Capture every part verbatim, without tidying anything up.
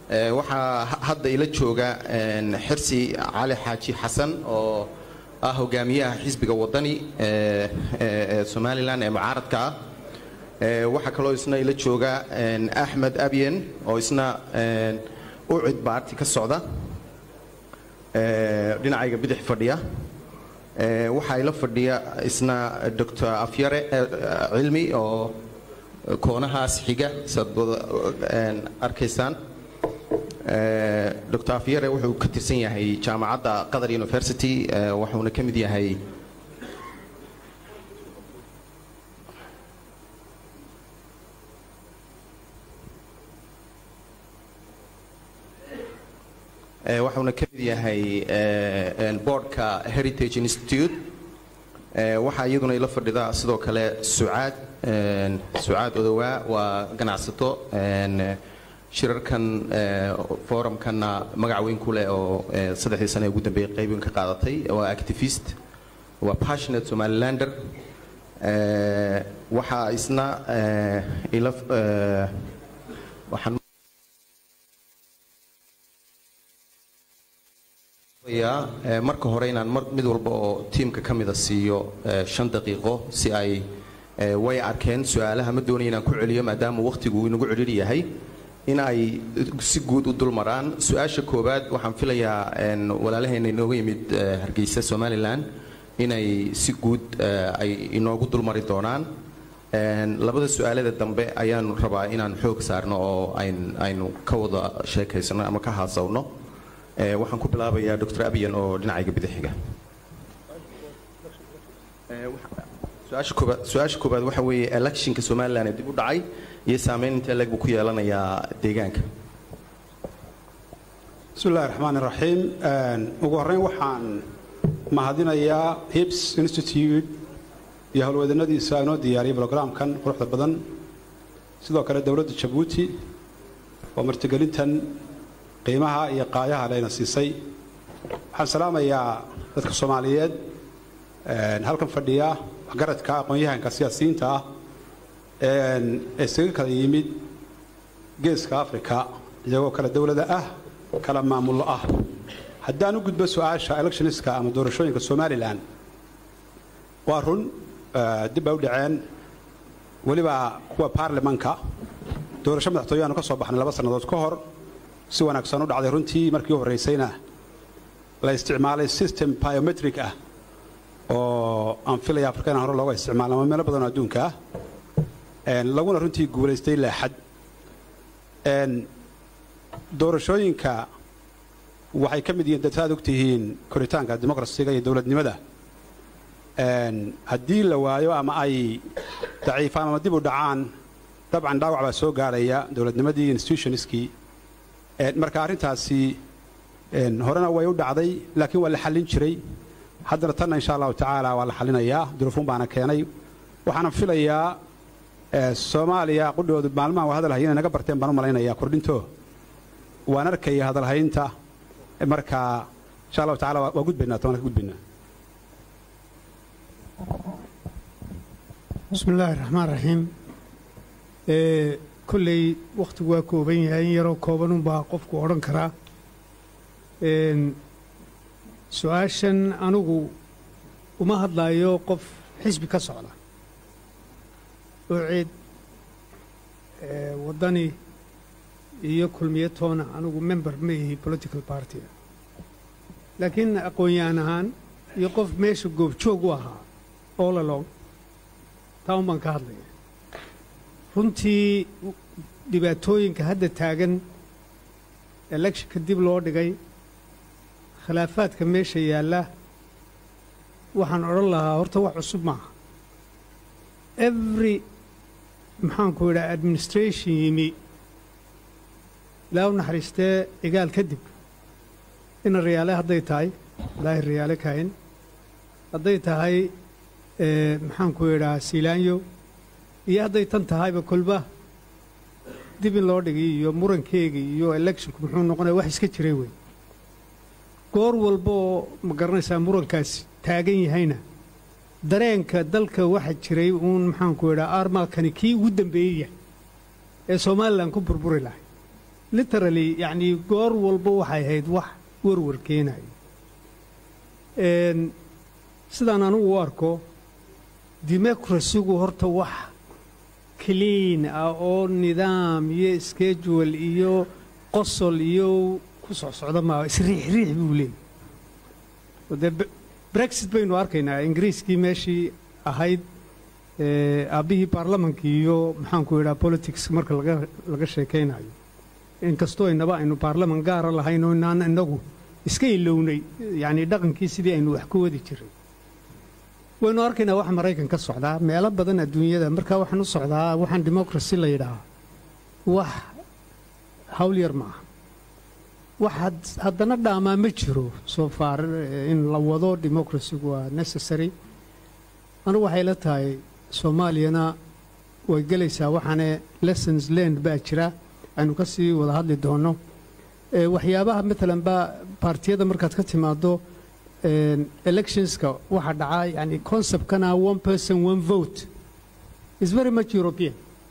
waxaa hadda ila jooga xirsi cali xaaji xasan oo ah hogaamiyaha xisbiga wadani ee Somaliland ee mucaaradka ah. waxa kaloo isna ila jooga Ahmed Abien oo isna u cid baarti ka socda dhinacayga bidix fadhiya. waxa ila fadhiya isna Doctor Afyare Cilmi oo koonahaas xiga sadbada arkaysaan. Doctor Afyare wuxuu ka tirsan yahay jaamacadda Qatar University wuxuuna ka mid yahay waxuuna ka mid yahay boardka Heritage Institute. waxa iyaduna ila fadhida sidoo kale Sucaad Sucaad Odowa waa ganacsato shirarkan forumkana magac weyn ku leh oo saddexdii sano ugu dambeeyay qayb weyn ka qaadatay. waa activist, waa passionate Somalilander. waxa isna ila waxaan marka hore inaan mid walba oo tiimka ka mid ah siiyo shan daqiiqo si ay way arkeen su'aalaha ma doonayaan inaan ku celiyo maadaama waqtigu inagu celiir yahay in ay si guud u dulmaraan. su'aasha koobaad waxaan filayaa walaalaheena inooga yimid Hargeysa Somaliland inay si guud ay inoogu dulmari doonaan. labada su'aalada dambe ayaan rabaa inaan xoog saarno oo aynu ka wada sheekaysano ama ka haasawno. waxaan ku bilaabayaa Doctor Abien oo dhinacayga bidixiga. su'aasha koobaad su'aasha koobaad waxa weeye electionka Somaliland dib u dhacay iyo saameynta lag buu ku yeelanayaa deegaanka. bismillaahir rahmaanir rahiim. ugu horreyn waxaan mahadinayaa Hibs Institute iyo howlwadeennadiisa inoo diyaariyay programkan quruxda badan. sidoo kale dawladda Djibouti oo martigelintan qiimaha iyo qaayaha leena siisay. waxaan salaamayaa dadka Soomaaliyeed halkan fadhiya garadka aqoon-yahanka siyaasiyiinta ah ee isaga kala yimid geeska Afrika iyagoo kala dawladda ah kala maamulo ah. haddaan u gudbo su'aasha electionska ama doorashooyinka Somaliland waa run dib u dhaceen waliba kuwa baarlamaanka doorasho madaxtooyaha ka soo baxnay laba sanadood ka hor si wanaagsan u dhacday runtii markii u horeysayna la isticmaalay system biometric ah oo aan filaya Afrikana hore looga isticmaalay meelo badan oo adduunka ah een laguna runtii guuleystay la xad. een doorashooyinka waxay ka mid yihiin dadka ogtihiin koritaanka dimuqraasiga iyo dawladnimada. een haddii la waayo ama ay daciifaan ama dib u dhacaan dabcan dhaawac baa soo gaaraya dawladnimadii institutionskii. marka arintaasi een horena way u dhacday laakiin waa la xalin jiray. haddana tan insha Allah ta'ala waa la xalinayaa duruufun baana keenay. waxaan filayaa Soomaaliya qudhoodu maalmaha hadal hayeen naga barteen baan u maleynayaa kordhinto waan arkay hadal haynta. marka insha Allah ta'ala waa gudbinaa toona gudbinaa. bismillaahir rahmaanir rahiim. ee kulley waqtigu waa kooban yahay in yaroo koobanun baa qofku odhan karaa. een su-aashan anigu uma hadlaayo qof xisbi ka socda oo cid wadani iyo kulmiye toona anigu member ma ihi political party laakiin aqoon-yahan ahaan iyo qof meesha goobjoog u ahaa all along taa un baan ka hadlaya. runtii dhibaatooyinka hadda taagan electionka dib loo dhigay khilaafaadka meesha yaalla waxaan odhan lahaa horta wax cusub maaha. every maxaanku idhaa administration yimi ilaa u naxariistee cigaal kadib ina riyaale hadday tahay daahir riyaale kahin hadday tahay maxaanku idhaa siilaanyo iyo hadday tan tahayba kolba dib in loo dhigay iyo murankeega iyo electionku muxuu noqonaya wax iska jiray wey. goor walba oo ma garanaysaa murankaasi taagan yahayna dareenka dalka waxa jiray uun maxaanku idhaa aarmaalkani kii ugu dambeeyey ee Somaliland ku burburi lahay literally يعني goor walba waxay ahayd wax warwar keenay een sidaan anu u arko democracy-gu horta wax clean ah oo nidaam iyo schedule iyo qosol iyo ku soo socda ma isriix riix buu leeyahay Brexit baynu arkaynaa Ingiriiskii meeshii ahayd ee abihii baarlamaanka iyo maxaan ku yiraahdaa politics marka laga laga sheekeynayo in kastoo inaba aynu baarlamaan gaar ah lahayn oo inaan inagu iska ilownay yani dhaqankii sidii aynu wax ku wadi jiray waynu arkaynaa wax Mareykan ka socda meelo badan adduunyada marka waxaan u socdaa waxaan democracy la yiraahdo wax hawl yar ma wax haddana dhaamaa ma jiro soo far in la wado democracy waa necessary anu waxay la tahay Soomaaliyana way galaysaa waxaana lessons learned baa jira aynu ka sii wada hadli doono ee waxyaabaha midlan ba partiyada markaad ka timaado een electionska waxa dhacay yani concept kana one person one vote is very much European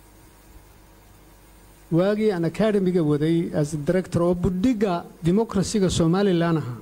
waagi an academiga waday as a director of budiga democracy-ga Somaliland aha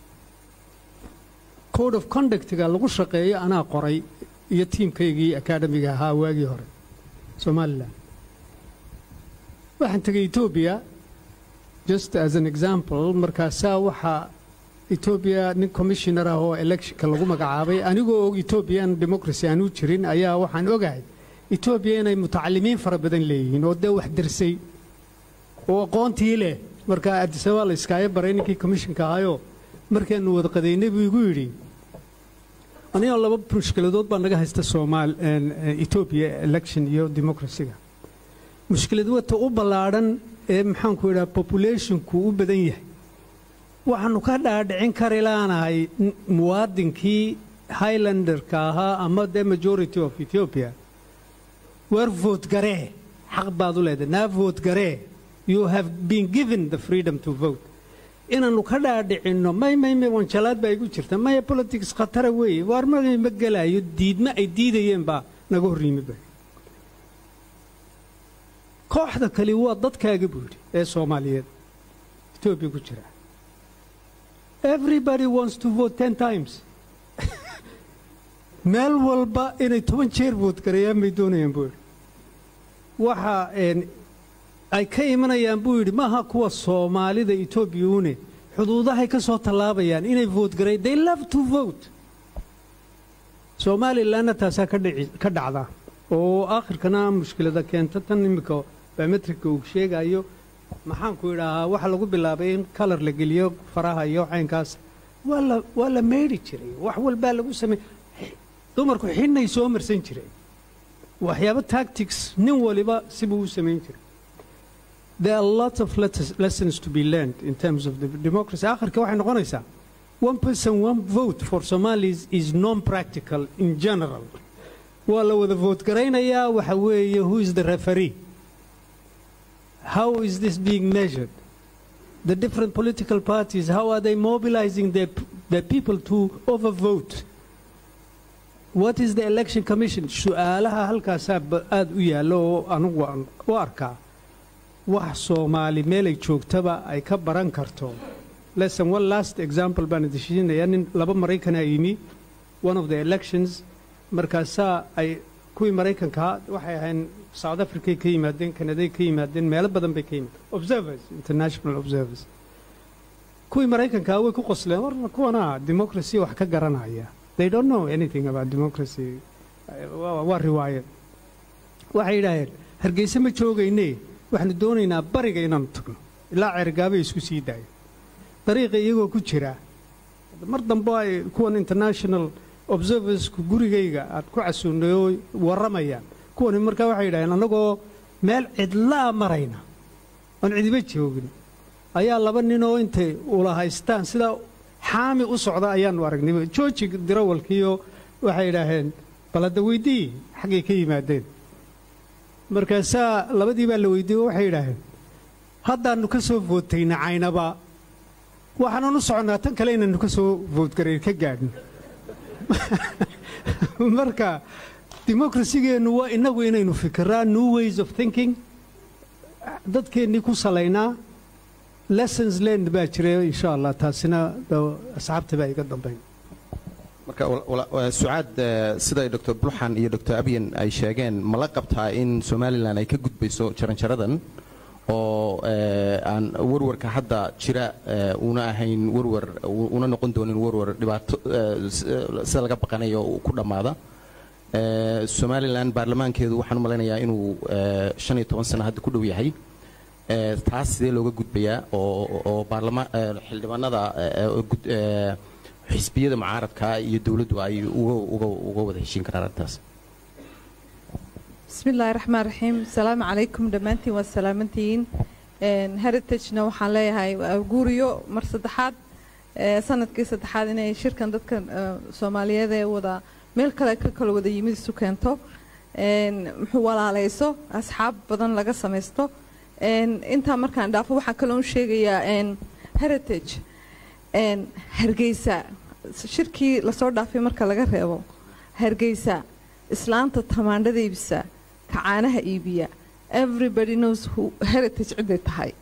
code of conduct-ga lagu shaqeeyo ana qoray iyo teamkaygii academiga ahaa waagi hore Somaliland waxaan tagay Ethiopia just as an example markaas waxa Ethiopia nin commissioner ah oo election-ka lagu magacaabay anigoo og Ethiopian democracy aanu jirin ayaa waxaan ogahay Ethiopia inay mutacallimiin fara badan leeyihiin oo dad wax dirsay oo aqoontii leh marka Addis Ababa la iska baray ninkii commission-ka ahayo markaanu wada qadeynay buu igu yiri aniga laba mushkiladood baa naga haysta Soomaal Ethiopia election iyo democracy-ga mushkiladu waa u balaaran ee maxaan ku yiraahdaa population-ku u badan yahay waxaanu ka dhaadhicin karilaanahay muwaadinkii Highlander-ka ahaa ama the majority of Ethiopia were vote gare xaq baad u leedahay na vote gare you have been given the freedom to vote inaanu ka dhaadhicino may may may wanjalaad baa igu jirta may politics khatar weey war ma ma galayo diidma ay diidayeen ba naga horriimi ba kooxda kali waa dadkaaga buuri ee Soomaaliyeed Ethiopia ku jira everybody wants to vote ten times meel walba inay toban jeer vote gareeyaan may doonayaan buuri waxa een ay ka imanayaan buu yiri maaha kuwa Soomaalida Ethiopia une xuduudaha ka soo talaabayaan inay vote gareey they love to vote Somaliland taasa ka dhici ka dhacda oo aakhirkana mushkilada keenta tan imika biometric uu sheegayo maxaan ku yiraahdaa waxa lagu bilaabay in color la geliyo faraha iyo caynkaas wala wala meeri jiray wax walba lagu sameeyay dumarku xinay soo marsan jiray waxyaabo tactics nin waliba sibuu sameeyay jiray there are lots of lessons to be learned in terms of the democracy aakhirka waxay noqonaysaa one person one vote for Somalis is non practical in general wala wada vote gareynaya waxa weeye who is the referee how is this being measured the different political parties how are they mobilizing their their people to overvote what is the election commission su'aalaha halkaas aad u yaalo oo anigu u arkaa wax Soomaali meel ay joogtaba ay ka baran karto lesson one last example baan idinsiinaya nin laba Mareykan ay yimi one of the elections markaas ay kuwii Mareykanka waxay ahayn South Africa ka yimaadeen Canada ka yimaadeen meel badan bay ka yimaadeen observers international observers kuwii Mareykanka way ku qosleen war kuwana democracy wax ka garanaya they don't know anything about democracy waa riwaayad waxay yiraahdeen Hargeysa ma joogaynay waxaan doonaynaa bariga inaan tagno ilaa Cergaaba isku sii daayo dariiqa iyagoo ku jira mar dambe ay kuwan international observers ku gurigayga aad ku casuunayo waramayaan kuwan markaa waxay yiraahdeen anagoo meel cidla marayna aan cidiba joogin ayaa laba nin oo intay ula haystaan sida xaami u socda ayaanu aragnay jooji dirawalkiyo waxay yiraahdeen balada weydii xagee ka yimaadeen markaas labadii baa la weydiiyay waxay yiraahdeen haddaanu ka soo vootayna caynaba waxaanu u soconaa tan kale inaanu ka soo vote gareey ka gaadhno marka democracy-geenu waa inagu inaynu fikiraan new ways of thinking dadkeennii ku salaynaa lessons learned baa jira insha allah taasina asxaabta baa iga dambayn marka sucaad sida doctor Bulxan iyo doctor Abiyan ay sheegeen ma la qabtaa in Somaliland ay ka gudbayso jaranjaradan oo aan warwarka hadda jira una ahayn warwar una noqon doonin warwar dhibaato sida laga baqanayo ku dhamaada Somaliland baarlamaankeedu waxaan u maleynayaa inuu shan iyo toban sano hadda ku dhow yahay taas sidee looga gudbayaa oo oo baarlamaan xildhibaanada xisbiyada mucaaradka iyo dawladdu ay uga uga uga wada heshiin karaan arrintaas bismillaahi raxmaani raxiim assalaamu calaykum dhammaantiin waa salaamantihiin heritage-na waxaan leeyahay guuriyo mar saddexaad sanadkii saddexaad inay shirkan dadkan Soomaaliyeed ee wada meel kale ka kala wada yimid isu keento muxuu walaalayso asxaab badan laga samaysto inta markaan dhaafo waxaan kale u sheegayaa heritage Hargeysa shirkii la soo dhaafay marka laga reebo Hargeysa islaanta tamaandhada iibisa kacaanaha iibiya everybody knows who heritage ciday tahay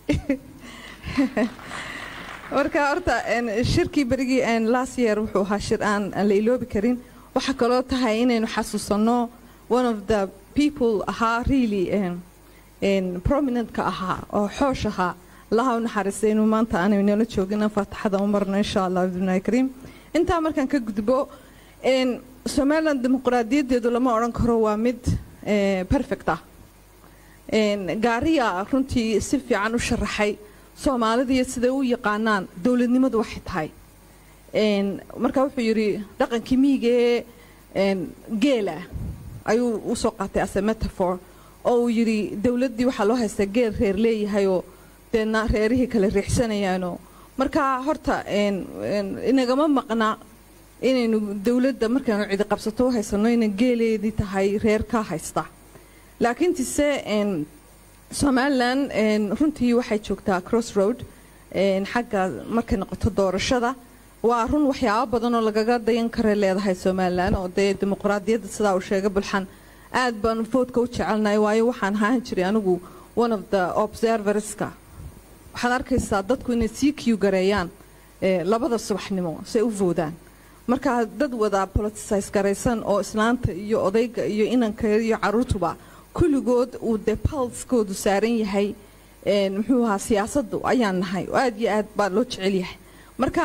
marka horta shirkii berigii last year wuxuu ahaa shir aan la iloobi karin waxa kaloo tahay inaynu xasuusano one of the people ahaa really prominent ka ahaa oo xoosh ahaa laha u naxariistay inuu maanta aanay nala joogin faataxada u marno insha allah ibnaa kariim intaa markaan ka gudbo Somaliland dimuqraadiyadeedu lama oran karo waa mid perfect ah gaariya runtii si fiican u sharaxay Soomaalida sida u yaqaanaan dawladnimadu waxay tahay marka wuxuu yiri dhaqankii miyiga ee geela ayuu u soo qaatay as a metaphor oo yiri dawladii waxa loo haystaa geel reer leeyahay oo deena reerihii kala riixsanayaano marka horta inagama maqna inaynu dawladda markaanu cid qabsato haysano in geeleedii tahay reer ka haysta laakiin tise Somaliland runtii waxay joogtaa crossroad xagga markay noqoto doorashada waa run waxyaabo badan oo lagaga dayan karo leedahay Somaliland oo de dimuqraadiyadda sida uu sheegay Bulxan aad baan foodka u jecelnahay waayo waxaan ahaan jiray anigu one of the observerska waxaan arkaysaa dadku inay sii kiu gareeyaan labada subaxnimo si u voodaan marka dad wada politicize garaysan oo islaanta iyo odayga iyo inanka iyo caruurtuba kulligood uu de pulse-koodu saaran yahay muxuu ahaa siyaasaddu ayaan nahay oo aad iyo aad baa loo jecel yahay marka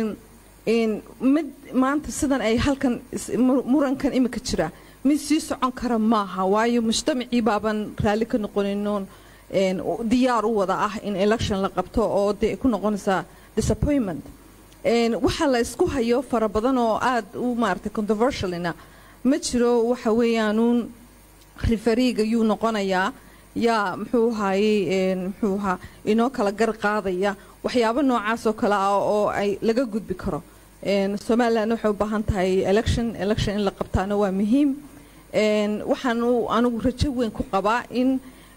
mid maanta sidan ay halkan murankan imika jira mid sii socon kara maaha waayo mujtamacii baaban raalli ka noqoninoon diyaar u wada ah in election la qabto oo de ku noqonaysa disappointment waxa la isku hayo fara badan oo aad u maartay controversialina ma jiro waxa weeyaan uun refereega yuu noqonayaa yaa muxuu ahaayey muxuu ahaa inoo kala gar qaadaya waxyaabo noocaas oo kale ah oo ay laga gudbi karo Somaliland waxay u baahan tahay election election in la qabtaana waa muhiim waxaan anigu rajo weyn ku qabaa in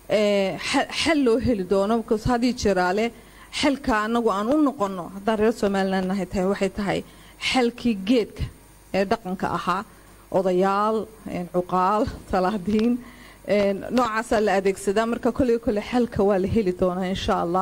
xal loo heli doono because hadii jiraale xalka anagu aan u noqono haddaan reer Somaliland nahay tahay waxay tahay xalkii geedka ee dhaqanka ahaa odayaal cuqaal salaadiin noocaas la adeegsadaa marka kulli kulli xalka waa la heli doonaa insha Allah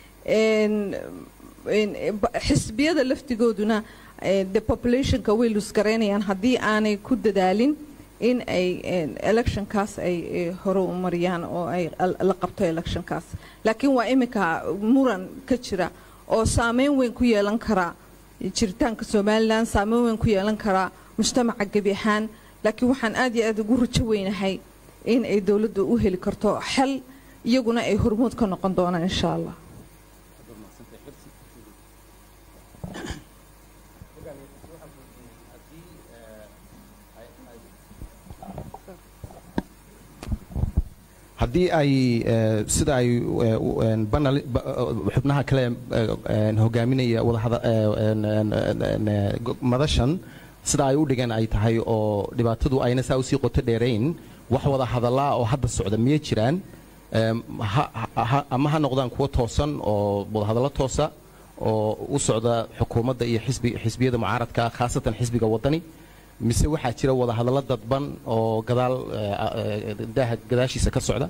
xisbiyada laftigooduna the population ka way lus gareynayaan haddii aanay ku dadaalin in ay election kaas ay hore u mariyaan oo ay la qabto election kaas laakiin waa imika muran ka jira oo saameyn weyn ku yeelan kara jiritaanka Somaliland saameyn weyn ku yeelan kara mujtamaca gabi ahaan laakiin waxaan aad iyo aad ugu rajo weynahay in ay dawladdu u heli karto xal iyaguna ay hormood ka noqon doonaan insha Allah haddii ay sida ay xubnaha kale hogaaminaya madashan sida ay u dhigan ay tahay oo dhibaatadu ayna saa usii qoto dheerayn wax wada hadallaa oo hadda socda miyay jiraan ama ha noqdaan kuwa toosan oo wada hadallo toosa oo u socda xukuumadda iyo xisbiyada mucaaradka khaasatan xisbiga wadani mise waxaa jira wada hadallo dadban oo gadaal daaha gadaashiisa ka socda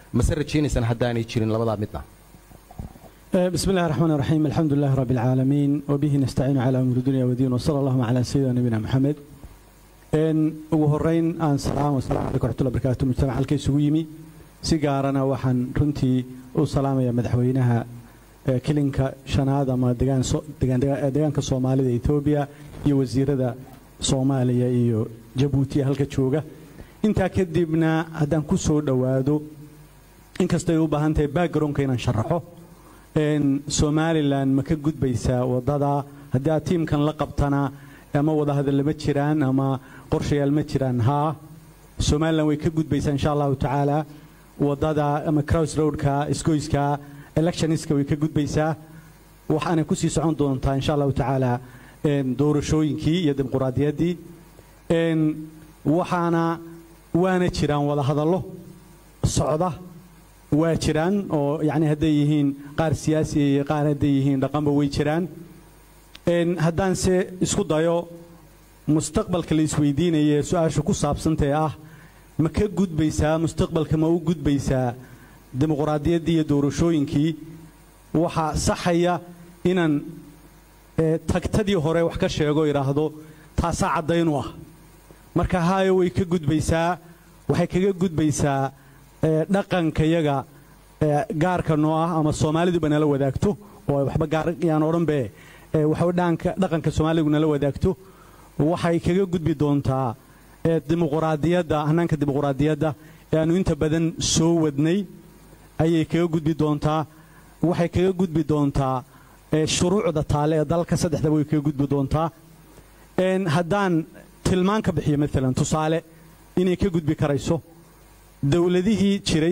mase rajaynaysan haddaanay jirin labadaa midna بسم الله الرحمن الرحيم الحمد لله رب العالمين وبه نستعين على أمور الدنيا والدين وصلى الله على سيدنا نبينا محمد إن وهرين أن سلام وسلام عليكم ورحمة الله وبركاته مجتمع الكيسويمي سيجارنا وحن رنتي وسلام يا مدحوينها كلينكا شنادا ما دجان صو دجان دجان كصومالي إثيوبيا يوزير ذا صوماليا يو جيبوتي هالكتشوجا أنت كدبنا هدان كسر دوادو إن كستيو بهانتي باكرون كينا نشرحه إن سوماليلاند ما كجود بيسا وضدا هدا تيم كان لقبتنا أما وضع هذا المتشران أما قرشي المتشران ها سوماليلاند ويكجود بيسا إن شاء الله تعالى وضدا أما كراوس رود كا إسكويس كا إلكشنيس كا ويكجود بيسا وحنا كوسي سعون دونتا إن شاء الله تعالى إن دور شوين كي يدم قرادية دي إن وحنا وانا تشران وضع هذا الله الصعدة وجران أو يعني هديهين قار سياسي قار هديهين رقم ويجران إن هدان سي إسكو دايو مستقبل كالسويدين يسوع شو كوساب سنتي آه ما كجود بيسا مستقبل كما وجود بيسا ديمقراطية دي دور شوينكي وح صحية إنن تكتدي هراء وحكش يجوا يراهدو تاسع دينوه مركا هاي ويكجود بيسا وحكجود بيسا dhaqanka yaga gaarka noo ah ama Soomaalidu banala wadaagto oo waxba gaar yaan oran bee waxa dhaanka dhaqanka Soomaaligu nala wadaagto waxay kaga gudbi doontaa dimuqraadiyadda hanaanka dimuqraadiyadda aanu inta badan soo wadnay ayay kaga gudbi doontaa waxay kaga gudbi doontaa shuruucda taale ee dalka saddexda way kaga gudbi doontaa in haddaan tilmaan ka bixiyo mesela tusaale inay ka gudbi karayso dawladihii jiray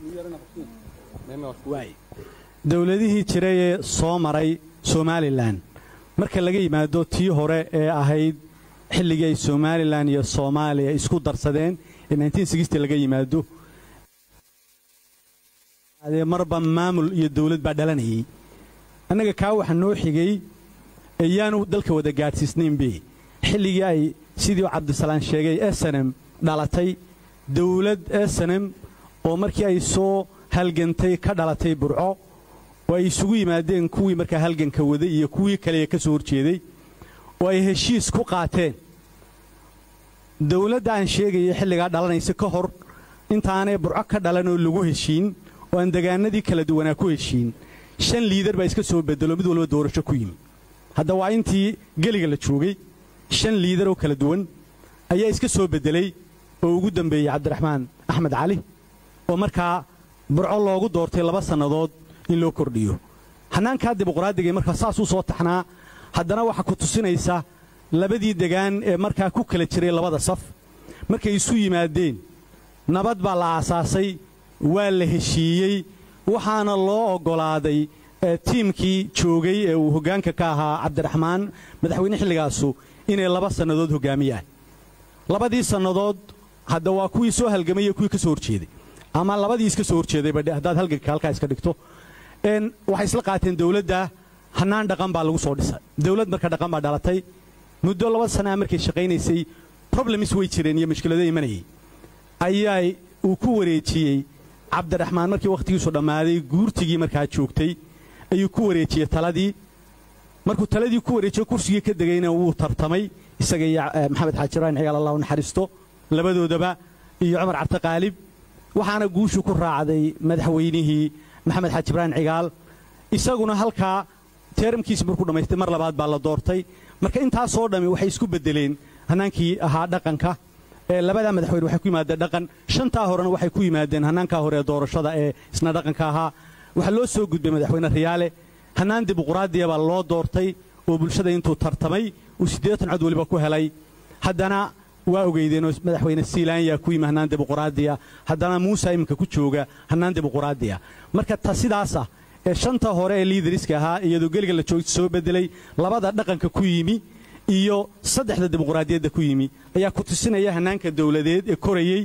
dawladihii jiray ee soo maray Somaliland marka laga yimaado tii hore ee ahayd xilligii ay Somaliland iyo Soomaaliya isku darsadeen in nineteen sixty laga yimaado adee marba maamul iyo dawlad baa dhalanayay anaga ka waxa noo xigay ayaanu dalka wada gaarsiisnayn bi xilligii ay sidii Cabdisalaam sheegay S N M dhalatay dawlad S N M oo markii ay soo halgantay ka dhalatay burco oo ay isugu yimaadeen kuwii markaa halganka wada iyo kuwii kale ee ka soo horjeeday oo ay heshiis ku qaateen dawladda aan sheegay xilliga dhalanaysa ka hor intaanay burco ka dhalan oo lagu heshiin oo aan deegaanadii kala duwanaa ku heshiin shan liidar baa iska soo bedelo mid walba doorasho ku yimi hadda waa intii geliga la joogay shan liidar oo kala duwan ayaa iska soo bedelay oo ugu dambeeyay Cabdiraxmaan Axmed Cali oo markaa burco loogu doortay laba sanadood in loo kordhiyo hanaanka dimuqraadiga markaa saas u soo taxnaa haddana waxa ku tusinaysa labadii degaan ee markaa ku kala jiray labada saf markay isu yimaadeen nabad baa la aasaasay waa la heshiiyey waxaana loo ogolaaday tiimkii joogay ee uu hoggaanka ka ahaa Cabdiraxmaan madaxweyne xilligaasu inay laba sanadood hoggaamiyaan labadii sanadood hadda waa kuwii soo halgamay iyo kuwii ka soo horjeeday ama labadii iska soo horjeeday badhe haddaad halganka halkaa iska dhigto een waxay isla qaateen dawladda hanaan dhaqan baa lagu soo dhisay dawlad marka dhaqan baa dhalatay muddo laba sano markay shaqaynaysay problems way jireen iyo mushkilado imanayay ayay uu ku wareejiyey Cabdiraxmaan markii waqtigiisu dhamaaday guurtigii markaa joogtay ayuu ku wareejiyey taladii markuu taladii ku wareejiyey kursigii ka dagayna wuu tartamay isaga iyo Maxamed Xaaji Ibrahim Cigaal Allah u naxariisto labadoodaba iyo Umar Cabdi Qaalib waxaana guushu ku raacday madaxweynihii Maxamed Xaaji Ibrahim Cigaal isaguna halka teeramkiisa markuu dhameystay mar labaad baa la doortay marka intaas soo dhami waxay isku bedeleen hanaankii ahaa dhaqanka ee labada madaxweyne waxay ku yimaadeen dhaqan shanta horena waxay ku yimaadeen hanaanka hore ee doorashada ee isna dhaqanka ahaa waxa loo soo gudbay madaxweyne Riyaale hanaan dimuqraadiya baa loo doortay oo bulshada intuu tartamay uu siddeetan cod waliba ku helay haddana waa ogeydeen madaxweyne Siilaanya ku yimid hanaan dimuqraadiya haddana Muuse imka ku jooga hanaan dimuqraadiya marka ta sidaas ah ee shanta hore ee liidariska ahaa iyadoo geliga la joogay soo bedelay labada dhaqanka ku yimi iyo saddexda dimuqraadiyadda ku yimi ayaa ku tusinaya hanaanka dawladeed ee korayay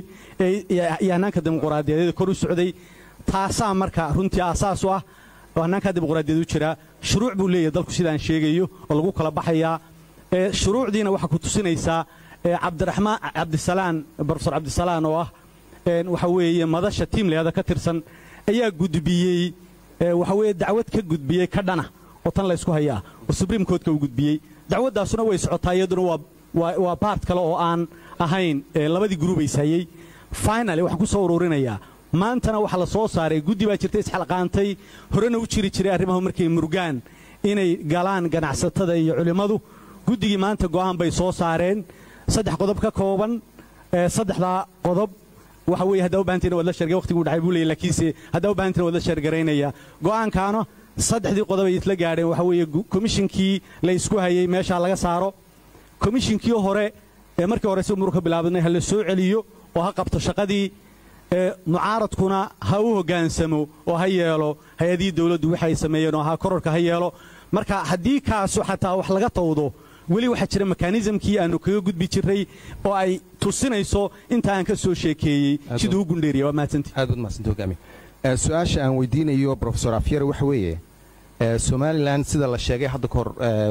ee hanaanka dimuqraadiyadeed kor u socday taasa marka runtii asaas u ah hanaanka dimuqraadiyadeed u jira shuruuc buu leeyahay dalku sidaan sheegayo oo lagu kala baxaya ee shuruucdiina waxa ku tusinaysa Cabdiraxmaan Cabdisalaam Professor Cabdisalaam oo ah waxa weeye madasha tiimleeda ka tirsan ayaa gudbiyey waxa weeye dacwad ka gudbiyey ka dhana oo tan la isku hayaa oo supreme court-ka uu gudbiyey dacwaddaasuna way socotaa iyaduna waa waa baart kale oo aan ahayn labadii group ay sayay finally waxaan ku soo ururinayaa maantana waxa la soo saaray guddi baa jirtay isxalqaantay horena u jiri jiray arrimaha markay murugaan inay galaan ganacsatada iyo culimmadu guddigii maanta go'aan bay soo saareen saddex qodob ka kooban saddexdaa qodob waxa weeye haddaa u baahantiin wada sheergay waqtigu dhacay buu leeyahay laakiinse haddaa u baahantiin wada sheergaraynaya go'aankaana saddexdii qodob ay isla gaadheen waxa weeye komishinkii la isku hayay meesha laga saaro komishinkii hore ee markii hore si muruka bilaabnay hal soo celiyo oo ha qabto shaqadii mucaaradkuna ha u hoggaansamo oo ha yeelo hay-adii dawladdu waxay sameeyeen oo ha kororka ha yeelo marka haddii kaasu xataa wax laga tawdo weli waxaa jira mekanismkii aanu kaga gudbi jirray oo ay tusinayso inta aan ka soo sheekeeyey siduu u gundheeriya waa mahadsantii aad baad mahadsantii hogaami su-aasha aan weydiinayo professor afyare waxa weeye somaliland sida la sheegay hadda kahor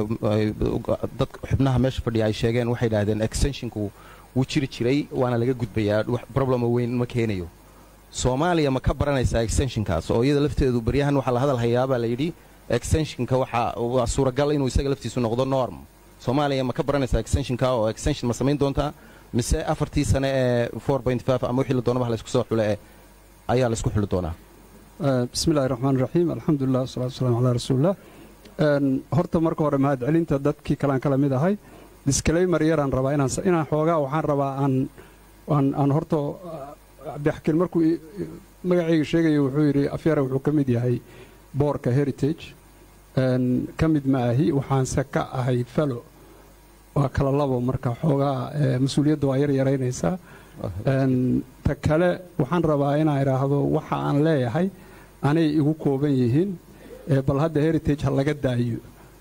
dad xubnaha meesha fadhiya ay sheegeen waxay idhaahdeen extensionku wuu jiri jiray waana laga gudbayaa problema weyn ma keenayo soomaaliya ma ka baranaysaa extensionkaas oo iyada lafteedu baryahan waxaa la hadal hayaabaa la yidhi extensionka waa suuragal inuu isaga laftiisu noqdo norm soomaaliya ma ka baranaysaa extensionka oo extension ma samayn doontaa mise afartii sane ee ama wixii la doonaba laysku soo xule ee ayaa laysku xuli doonaa bismi illahi raxmaan raxiim alxamdulilah wasalatu wasalamu calaa rasuulillah horta marka hore mahad celinta dadkii kalaan kala mid ahay disclaimer yaraan rabaa inaan inaan xoogaa waxaan rabaa aan aan aan horta cabdixakiin markuu magacayga sheegaya wuxuu yidhi afyare wuxuu ka mid yahay boorka heritage ka mid ma ahi waxaanse ka ahay fellow waa kala labo marka xoogaa mas-uuliyadda waa yar yaraynaysaa ta kale waxaan rabaa inaan idhaahdo waxa aan leeyahay anay igu kooban yihiin bal hadda heritage ha laga daayo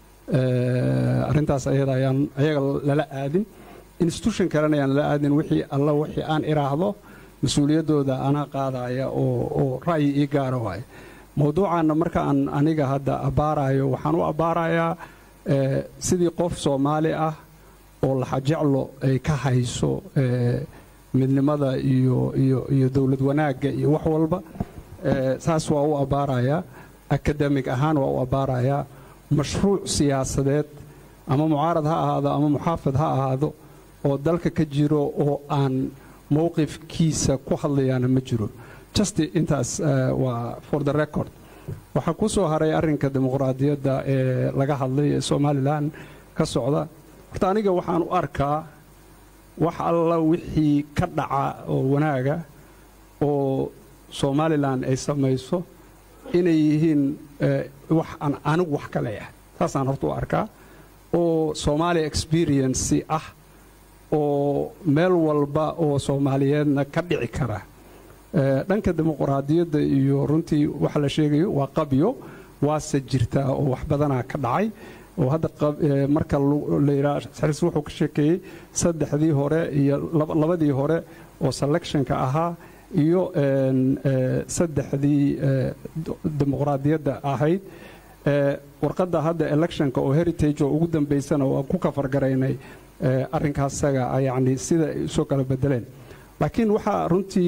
arrintaas ayada ayaan ayaga lala aadin institution kalena ayaan lala aadin wixii alla wixii aan idhaahdo mas-uuliyaddooda anaa qaadaya oo oo ra'yi ii gaara waaye mawduucaanna marka aan aniga hadda abbaarayo waxaan u abbaarayaa sidii qof soomaali ah oo laxajeclo ay ka hayso midnimada iyo iyo iyo dawlad wanaagga iyo wax walba saas waa u abbaarayaa akademig ahaan waa u abbaarayaa mashruuc siyaasadeed ama mucaarad ha ahaado ama muxaafid ha ahaado oo dalka ka jiro oo aan mowqifkiisa ku hadlayaana ma jiro just intaas waa for the record waxaa ku soo haray arrinka dimuqraadiyadda ee laga hadlay ee somalilan ka socda horta aniga waxaan u arkaa wax alla wixii ka dhaca oo wanaaga oo somalilan ay samayso inay yihiin wax aan anigu wax ka leeyahay taasaan horta u arkaa oo Soomaali experience ah oo meel walba oo Soomaaliyeedna ka dhici kara dhanka dimuqraadiyadda iyo runtii waxa la sheegayo waa qabyo waase jirta oo wax badana ka dhacay oo hadda marka la yiraahdo saxis wuxuu ka sheekeeyay saddexdii hore iyo labadii hore oo selectionka ahaa iyo saddexdii dimuqraadiyadda ahayd warqadda hadda electionka oo heritage oo ugu dambeysana oo ku kafargaraynay arrinkaasaga yacni sida ay soo kala bedeleen laakiin waxaa runtii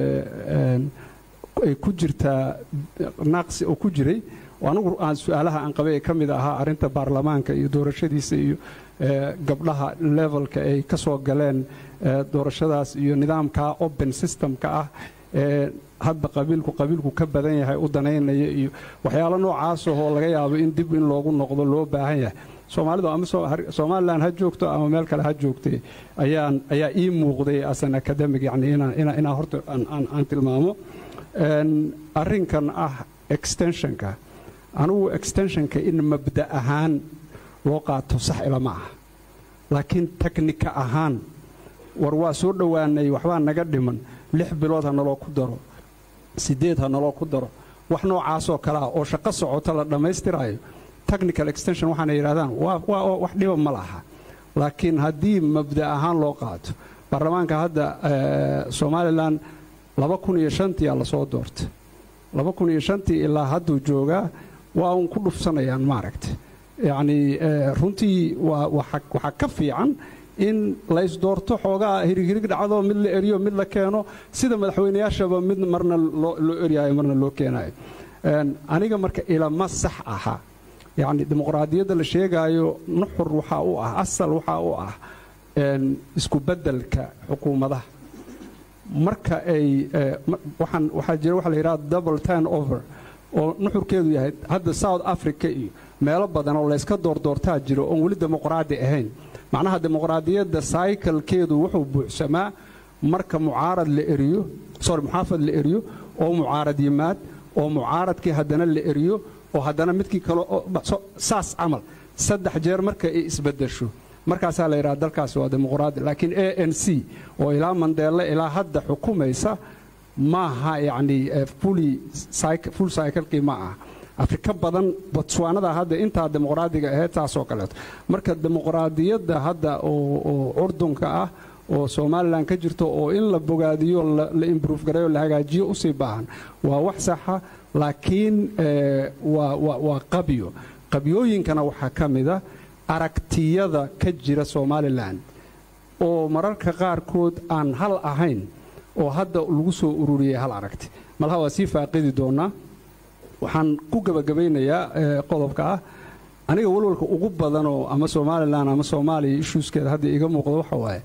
ay ku jirtaa naaqsi oo ku jiray anigu aan su'aalaha aan qabay ka mid ahaa arrinta baarlamaanka iyo doorashadiisa iyo gabdhaha levelka ay ka soo galeen doorashadaas iyo nidaamka open systemka ah ee hadda qabiilku qabiilku ka badan yahay u danaynaya iyo waxyaalo noocaas oo laga yaabo in dib in loogu noqdo loo baahan yahay Soomaalidu ama Soomaaliland ha joogto ama meel kale ha joogtay ayaan ayaa ii muuqday asan academic yani inaan inaan horta aan aan tilmaamo arrinkan ah extensionka anugu extensionka in mabda ahaan loo qaato sax ilama ah laakiin technique ahaan war waa soo dhawaanay waxbaa naga dhiman lix bilood ha naloo ku daro sideed ha naloo ku daro wax noocaas oo kale ah oo shaqo socota la dhammaystirayo technical extension waxaana yidhahdaan waa wax dhiba ma laha laakiin haddii mabda ahaan loo qaato baarlamaanka hadda Somaliland laba kun iyo shantii aa lasoo doortay laba kun iyo shantii ilaa hadduu joogaa waa un ku dhufsanayaan maaragta yacni runtii waa waxaa ka fiican in la isdoorto xoogaa hirighirig dhacdo mid la eriyo mid la keeno sida madaxweynayaashaba mid marna loo eryayo marna loo keenayo aniga marka ilama sax aha yacni dimuqraadiyadda la sheegaayo nuxur waxaa u ah asal waxaa u ah isku beddelka xukuumadaha marka ay waxaan waxaa jira waxa la yidhaha double turn over oo nuxurkeedu yahay hadda south africa iyo meelo badan oo layska doordoortaa jiro oon weli dimuqraadi ahayn macnaha dimuqraadiyadda saykalkeedu wuxuu buuxsamaa marka mucaarad la eriyo sorry muxaafad la eriyo oo mucaarad yimaad oo mucaaradkii haddana la eriyo oo haddana midkii kale saas camal saddex jeer marka ay isbeddesho markaasaa la yidhaha dalkaasi waa dimuqraadi laakiin a n c oo ilaa mandeelle ilaa hadda xukumaysa maaha yacni full cyclekii ma aha afrika badan botswaanada hadda intaa dimuqraadiga ahayd taasoo kaleeto marka dimuqraadiyadda hadda oo curdunka ah oo somalilan ka jirto oo in la bogaadiyo la improve gareeyo la hagaajiyo usii baahan waa wax saxa laakiin waa qabyo qabyooyinkana waxaa ka mida aragtiyada ka jira somalilan oo mararka qaarkood aan hal ahayn oo hadda lagu soo ururiyey hal aragti malaha waa sii faaqidi doonaa waxaan ku gabagabaynayaa qodobka ah aniga walwalka ugu badanoo ama somalilan ama soomaaliya issueskeeda hadda iga muuqdo waxa waaye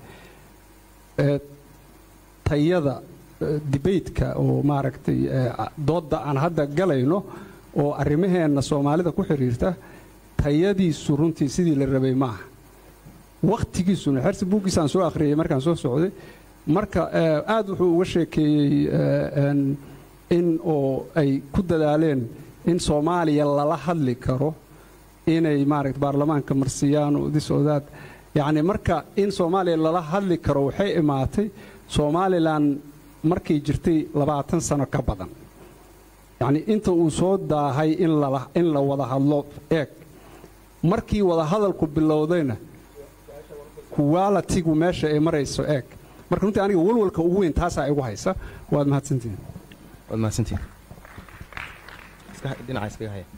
tayada debateka oo maaragtay doodda aan hadda galayno oo arrimaheenna soomaalida ku xiriirta tayadiisu runtii sidii la rabay maaha wakhtigiisuna xersi buuggiisaan soo akhriyey markaan soo socday marka aad wuxuu uga sheekeeyey in oo ay ku dadaaleen in soomaaliya lala hadli karo inay maaragta baarlamaanka marsiyaan oo disoodaad yacni marka in soomaaliya lala hadli karo waxay imaatay somalilan markay jirtay labaatan sano ka badan yacni inta uu soo daahay in lala in la wada hadlo eeg markii wada hadalku bilowdayna quality-gu meesha ay marayso eeg marka runtii aniga walwalka ugu weyn taasaa igu haysa waad mahadsantihiin waad mahadsantihiin dhinaca iskaga haya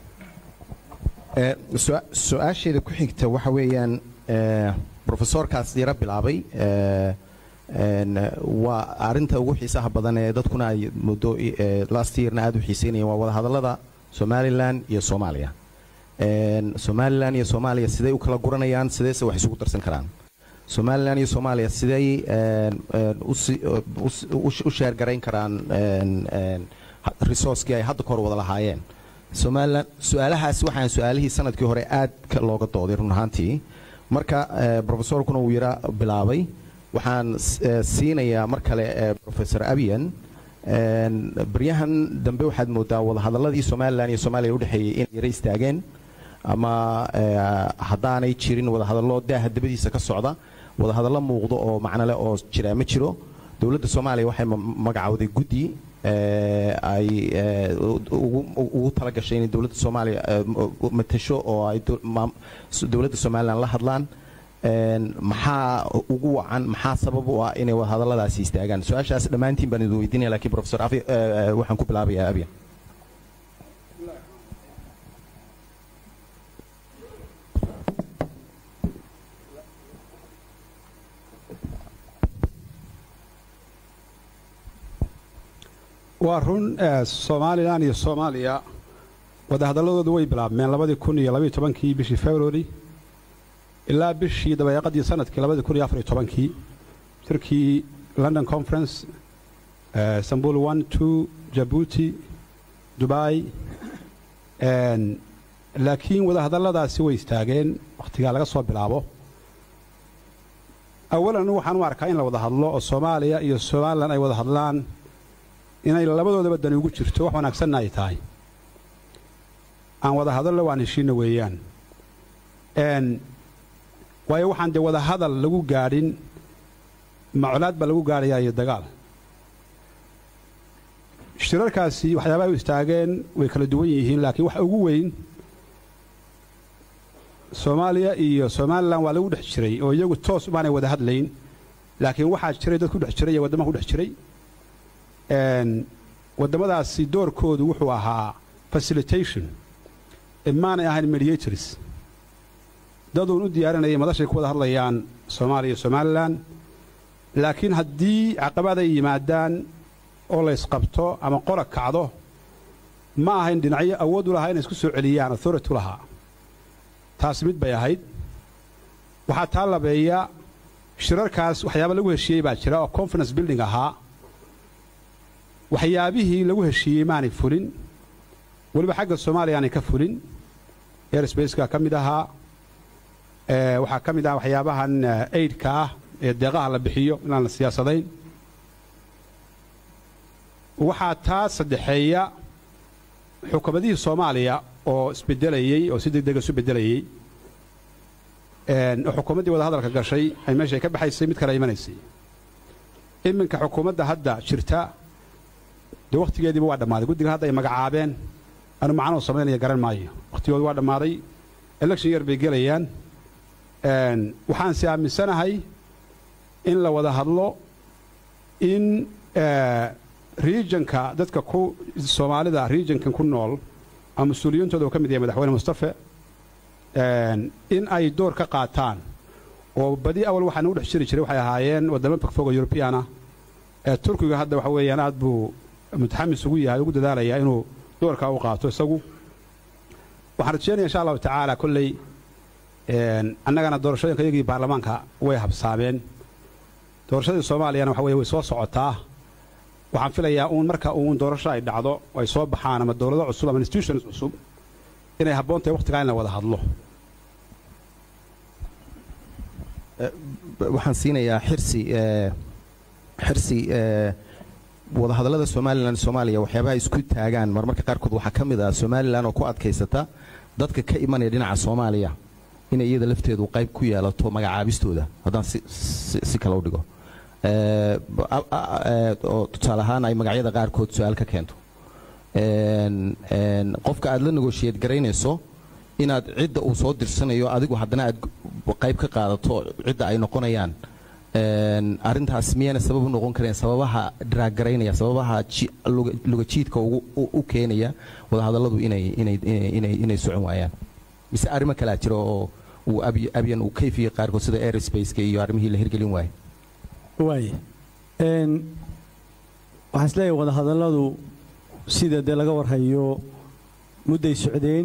su-aasheeda ku xigta waxa weeyaan profesorkaas yara bilaabay waa arrinta ugu xiisaha badan ee dadkuna ay muddo last yearna aad u xiiseynayeen waa wada hadallada somalilan iyo soomaaliya somalilan iyo soomaaliya siday u kala guranayaan sideese wax isugu darsan karaan somalilan iyo soomaaliya siday u sheergarayn karaan resourcekii ay hadda kahor wada lahaayeen somalilan su-aalahaas waxaan su-aalihii sanadkii hore aad looga dooday run ahaantii marka profesorkuna uu yara bilaabay waxaan siinayaa mar kale professor abiyan baryahan dambe waxaad moodaa wada hadalladii somalilan iyo soomaaliya udhexeeyey inay yara istaageen ama haddaanay jirin wada hadallo daaha dabadiisa ka socda wada hadallo muuqdo oo macnole oo jira ma jiro dowladda soomaaliya waxay magacowday guddi ay ugu tala gashay inay dowladda soomaaliya matasho oo ay dowladda somalilan la hadlaan maxaa ugu wacan maxaa sabab u ah inay wada hadalladaasi istaagaan su-aashaas dhammaantiin baan idin weydiinaya laakiin professor afi waxaan ku bilaabayaa abiya waa run somalilan iyo soomaaliya wadahadalladoodu way bilaabmeen labadii kun iyo labaiyo tobankii bishii february ilaa bishii dabayaaqadii sanadkii labadii kun iyo afariyo tobankii shirkii london conference istanbul one two jabuuti dubai laakiin wadahadalladaasi way istaageen wakhtigaa laga soo bilaabo awalan waxaan u arkaa in la wada hadlo oo soomaaliya iyo somalilan ay wada hadlaan inay labadoodaba dani ugu jirto wax wanaagsanna ay tahay aan wada hadallo waan heshiina weeyaan waayo waxaan dee wada hadal lagu gaadhin macolaad baa lagu gaadhayaa iyo dagaal shirarkaasi waxyaabaha u istaageen way kala duwan yihiin laakiin waxa ugu weyn soomaaliya iyo somalilan waa lagu dhex jiray oo iyagu toos baanay wada hadlayn laakiin waxaa jiray dad ku dhex jiray iyo waddamaha ku dhex jiray waddamadaasi doorkoodu wuxuu ahaa facilitation maanay ahayn mediators daduun u diyaarinayay madashay ku wada hadlayaan Soomaaliya iyo Somaliland laakiin haddii caqabada ay yimaadaan oo la isqabto ama qora kacdo ma ahayn dhinacyo awood u lahaa inay isku soo celiyaan authority lahaa taas mid bay ahayd waxaa taa labeeya shirarkaas waxyaabo lagu heshiiyey baa jira oo conference building ahaa waxyaabihii lagu heshiiyey maanay fulin waliba xagga Soomaaliya aanay ka fulin airspace-ka ka mid ahaa ee waxaa ka mid ah waxyaabahan aid-ka ah ee deeqaha la bixiyo inaan la siyaasadayn waxaa taa saddexeeya xukuumadihii Soomaaliya oo isbedelayay oo si degdeg ah isu bedelayay een xukuumaddii wada hadalka gashay ay meesha ka baxaysay mid kale imanaysay iminka xukuumadda hadda jirta de waqtigeediiba waa dhammaaday guddiga hadda ay magacaabeen anu macnuu samaynaya garan maayo waqtigoodu waa dhammaaday election year bay gelayaan een waxaan si aaminsanahay in la wada hadlo in regionka dadka ku Soomaalida regionkan ku nool ama mas'uuliyintooda oo ka mid yahay madaxweyne Mustafa een in ay door ka qaataan oo badi awal waxaan u dhex jiri jiray waxay ahaayeen wadamo fogfog European ah ee Turkiga hadda waxa weeyaan aad buu mutaxamis ugu yahay ugu dadaalaya inuu doorka u qaato isagu waxaan rajeynayaa insha Allah ta'ala kullay een annagana doorashooyinka iyagii baarlamaanka way habsaameen doorashada Soomaaliya waxa weeye way soo socotaa waxaan filayaa uun marka uun doorasho ay dhacdo ay soo baxaan ama dawlado cusub ama institutions cusub inay habboontahay waqtiga in la wada hadlo waxaan siinayaa xirsi ee xirsi ee wada hadallada Soomaaliland Soomaaliya waxyaabaha isku taagaan marmarka qaarkood waxa kamid ah Soomaaliland oo ku adkaysata dadka ka imanaya dhinaca Soomaaliya in iyada lafteedu qayb ku yeelato magacaabistooda haddaan si si kala u dhigo ee oo tusaale ahaan ay magacyada qaarkood su'aal ka keento een een qofka aad la negotiate garaynayso inaad cidda uu soo dirsanayo adigu haddana aad qayb ka qaadato cidda ay noqonayaan een arintaas miyana sabab u noqon kareen sababaha drag garaynaya sababaha luga jiidka u keenaya wada hadalladu inay inay inay inay socon waayaan mise arimo kala jiro oo uu abiyan uu kayfiye qaarkood sida airspace-ka iyo arrimihii la hirgelin waayay waay een waxaan isleeyahay wada hadalladu sida de laga warhayo mudday socdeen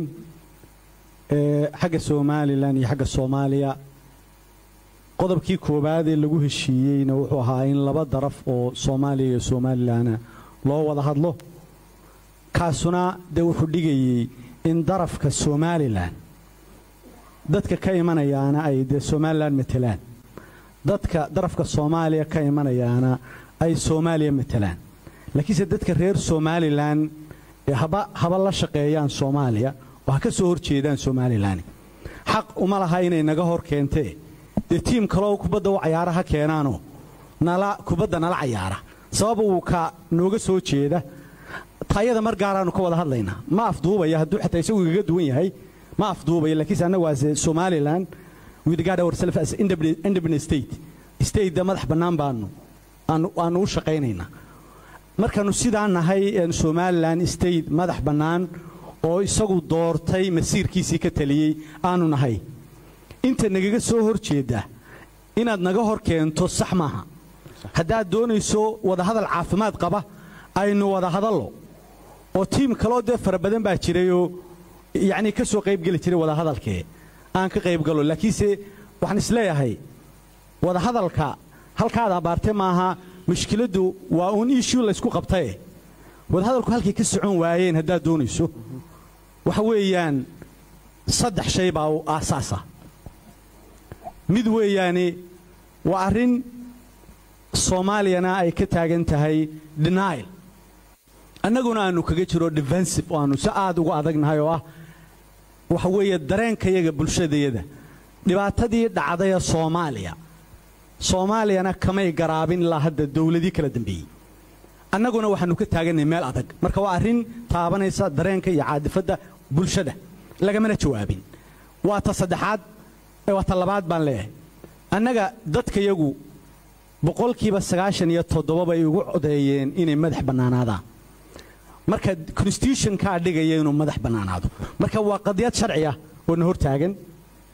ee xagga Soomaaliland iyo xagga Soomaaliya qodobkii koobaad ee lagu heshiiyeyna wuxuu ahaa in laba daraf oo Soomaaliya iyo Somaliland loo wada hadlo kaasuna de wuxuu dhigayay in darafka Somaliland dadka ka imanayaana ay de Somaliland metelaan dadka darafka Soomaaliya ka imanayaana ay Soomaaliya metelaan laakiin dadka reer Somaliland ee haba haba la shaqeeyaan Soomaaliya waxa ka soo horjeedaan Somaliland xaq uma laha inay naga hor keentee de team kale oo kubadda u ciyaaraha keenaano nala kubadda nala ciyaara sabab uu ka nooga soo jeeda tayada mar gaaraan ka wada hadlaynaa ma afduubaya hadduu xitaa isagu iga duwan yahay ma afduubaya laakiin anagu waa Somaliland we regard ourselves as independent state state da madax bannaan baanu aanu aanu u shaqeynayna markaanu sidaan nahay Somaliland state madax bannaan oo isagu doortay masiirkiisii ka taliyay aanu nahay inta nagaga soo horjeeda inaad naga hor keento sax maaha haddaad doonayso wada hadal caafimaad qaba aynu wada hadallo oo team kale oo de fara badan baa jiray oo yaani ka soo qayb gali jiray wada hadalkee aan ka qayb galo laakiinse waxaan isleeyahay wada hadalka halkaada baartay maaha mushkiladu waa uun issue la isku qabtay wada hadalku halkii ka socon waayeen haddaad doonayso waxa weeyaan saddex shay baa u aasaasa mid weeyaani waa arrin Soomaaliyana ay ka taagan tahay denial annaguna aanu kaga jiro defensive oo aanu si aad ugu adagnahay oo ah waxa weeye dareenkayaga bulshadayada dhibaatadii dhacday Soomaaliya Soomaaliyana kamay garaabin la hadda dawladii kala dambeeyay annaguna waxaanu ka taaganay meel adag marka waa arrin taabanaysa dareenka iyo caadifada bulshada laga mana jawaabin waa ta saddexaad ee waa ta labaad baan leeyahay annaga dadkayagu boqolkiiba sagaashan iyo toddoba bay ugu codeeyeen inay madax bannaanaadaan marka constitution ka dhigaya inuu madax bannaanaado marka waa qadiyad sharci ah oo hor taagan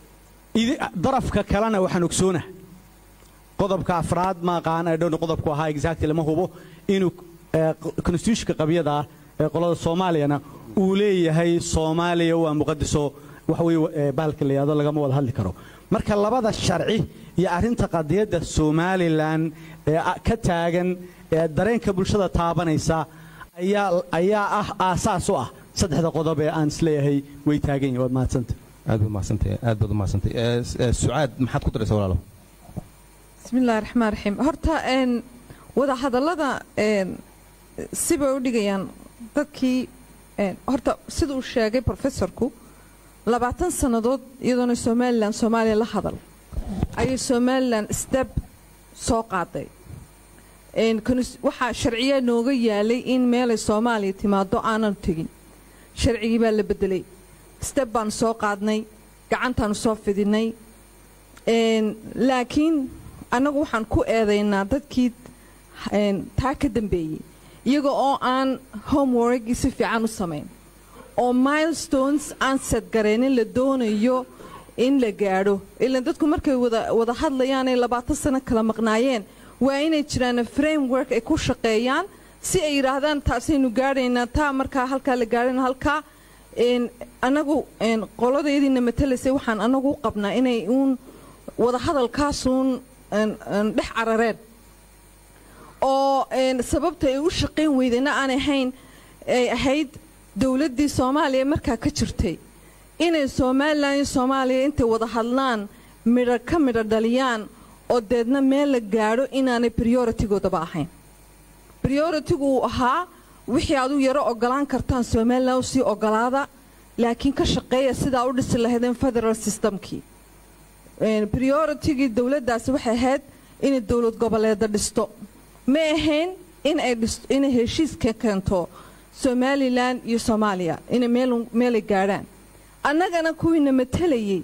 darafka kalena waxaan ogsoonah qodobka afraad ma aqaan ay dhow qodobku ahaa exactly lama hubo inuu constitutionka qabiyada ee qolada Soomaaliyana uu leeyahay Soomaaliya waa muqaddiso wax weey baalka leeyado laga ma wada hadli karo marka labada sharci iyo arinta qadiyada Somaliland ee ka taagan ee dareenka bulshada taabanaysa ayaa ayaa ah aasaas u ah saddexda qodob ee aan isleeyahay way taagan yihiin wad maadsanta aad u maadsantay aad baad u maadsantay ee Sucaad maxaad ku daraysaa walaalo bismillaahir rahmaanir rahiim horta een wada hadallada een sibay u dhigayaan dadkii een horta sida uu sheegay professorku labaatan sanadood iyadoo Somaliland Soomaaliya la hadal ayay Somaliland step soo qaaday een waxa sharciye nooga yaalay in meel Soomaaliya timaado aanan tagin sharcigi baa la bedelay step baan soo qaadnay gacantaan soo fidinay een laakiin anagu waxaan ku eedaynaa dadkii een taa ka dambeeyay iyaga oo aan homework si fiican u sameyn oo milestones aan set gareenin la doonayo in la gaadho ilaa dadku markay wada wada hadlayaan ay labaatan sano kala maqnaayeen waa inay jiraan framework ay ku shaqeeyaan si ay yiraahdaan taasaynu gaadhaynaa taa markaa halka la gaadhayna halka een anagu een qoladeedina matalaysay waxaan anagu qabnaa inay uun wada hadalkaas uun een dhex carareen oo een sababta ay u shaqeyn weydana aan ahayn ay ahayd dawladdii Soomaaliya markaa ka jirtay inay Soomaaliland iyo Soomaaliya inta wada hadlaan midho ka midho dhaliyaan oo deedna meel la gaadho inaanay priority-gooda ahayn priority-gu ahaa wixii aad u yaro ogolaan kartaan Soomaaliland si ogolaada laakiin ka shaqeeya sida u dhisi lahaydeen federal system-kii een priority-gi dawladdaasi waxay ahayd in dawlad goboleed dhisto ma ahayn in ay dhisto in heshiis ka keento Somaliland iyo Soomaaliya in meel meel gaaraan annagana kuwiina matalayay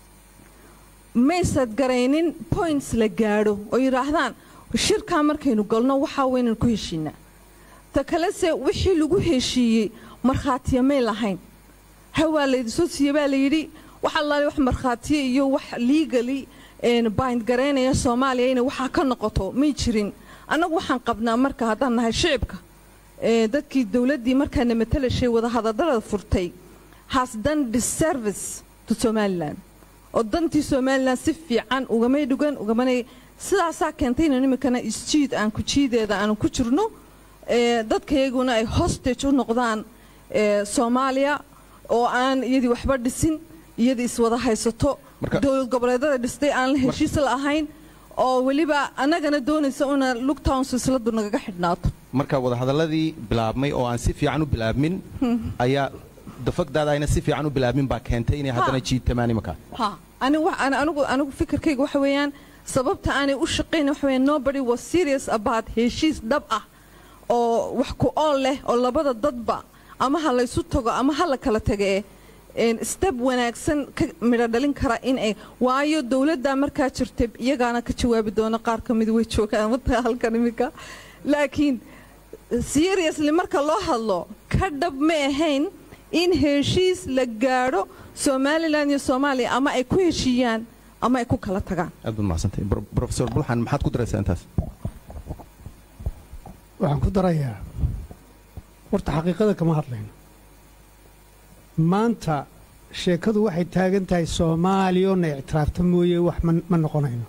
meesad garaynin points la gaadho oo yiraahdaan shirka markaynu galno waxa weyn ku heshiina ta kale se wixii lagu heshiiyay marxaatiye ma lahayn hawaalid soo siibaa la yiri waxa la wax marxaatiye iyo wax legally een bind gareynaya Soomaaliya in waxa ka noqoto ma jirin anagu waxaan qabnaa marka haddaan nahay shicibka ee dadkii dawladdii markaana matalashay wada hadallada furtay has done disservice to Somaliland oo dantii Somaliland si fiican uga may dhugan uga manay sidaas keentay in nimikana isjiid aan ku jiideeda aan ku jirno ee dadkayguna ay hostage u noqdaan ee Soomaaliya oo aan iyadii waxba dhisin iyadii is wada haysato dawlad goboleedada dhistay aan la heshiis la ahayn oo waliba anagana doonaysa una lockdown silsiladu naga xidhnaato marka wada hadaladii bilaabmay oo aan si fiican u bilaabmin ayaa dafaqdaada ayna si fiican u bilaabmin ba keentay inay hadana jiitamaani marka ha ani wax ana anigu anigu fikirkayga waxa weeyaan sababta aanay u shaqeyn waxa weeyaan nobody was serious about heshiis dab ah oo wax ku ool leh oo labada dadba ama ha la isu tago ama ha la kala tagay een step wanaagsan ka midho dhalin kara in ay waayo dawladda markaa jirtay iyagaana ka jawaabi doona qaar ka mid way joogaan wada halkan imika laakiin seriously marka loo hadlo ka dhab ma ahayn in heshiis la gaadho Somaliland iyo Soomaaliya ama ay ku heshiiyaan ama ay ku kala tagaan aad u maasantay professor Bulxan maxaad ku daraysaa intaas waxaan ku darayaa horta xaqiiqada kama hadlayno maanta sheekadu waxay taagan tahay Soomaaliya oo ictiraafta mooye wax ma noqonayno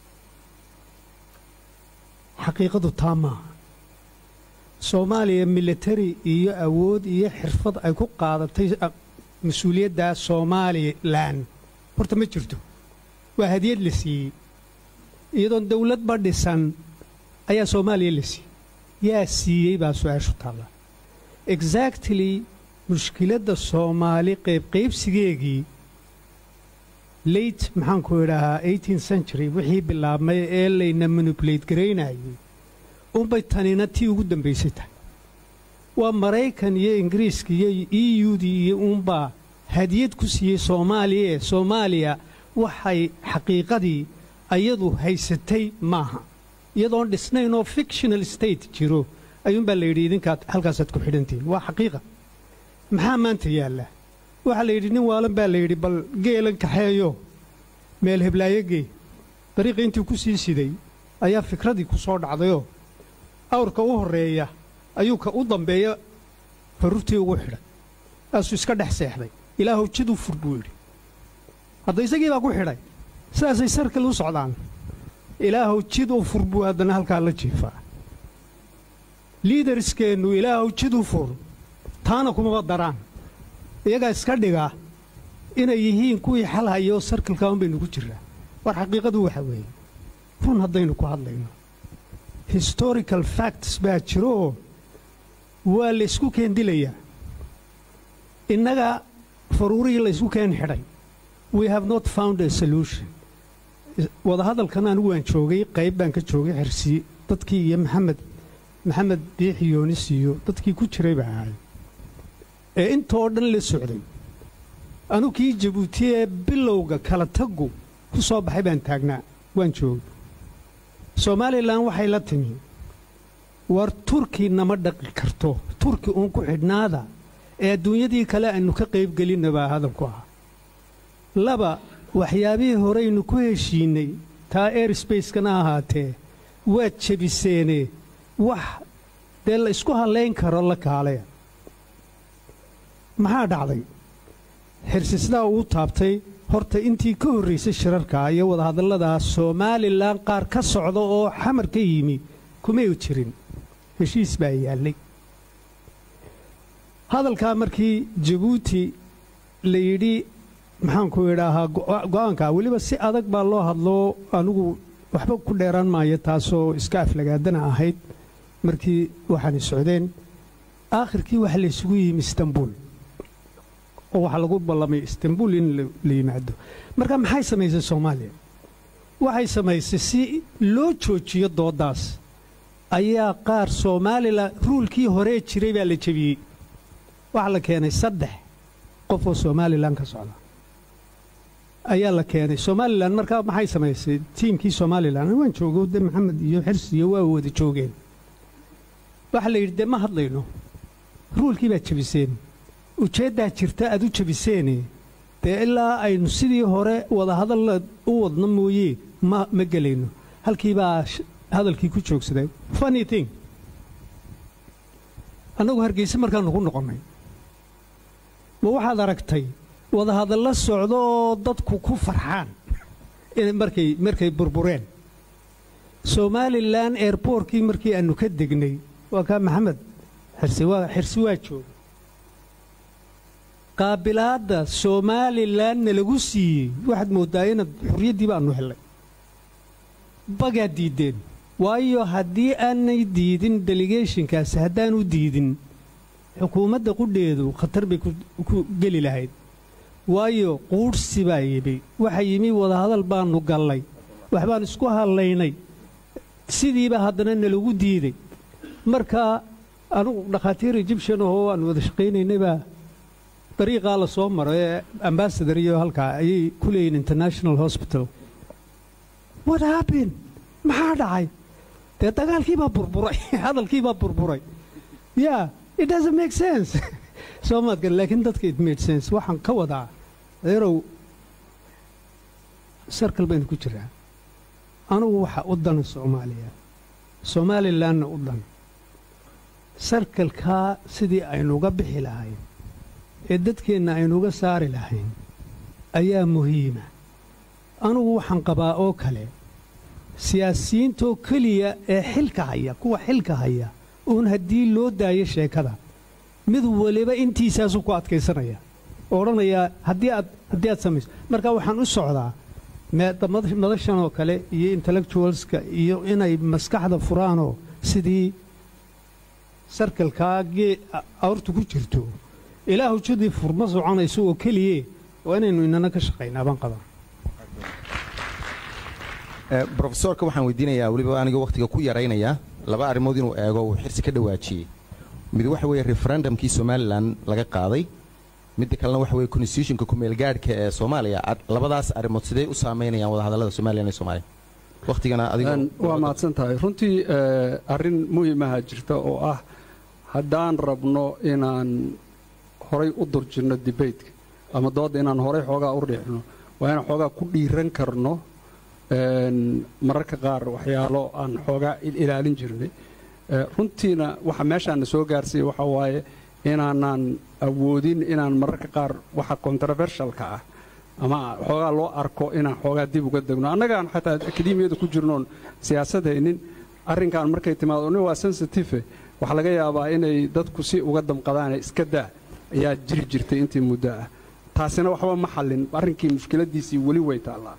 xaqiiqadu taama Soomaaliya military iyo awood iyo xirfad ay ku qaadatay mas'uuliyadda Soomaaliland horta ma jirto waa hadiyad la siiyay iyadoo dawlad ba dhisan ayaa Soomaaliya la siiyay yaa siiyay baa su'aashu taala exactly mushkiladda Soomaali qayb qaybsigeegii late maxaan ku idhahaa eighteenth century wixii bilaabmay ee layna manipulate gareynayay unbay tanina tii ugu dambaysay tahay waa Maraykan iyo Ingiriiska iyo E U D iyo unbaa hadiyad ku siiyey Soomaaliya Soomaaliya waxay xaqiiqadii ayadu haysatay maaha iyadoon dhisnayn oo fictional state jiro ayuunbaa la yidhi idinkaad halkaasaad ku xidhantihiin waa xaqiiqa maxaa maanta yaalla waxaa la yidhi nin waalan baa la yidhi bal geelan kaxeeyo meel heblaayagee dariiqii intii ku sii siday ayaa fikradii ku soo dhacdayoo awrka u horreeya ayuu ka u dambeeya farurtii ugu xidhay aasuu iska dhex seexday ilaahuw jid u fur buu yidhi hadda isagii baa ku xidhay sidaasay sarkal u socdaan ilaahuw jid u fur buu haddana halkaa la jiifaa liidarskeennu ilaahuw jid u fur taana kumaba daraan iyagaa iska dhigaa inay yihiin kuwii xal hayoo sarkalkaa un baynu ku jirraa war xaqiiqadu waxa weeye run haddaynu ku hadlayno historical facts baa jirooo waa laysku keendilayaa innaga faruurihii laysku keen xidhay we have not found a solution wadahadalkan anigu waan joogay qayb baan ka joogay xirsi dadkii iyo maxamed maxamed biixi yoonis iyo dadkii ku jiray baa ahay ee intoo dhan la socday anu kii jabuuti ee bilowga kala taggu ku soo baxay baan taagnaa waan joogay somalilan waxay la timi war turki nama dhaqi karto turki uun ku xidhnaada ee adduunyadii kale aynu ka qaybgelinna baa hadalku ah laba waxyaabihii horeynu ku heshiinnay taa airsbacekana ahaatee waad jebiseene wax dee la isku hallayn karo la kaalaya maxaa dhacday xirsisdaa uu taabtay horta intii ka horraysay shirarkaa iyo wadahadalladaa somalilan qaar ka socda oo xamar ka yimi kumay jirin heshiis baa yaallay hadalkaa markii jabuuti la yidhi maxaanku idhaahaa go'aankaa weliba si adag baa loo hadloo anigu waxba ku dheeraan maayo taasoo iska aflagaadana ahayd markii waxaanay socdeen aakhirkii waxa laysugu yimi istanbuul oo waxaa lagu ballamay istanbuul in la yimaado marka maxay samaysay soomaaliya waxay samaysay si loo joojiyo dooddaas ayaa qaar soomaalila ruulkii horee jiray baa la jebiyey waxaa la keenay saddex qof oo somalilan ka socda ayaa la keenay somalilan markaa maxay samaysay tiimkii somalilan waan joogo de maxamed iyo xirsi iyo waa wada joogeen waxaa la yidhi dee ma hadlayno ruulkii baad jebiseen ujeeddaa jirta aad u jebiseene dee ilaa aynu sidii hore wadahadalla u wadno mooye ma ma gelayno halkii baa hadalkii ku joogsaday funny thing annagu hargeysa markaannu ku noqonnay ma waxaad aragtay wadahadalla socdo oo dadku ku farxaan markay markay burbureen somalilan airbortkii markii aannu ka degnay waa kaa maxamed xirsi waa xirsi waa jooga qaabilaadda somalilanna lagu siiyey waxaad mooddaa inaad xurriyaddii baannu hellay bagaad diiddeen waayo haddii aanay diidin delegationkaasi haddaanu diidin xukuumadda qudheedu khatar bay ku geli lahayd waayo quudhsi baa yimi waxa yimi wadahadal baannu gallay waxbaan isku hallaynay sidiiba haddana nalagu diiday markaa anugu dhakhaatiir egyptian ahoo aan wada shaqaynaynabaa dariiqaa la soo maro ee ambasador iyo halkaa ayay ku leeyihin international hospital what happen maxaa dhacay dee dagaalkii baa burburay hadalkii baa burburay yeah it doesn't make sense soo maadkan laakiin dadka it made sense waxaan ka wadaa adeerow sarkal baynu ku jiraa anugu waxa u dana soomaaliya somalilanna u dan sarkalkaa sidii aynuga bixi lahayn ee dadkeenna aynuga saari lahayn ayaa muhiima anugu waxaan qabaa oo kale siyaasiyiintoo keliya ee xilka haya kuwa xilka haya uun haddii loo daayo sheekada mid waliba intiisaasuu ku adkaysanaya oo odhanayaa haddii aad haddii aad samayso marka waxaan u socdaa madashan oo kale iyo intellectualska iyo inay maskaxda furaanoo sidii sarkalkaa gee awrtu ku jirto ilaahu jadii furma soconayso oo keliye waa inaynu inana ka shaqaynaa baan qabaa brofesorka waxaan weydiinayaa weliba aniga wakhtiga ku yaraynayaa laba arrimood inuu eego uu xirsi ka dhawaajiyey mid waxa weeye referendumkii somalilan laga qaaday midda kalena waxa weeye constitutionka ku-meelgaadhka ee soomaaliya labadaas arrimood sidee u saamaynayaan wadahadallada somalilan ee soomaaliya wakhtigana adiga waa mahadsan tahay runtii arrin muhiimaha jirta oo ah haddaan rabno inaan horay u durjinno debateka ama doodda inaan horay xoogaa u riixno waa inaan xoogaa ku dhiiran karno mararka qaar waxyaalo aan xoogaa ilaalin jirnay runtiina waxa meeshaana soo gaarsiiya waxa waaye inaanaan awoodin inaan mararka qaar waxa controversialka ah ama xoogaa loo arko inaan xoogaa dib uga degno annagaan xataa akademiyada ku jirnoon siyaasad haynin arrinkan markay timaado nin waa sensitive waxaa laga yaabaa inay dadku si uga damqadaane iska daa ayaa jiri jirtay intii muddo ah taasina waxba ma xallin arrinkii mushkiladiisii weli way taallaa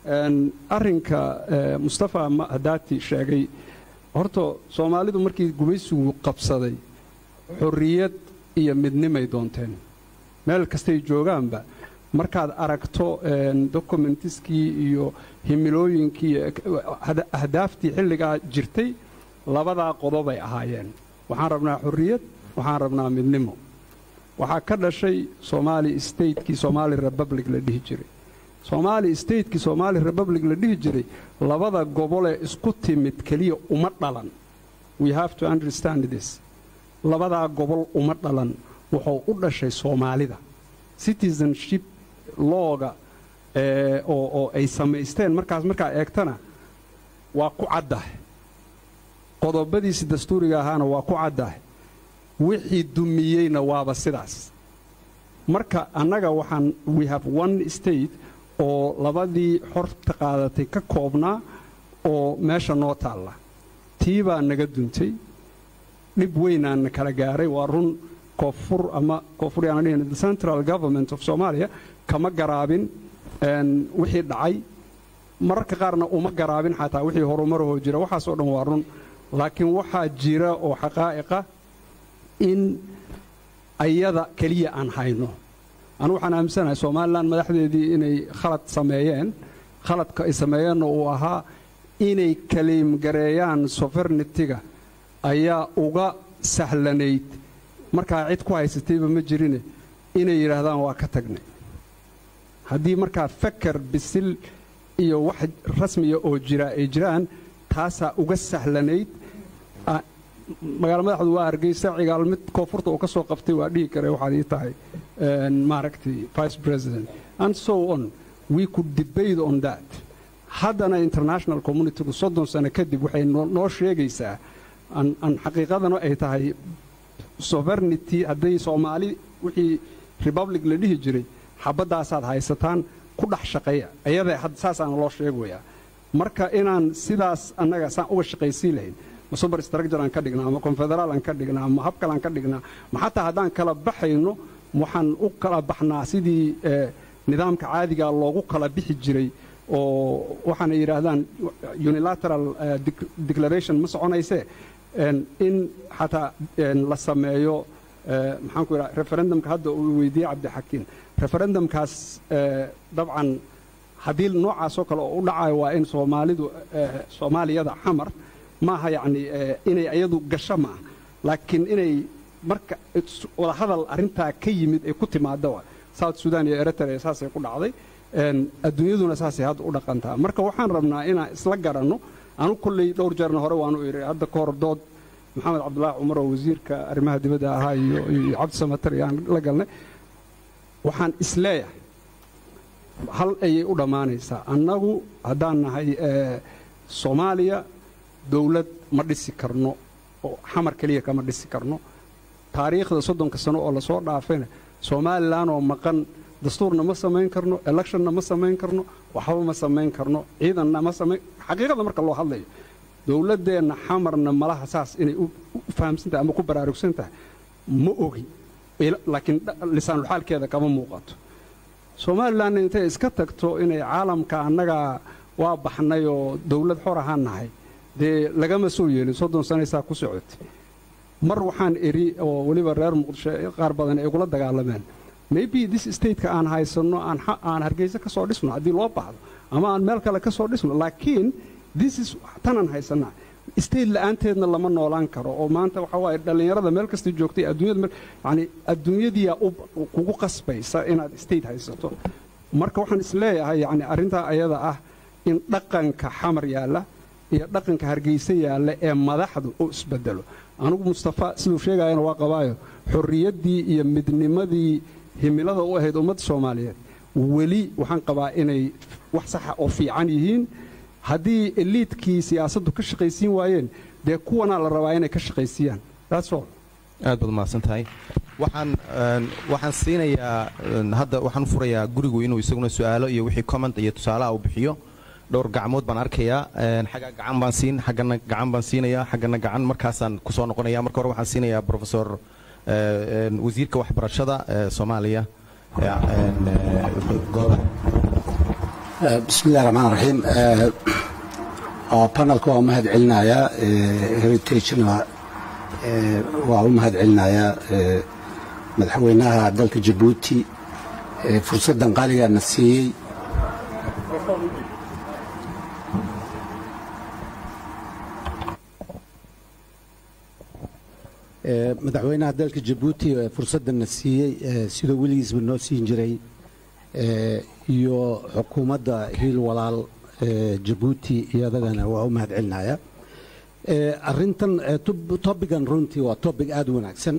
arrinka mustafa hadaati sheegay horta soomaalidu markii gumaysigu qabsaday xorriyad iyo midnimay doonteen meel kastay joogaanba markaad aragto documentiskii iyo himilooyinkii ahdaaftii xilligaa jirtay labadaa qodobay ahaayeen waxaan rabnaa xorriyad waxaan rabnaa midnimo waxaa ka dhashay Somali State-kii Somali Republic la dhihi jiray Somali State-kii Somali Republic la dhihi jiray labada gobol ee isku timid kaliya uma dhalan we have to understand this labada gobol uma dhalan wuxuu u dhashay Soomaalida citizenship looga ee oo oo ay sameysteen markaas markaa eegtana waa ku caddahay qodobadiisa dastuuriga ahaana waa ku caddahay wixii dumiyeyna waaba sidaas marka annaga waxaan we have one state oo labadii xorta qaadatay ka koobnaa oo meesha noo taalla tii baa naga duntay dhib weynaan kala gaaray waa run koonfur ama koonfur aan dhahayna the central government of Somalia kama garaabin wixii dhacay mararka qaarna uma garaabin xataa wixii horumaroo jira waxaas oo dhan waa run laakiin waxaa jira oo xaqaa'iqa in ayada kaliya aan hayno anu waxaan aaminsanahay Soomaaliland madaxdeedii inay khalad sameeyeen khaladka ay sameeyeen oo ahaa inay kaliim gareeyaan sovereignty-ga ayaa uga sahlanayd markaa cid ku haysatayba ma jirine inay yiraahdaan waa ka tagnay haddii markaa fakar bisil iyo wax rasmi oo jira ay jiraan taasaa uga sahlanayd magaala madaxdu waa Hargeysa cigaal mid koonfurta oo ka soo qabtay waa dhigi kare waxaad ii tahay maaragtay vice president and so on we could debate on that haddana international community-gu soddon sano kadib waxay noo sheegaysaa an xaqiiqadana ay tahay sovereignty hadday Soomaali wixii republic la dhihi jiray xabadaasaad haysataan ku dhex shaqeeya ayada saasaan loo sheegayaa marka inaan sidaas annaga saan uga shaqaysiin lahayn ma super structure aan ka dhignaa ama confederal aan ka dhignaa ama hab kale aan ka dhignaa ma xataa haddaan kala baxayno waxaan u kala baxnaa sidii nidaamka caadiga loogu kala bixi jiray oo waxaan yiraahdaan unilateral declaration ma soconaysee in xataa la sameeyo maxaan ku yiraahdaa referendumka hadda uu weydiiyay Cabdi Xakiin referendumkaas dabcan haddii noocaas oo kale u dhacayo waa in Soomaalidu Soomaaliyada xamar maaha yacni inay ayadu gasho maaha laakiin inay marka wada hadal arrintaa ka yimid ay ku timaado South Sudan iyo Eritrea saasay ku dhacday adduunyaduna saasay hadda u dhaqantaa marka waxaan rabnaa inaan isla garanno anu kulley dhowr jeerna hore waanu iri hadda ka hor dood maxamed cabdullaahi cumar oo wasiirka arrimaha dibadda ahaa iyo cabdi samatar ayaan la galnay waxaan isleeyahay hal ayay u dhammaanaysaa annagu haddaan nahay Soomaaliya dawlad ma dhisi karno oo xamar kaliya kama dhisi karno taariikhda soddonka sano oo la soo dhaafayna Soomaaliland oo maqan dastuurna ma samayn karno electionna ma samayn karno waxba ma samayn karno ciidanna ma samayn xaqiiqada marka loo hadlayo dawladdeena xamarna malaha saas inay u fahamsantahay ama ku baraarugsantahay ma ogi laakiin lisaanul xaalkeeda kama muuqato Soomaaliland intay iska tagto inay caalamka annaga waa baxnay oo dawlad xor ahaan nahay dee lagama soo yeelin soddon sano saa ku socotay mar waxaan eri oo waliba reer Muqdisho qaar badan ay kula dagaalameen maybe this state-ka aan haysano aan aan Hargeysa ka soo dhisno hadii loo baahdo ama aan meel kale ka soo dhisno laakiin this is tanan haysana state la'aanteedna lama noolaan karo oo maanta waxa waa dhalinyarada meel kasta joogtay adduunyada yani adduunyadii kugu qasbaysa inaad state haysato marka waxaan isleeyahay yani arrinta ayada ah in dhaqanka xamar yaala iyo dhaqanka Hargeysa yaala ee madaxdu oo isbedelo anigu Mustafa sidoo sheegayna waa qabaayo xorriyadii iyo midnimadii himilada u ahayd ummadda Soomaaliyeed weli waxaan qabaa inay wax saxa oo fiican yihiin haddii eliidkii siyaasaddu ka shaqaysiin waayeen dee kuwanaa la rabaa inay ka shaqaysiiyaan that's all aad baad mahadsan tahay waxaan waxaan siinayaa hadda waxaan u furayaa gurigu inuu isaguna su'aalo iyo wixii comment iyo tusaalaha uu bixiyo dhowr gacmood baan arkayaa xagga gacan baan siin xaggana gacan baan siinayaa xaggana gacan markaasaan ku soo noqonayaa marka hore waxaan siinayaa professor wasiirka waxbarashada Soomaaliya بسم الله الرحمن الرحيم بانلكو waa mahad celinaya heritage-na waa u mahad celinaya madaxweynaha dalka Djibouti fursadan qaaliga na siiyay madaxweynaha dalka Djibouti fursadan na siiyay sidoo weligiisba noo siin jiray iyo xukuumadda hiil walaal Djibouti iyadana waa u mahad celinaya arrintan topican runtii waa topic aad u wanaagsan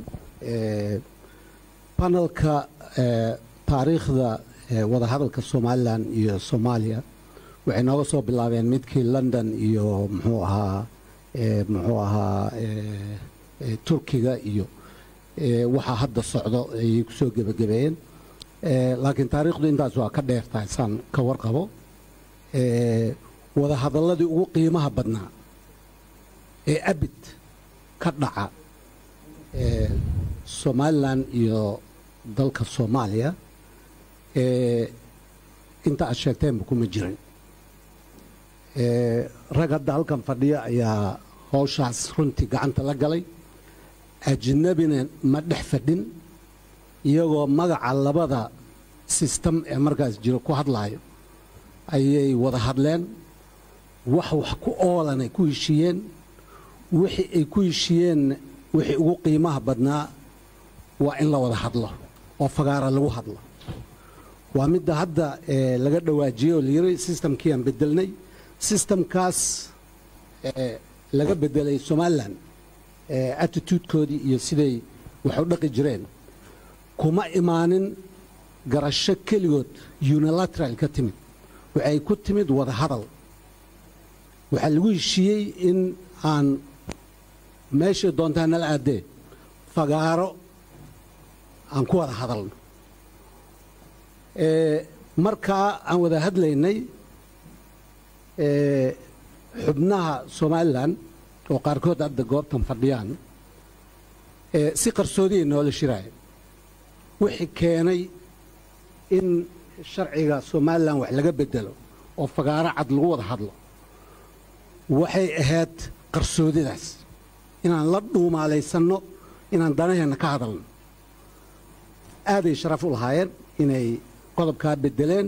panelka taariikhda wada hadalka Somaliland iyo Soomaaliya waxay nooga soo bilaabeen midkii London iyo muxuu ahaa muxuu ahaa Turkiga iyo waxa hadda socdo ay ku soo gabagabeeyeen laakiin taariikhdu intaas waa ka dheertahay san ka warqabo wada hadalladii ugu qiimaha badnaa ee abid ka dhaca Somaliland iyo dalka Soomaaliya inta aad sheegteenba kuma jirin rag hadda halkan fadhiya ayaa howshaas runtii gacanta la galay ajnabina ma dhex fadhin iyagoo magaca labada system ee markaas jiro ku hadlaayo ayay wada hadleen wax wax ku oolan ay ku heshiiyeen wixii ay ku heshiiyeen wixii ugu qiimaha badnaa waa in la wada hadlo oo fagaara lagu hadlo waa midda hadda laga dhawaajiyo oo layiri systemkii aan bedelnay systemkaas laga bedelay Somaliland attitude-koodii iyo siday wax u dhaqi jireen kuma imaanin garasho keligood unilateral ka timid waxay ku timid wada hadal waxaa lagu heshiiyey in aan meesha doontaa nala aadee fagaaro aan ku wada hadalno markaa aan wada hadlaynay xubnaha Somaliland oo qaarkood hadda goobtan fadhiyaan si qarsoodiye noola shiraaya wixii keenay in sharciga Somaliland wax laga bedelo oo fagaaro cad lagu wada hadlo waxay ahayd qarsoodidaas inaan la dhuumaalaysanno inaan danaheena ka hadalno aaday sharaf u lahaayeen inay qodobkaa bedeleen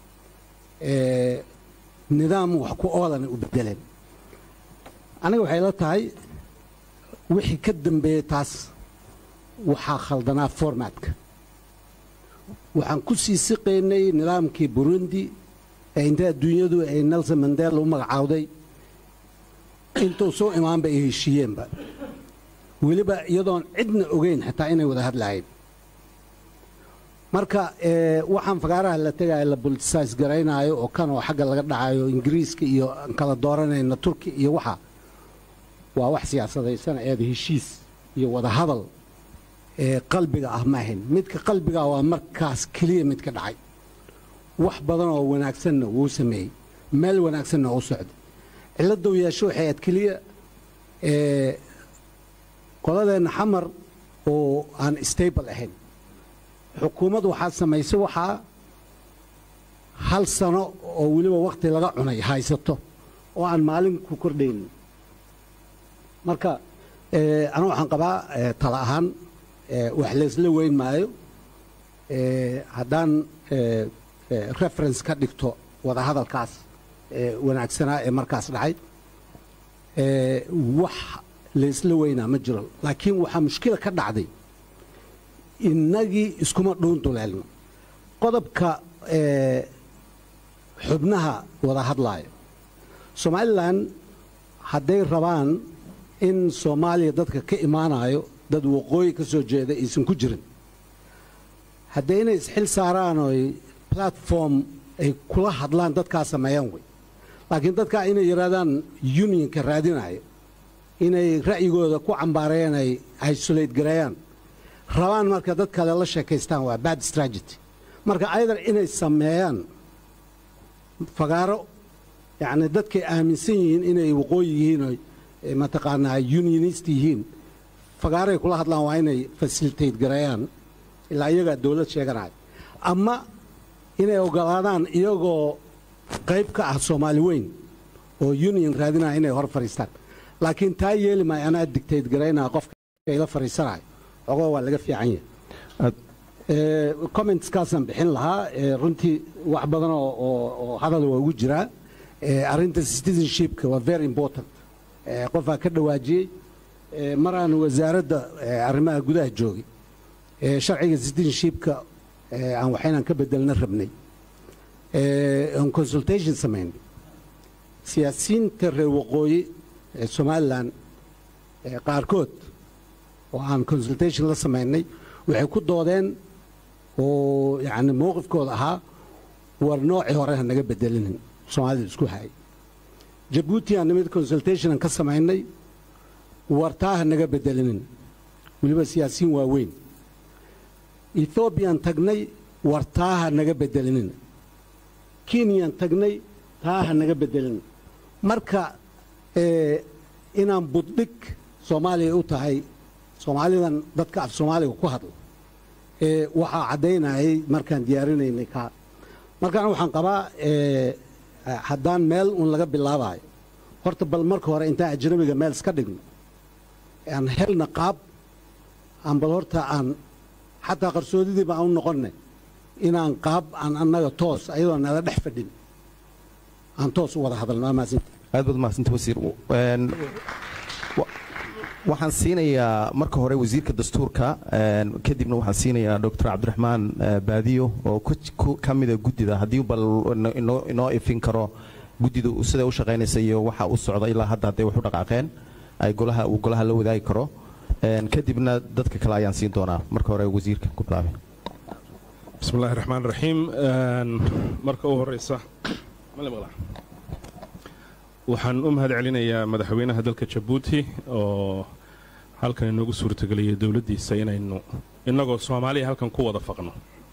nidaam wax ku oolan u bedeleen aniga waxay la tahay wixii ka dambeeyay taas waxaa khaldanaa formatka waxaan ku sii siqaynay nidaamkii Burundi ee inta adduunyadu ay Nelson Mandela u magacaawday intuu soo imaanba ay heshiiyeenba weliba iyadoon cidna ogeyn xataa inay wada hadlaayeen marka waxaan fagaaraha la tagay la politicize garaynayo oo kan oo xagga laga dhacayo Ingiriiska iyo kala dooranayna Turki iyo waxa waa wax siyaasadaysan ee heshiis iyo wada hadal ee qalbiga ah ma ahayn midka qalbiga waa markaas kaliya midka dhacay wax badan oo wanaagsan uu sameeyay meel wanaagsan oo socday cilada uu yeesho waxay ad kaliya ee qoladeena xamar oo aan stable ahayn xukuumaddu waxaa samaysay waxaa hal sano oo weliba waqti laga cunay haysato oo aan maalin ku kordhayn marka ee anu waxaan qabaa tala ahaan wax la isla weyn maayo ee haddaan reference ka dhigto wada hadalkaas wanaagsanaa ee markaas dhacay ee wax la isla weynaa ma jiro laakiin waxaa mushkila ka dhacday innagii iskuma dhuunduleelno qodobka ee xubnaha wada hadlaaya Somaliland hadday rabaan in Soomaaliya dadka ka imaanayo dad waqooyi ka soo jeeda aysan ku jirin haddayna isxil saaraan oo platform ay kula hadlaan dadkaa sameeyaan wey laakiin dadkaa inay yidhahdaan unionka raadinayo inay ra'yigooda ku cambaareen ay isolate gareeyaan rabaan marka dad kale la sheekaystaan waa bad strategy marka ayadar inay sameeyaan fagaaro yacni dadkay aaminsan yihiin inay waqooyi yihiin oo mataqaanaa unionist yihiin fagaaray kula hadlaan waa inay facilitate gareeyaan ilaa iyagaa dawlad sheeganaya ama inay ogolaadaan iyagoo qayb ka ah soomaali weyn oo union raadinaya inay hor fadhiistaan laakiin taa yeeli maayo anaa dictate garaynaa qofka ila fadhiisanayo xogoo waa laga fiican yahay commentskaasaan bixin lahaa runtii wax badan oo hadal waa ugu jiraa arrinta citizenshipka waa very important qofaa ka dhawaajiyey maraan wasaaradda arrimaha gudaha joogay sharciga citizenshipka aan waxaynaan ka bedelna rabnay on consultation samaynay siyaasiyiinta reer waqooyi ee somalilan qaarkood oo aan consultation la samaynay waxay ku doodeen oo yacni mowqifkooda ahaa war noocii hore ha naga bedelinin soomaalida isku hayay jabuuti aan nimid consultationan ka samaynay war taa ha naga bedelinin weliba siyaasiyiin waaweyn ethoobiyan tagnay war taa ha naga bedelinin kenyan tagnay taa ha naga bedelinin marka inaan buddhig soomaaliya u tahay soomaalidan dadka af soomaaliga ku hadla waxaa caddaynayay markaan diyaarinaynay kaa markaan waxaan qabaa haddaan meel un laga bilaabayo horta bal marka hore intaan ajnabiga meel iska dhigno aan helna qaab aan bal horta aan xataa qarsoodidiiba aan u noqonnay inaan qaab aan annaga toos ayadoo nala dhex fadhin aan toos u wada hadalno maasinta aad baad mahadsanti wasiir waxaan siinayaa marka hore wasiirka dastuurka kadibna waxaan siinayaa doctor cabdiraxmaan baadiyo oo ka mida guddida haddii bal inoo ifin karo guddidu siday u shaqaynaysa iyo waxa u socda ilaa hadda hadday wax u dhaqaaqeen ay golaha uu golaha la wadaagi karo kadibna dadka kale ayaan siin doonaa marka hore wasiirka ku bilaabay بسم الله الرحمن الرحيم marka u horeysa waxaan u mahad celinayaa madaxweynaha dalka Djibouti oo halkan inoogu suurtageliyay dawladdiisa inaynu inagoo Soomaaliya halkan ku wada faqno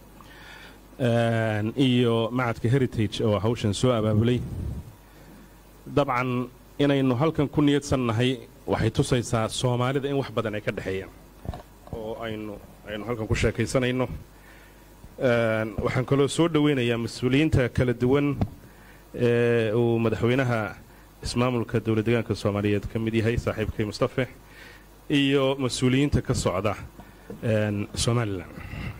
iyo macadka heritage oo hawshan soo abaabulay dabcan inaynu halkan ku niyadsannahay waxay tusaysaa Soomaalida in wax badan ay ka dhaxeeyaan oo aynu aynu halkan ku sheekaysanayno waxaan kaloo soo dhaweynayaa mas'uuliyiinta kala duwan ee uu madaxweynaha ismaamulka dawlad deegaanka Soomaaliyeed ka mid yahay saaxiibkay Mustafa iyo mas'uuliyiinta ka socda een Soomaaliland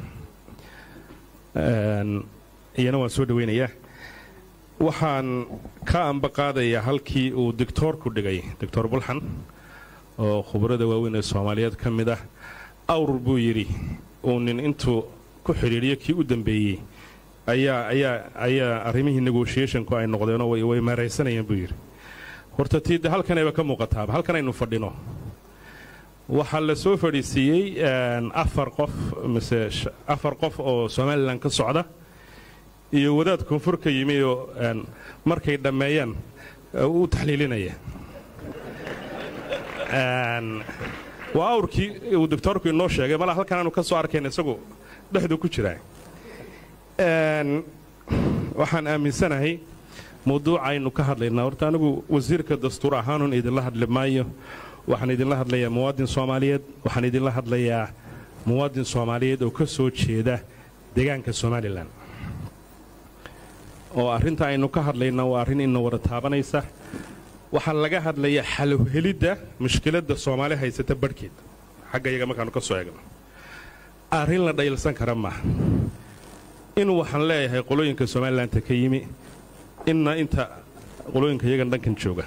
een iyana waan soo dhaweynayaa waxaan ka amba qaadayaa halkii uu doctorku dhigay doctor Bulxan oo khibrada waaweyn ee Soomaaliyeed ka mid ah awr buu yiri oo nin intuu ku xiriiriyo kii u dambeeyay ayaa ayaa ayaa arrimihii negotiation-ku ay noqdeen oo way way maaraysanayeen buu yiri horta tiida halkan ayba ka muuqataa halkan aynu fadhino waxa la soo fadhiisiyay afar qof mise afar qof oo Soomaaliland ka socda iyo wadaad koonfur ka yimi oo markay dhameeyaan uu taxliilinaya een waa awrkii uu doctorku inoo sheegay malaha halkan aanu ka soo arkeen isagu dhexdu ku jiraa een waxaan aaminsanahay mawduuca aynu ka hadlaynaa horta anigu wasiirka dastuur ahaan idinla hadli maayo waxaan idinla hadlayaa muwaadin Soomaaliyeed waxaan idinla hadlayaa muwaadin Soomaaliyeed oo ka soo jeeda deegaanka Soomaaliland oo arrinta aynu ka hadlaynaa waa arrin inoo wada taabanaysa waxaan laga hadlayaa xal u helidda mushkiladda Soomaali haysata barkeed xagga iyaga markaanu ka soo eegno arrin la dhaylsan kara ma in waxaan leeyahay qolooyinka Soomaaliland ka yimi inna inta qolooyinka iyaga dhankan jooga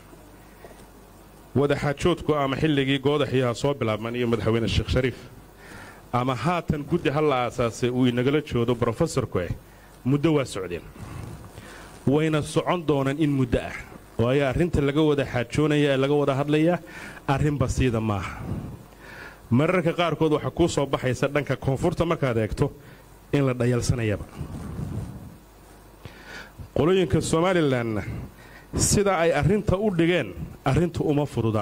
wada xaajoodku ama xilligii goodaxiyaha soo bilaabman iyo madaxweyne Sheekh Shariif ama haatan guddi hal aasaasay uu inagala joodo professorku ah muddo waa socdeen wayna socon doonaan in muddo ah waayo arrinta laga wada xaajoonaya ee laga wada hadlaya arrin basiida maaha mararka qaarkood waxa ku soo baxaysa dhanka koonfurta markaad eegto in la dhayalsanayaba qolooyinka Somaliland sida ay arrinta u dhigeen arrintu uma fududa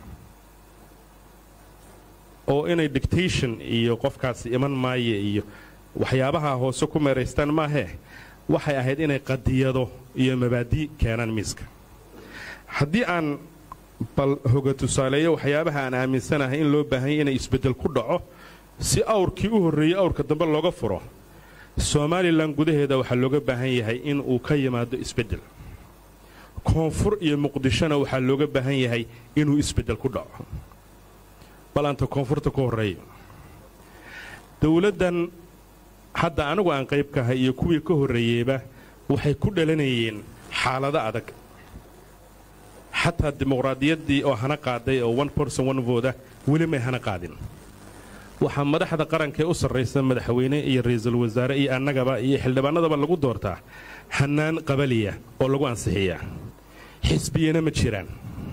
oo inay dictation iyo qofkaas iman maaye iyo waxyaabaha hoose ku meeraystaan maahe waxay ahayd inay qadiyado iyo mabaadi keenaan miiska haddii aan bal hoga tusaaleeyo waxyaabaha aan aaminsanahay in loo baahan yahay inay isbeddel ku dhaco si awrkii u horreeyay awrka dambe looga furo Somaliland gudaheeda waxaa looga baahan yahay in uu ka yimaado isbeddel koonfur iyo muqdishona waxaa looga baahan yahay inuu isbeddel ku dhaco balanta koonfurta ku horreeyo dawladdan hadda anigu aan qayb ka ahay iyo kuwii ka horreeyeyba waxay ku dhalanayeen xaalado adag xataa dimuqraadiyaddii oo hana qaaday oo one person one vote weli may hana qaadin waxaa madaxda qaranka u sarraysa madaxweyne iyo ra'iisul wasaare iyo annagaba iyo xildhibaanadaba lagu doortaa hanaan qabaliya oo lagu ansixiyaa xisbiyana ma jiraan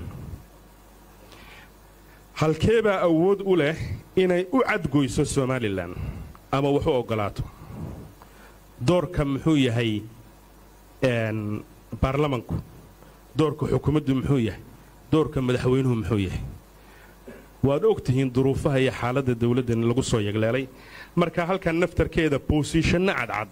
halkeebaa awood u leh inay u cadgoyso Somaliland ama wuxuu ogolaato doorka muxuu yahay een baarlamanku doorka xukuumaddu muxuu yahay doorka madaxweynuhu muxuu yahay waad ogtihiin duruufaha iyo xaaladda dawladdan lagu soo yagleelay marka halkan naftarkeeda position cadcad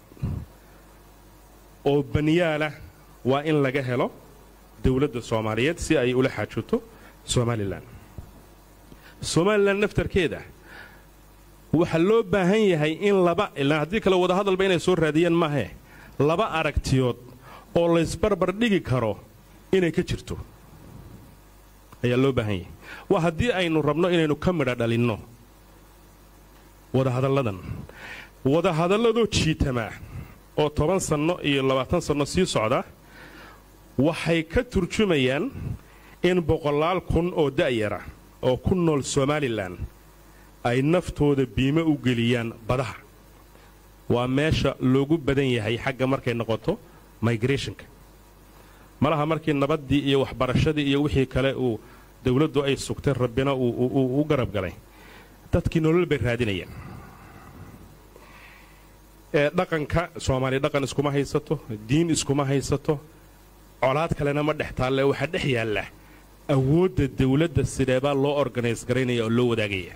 oo baniyaala waa in laga helo dawladda Soomaaliyeed si ay ula xaajoto Somaliland Somaliland naftarkeeda waxa loo baahan yahay in laba ilaa hadii kala wada hadalba inay soo raadiyaan maahe laba aragtiyood oo la isbarbar dhigi karo inay ka jirto ayaa loo baahan yahay waa hadii aynu rabno inaynu ka midha dhalinno wada hadalladan wada hadalladu jiitama oo toban sano iyo labaatan sano sii socda waxay ka turjumayaan in boqolaal kun oo da'yara oo ku nool Somaliland ay naftooda biimo u geliyaan badaha waa meesha loogu badan yahay xagga markay noqoto migrationka malaha markii nabadii iyo waxbarashadii iyo wixii kale uu dawladdu ay sugtay rabbina uu u garab galay dadkii nolol bay raadinayaan ee dhaqanka Soomaali dhaqan iskuma haysato diin iskuma haysato colaad kalena ma dhex taalle waxa dhex yaala awoodda dawladda sideeba loo organize gareynaya oo loo wadaagaya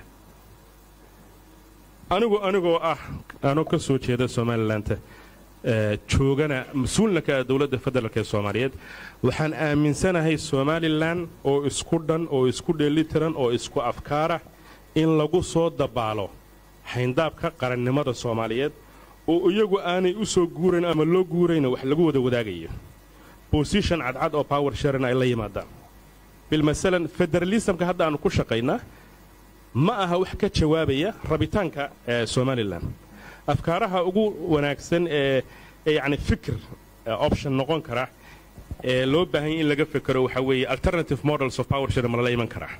anigu anigoo ah anoo ka soo jeeda Somaliland ee joogana mas'uulna ka dawladda federaalka ee Soomaaliyeed waxaan aaminsanahay Somaliland oo isku dhan oo isku dheelitiran oo isku afkaara in lagu soo dabaalo xayndaabka qarannimada Soomaaliyeed oo iyagu aanay u soo guuran ama loo guurayna wax lagu wada wadaagayo position cadcad oo power sharing ay la yimaadaan bil masalan federalismka hadda aanu ku shaqaynaa ma aha wax ka jawaabaya rabitaanka ee Somaliland afkaaraha ugu wanaagsan ee yaani fikir option noqon kara ee loo baahan in laga fikiro waxa weeye alternative models of power sharing la iman kara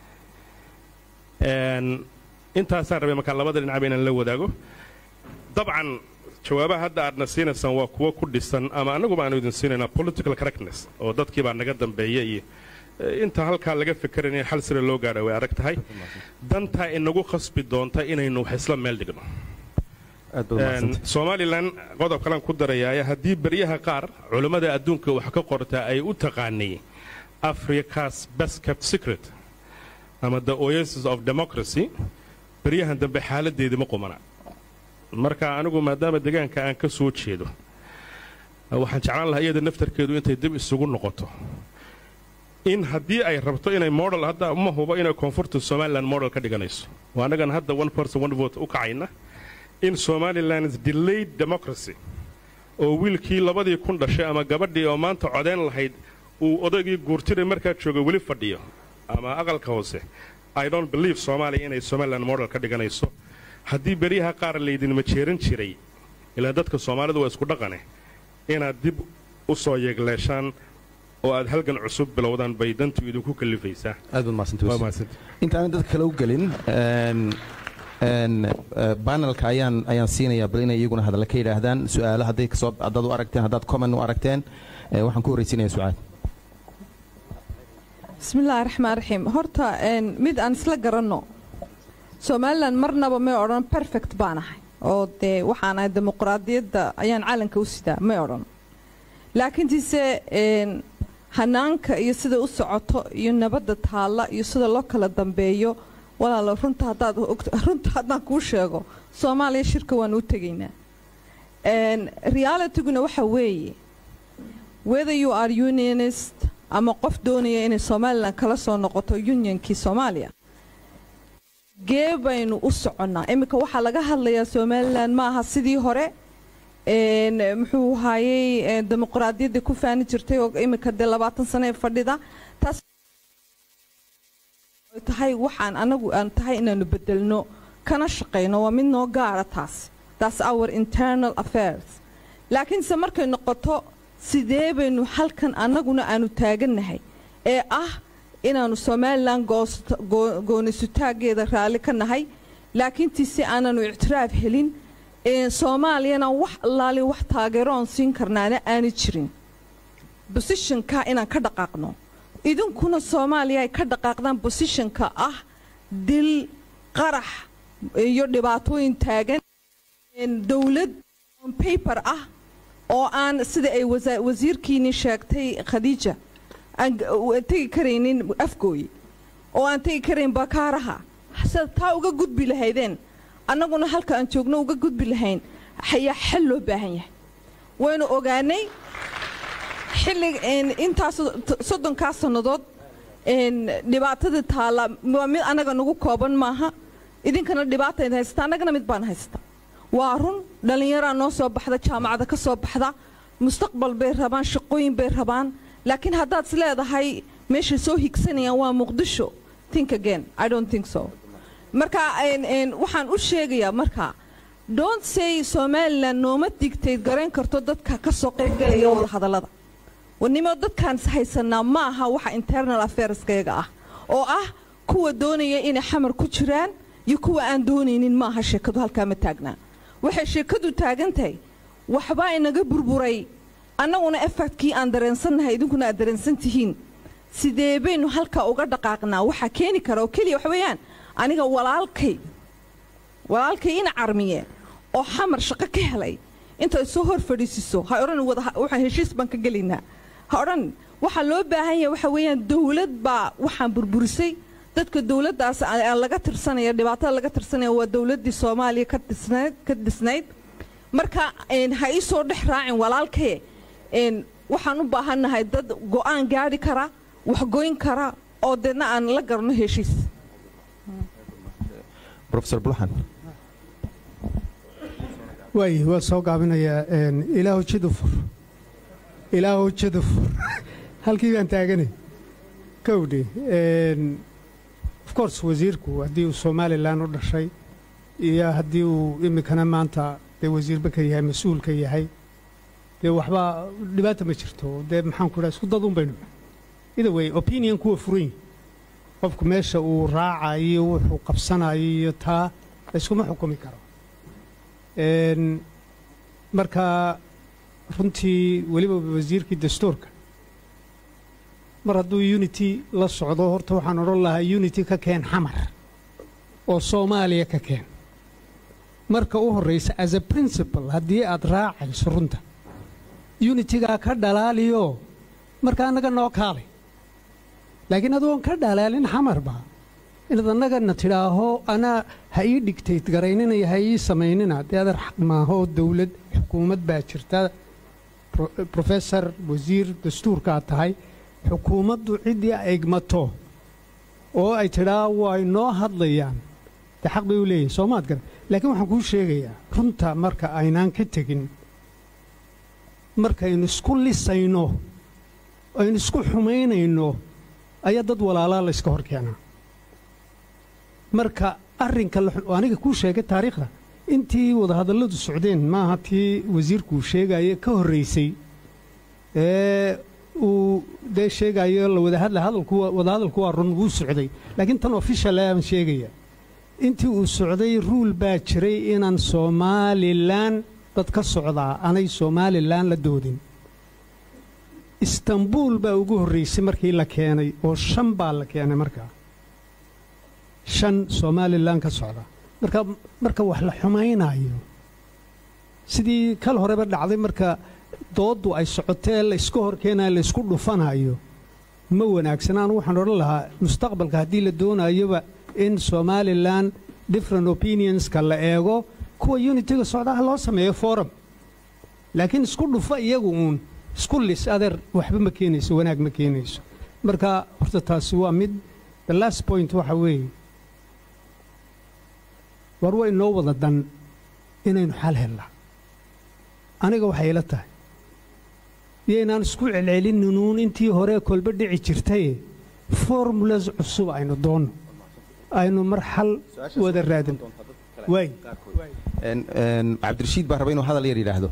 een intaas aan rabay marka labada dhinac inaan la wadaago dabcan jawaabaha hadda aadna siinaysan waa kuwa ku dhisan ama anagu baan idin siinayna political correctness oo dadkii baa naga dambeeyay iyo inta halka laga fikirinay xal sare loo gaadhay way arag tahay danta inagu khasbi doonta inaynu wax isla meel dhigno Somaliland qodob kale ku darayay hadii bariyaha qaar culimada adduunka wax ka qorta ay u taqaanay Africa's best kept secret ama the oasis of democracy bariyahan dambe xaaladeedii ma qumana marka anigu maadaama deegaanka aan ka soo jeedo waxaan jeclaan lahaa iyada naftarkeedu intay dib isugu noqoto in hadii ay rabto inay model hadda uma hubo inay koonfurta Somaliland model ka dhiganayso waa anagan hadda one person one vote u kacayna in Somaliland's delayed democracy oo wiilkii labadii kun dhashay ama gabadhii oo maanta codeyn lahayd uu odaygii guurtiray markaa jooga weli fadhiyo ama aqalka hoose I don't believe Somalia inay Somaliland model ka dhiganayso haddii bariyaha qaar leedin ma jeeran jiray ilaa dadka Soomaalidu waa isku dhaqane inaad dib u soo yeegleeshaan oo aad halgan cusub bilowdaan bay dantu idinku kalifaysaa aad ma santuus inta aan dadka kale u galin een een panelka ayaan ayaan siinayaa bal inay iyaguna hadal ka yiraahdaan su'aalaha haday ka soo dad u aragteen hadaad comment u aragteen waxaan ku horeysiinayaa su'aal bismillaahir rahmaanir rahiim horta een mid aan isla garanno Somaliland marnaba ma oran perfect baanahay oo de waxaan ay dimuqraadiyadda ayaan caalanka u sidaa ma oran laakiin tise hanaanka iyo sida u socoto iyo nabadda taalla iyo sida loo kala dambeeyo walaalo runta haddaad runta haddaan kuu sheego soomaaliya shirka waan u tegaynaa realityguna waxa weeye whether you are unionist ama qof doonaya inay somaliland kala soo noqoto unionkii soomaaliya gee baynu u soconnaa iminka waxaa laga hadlayaa somaliland ma aha sidii hore muxuu hayay dimuqraadiyadda ku faani jirtay oo iminka dee labaatan sano ee fadhida taas tahay waxaan anagu aan tahay inaanu bedelno kana shaqeyno waa mid noo gaara taas that's our internal affairs laakiinse markay noqoto sidee baynu halkan annaguna aanu taagannahay ee ah inaanu somaliland goonisutaageeda raalli ka nahay laakiintii si aananu ictiraaf helin soomaaliyana wax allaali wax taageero oon siin karnaana aani jirin bosishonka inaan ka dhaqaaqno idinkuna soomaaliya ay ka dhaqaaqdaan bosishonka ah dil qarax iyo dhibaatooyin taagan dowlad on paper ah oo aan sida ay wasiirkiini sheegtay khadiija aan tegi karaynin afgooye oo aan tegi karayn bakaaraha sida taa uga gudbi lahaydeen annaguna halka aan joogno uga gudbi lahayn ayaa xal loo baahan yahay waynu ogaanay xillig intaas soddonkaa sannadood dhibaatada taalla waa mid annaga nagu kooban maaha idinkana dhibaatayd haysta annagana mid baan haysta waa run dhallinyaraa noo soo baxda jaamacada ka soo baxda mustaqbal bay rabaan shaqooyin bay rabaan laakiin haddaad is leedahay meeshay soo higsanayaan waa muqdisho think again I don't think so marka waxaan u sheegayaa marka don't say somaliland nooma digtayd garayn karto dadka ka soo qaybgalaya wada hadallada wanimo dadkaan haysanaa ma aha waxa internal affairskayaga ah oo ah kuwa doonaya inay xamar ku jiraan iyo kuwa aan doonaynin ma aha sheekadu halkaa ma taagnaa waxay sheekadu taagantahay waxbaa inaga burburay annaguna effectkii aan dareensannahay idinkuna aad dareensan tihiin sidee baynu halkaa uga dhaqaaqnaa waxaa keeni kara oo keliya waxa weeyaan aniga walaalkay walaalkay ina carmiye oo xamar shaqo ka helay intaad soo hor fadhiisiso ha odhan waxaan heshiis baan ka gelaynaa ha odhan waxaa loo baahan yahay waxa weeyaan dowlad baa waxaan burburisay dadka dowladdaas aan laga tirsanaya dhibaatada laga tirsanaya waa dowladdii soomaaliya ka dhisnayd ka dhisnayd marka ha ii soo dhex raacin walaalkee waxaan u baahannahay dad go'aan gaadhi kara wax goyn kara oo deedna aan la garno heshiis professor bulxan waay waa soo gaabinayaa ilaahu jidufur ilaahu jidufur halkii baan taaganay kowdhi of course wasiirku haddii uu somaliland u dhashay iyo haddii uu iminkana maanta dee wasiirba ka yahay mas-uul ka yahay dee waxba dhibaata ma jirto dee maxaan ku dhaha isku dad un baynu ida way opinion kuwa furan qofku meesha uu raacayo wuxuu qabsanayo iyo taa iskuma xukumi karo marka runtii weliba wasiirkii dastuurka mar hadduu unity la socdo horta waxaan odhan lahaa unity ka keen xamar oo soomaaliya ka keen marka u horraysa as a principle haddii aad raacayso runta unitigaa ka dhalaaliyo marka annaga noo kaalay laakiin adoon ka dhalaalin xamarba inaad annagana tidhaaho anaa ha ii dhigtayd garaynina ha ii samaynina dee adar xaq maaho dawlad xukuumad baa jirta professor wasiir dastuurkaad tahay xukuumaddu ciddii egmato oo ay tidhaa way noo hadlayaan dee xaq bay u leeyihin soomaad garan laakiin waxaan kuu sheegayaa runta marka aynaan ka tegin markaynu isku lisayno aynu isku xumaynayno ayaa dad walaalaa la yska hor keenaa marka arrinka aniga kuu sheegay taariikhda intii wadahadalladu socdeen maaha tii wasiirkuu sheegaye ka horraysay ee uu dee sheegayo la wadahadla hadalku wadahadalku waa run wuu socday laakiin tan official aan sheegaya intii uu socday ruul baa jiray inaan somalilan dad ka socdaa aanay somalilan la doodin istanbul baa ugu horraysay markii la keenay oo shan baa la keenay markaa shan somalilan ka socda marka marka wax la xumaynayo sidii kal horeba dhacday marka dooddu ay socotee la iska hor keenayo la isku dhufanayo ma wanaagsan. anu waxaan odhan lahaa mustaqbalka haddii la doonayoba in somalilan different opinionska la eego kuwa unitiga socdaha loo sameeyo forum, laakiin isku dhufa iyagu uun isku lis adeer waxba ma keenayso, wanaag ma keenayso. marka horta taasi waa mid. the last point waxa weeye war way noo wada dan inaynu xal helnaa. aniga waxay ila tahay iyaynaan isku celcelinuun intii hore kolba dhici jirtay formulas cusub aynu doonno, aynu mar xal wada raadin. waay cabdirashiid baa raba inuu hadal yar yidhaahdo.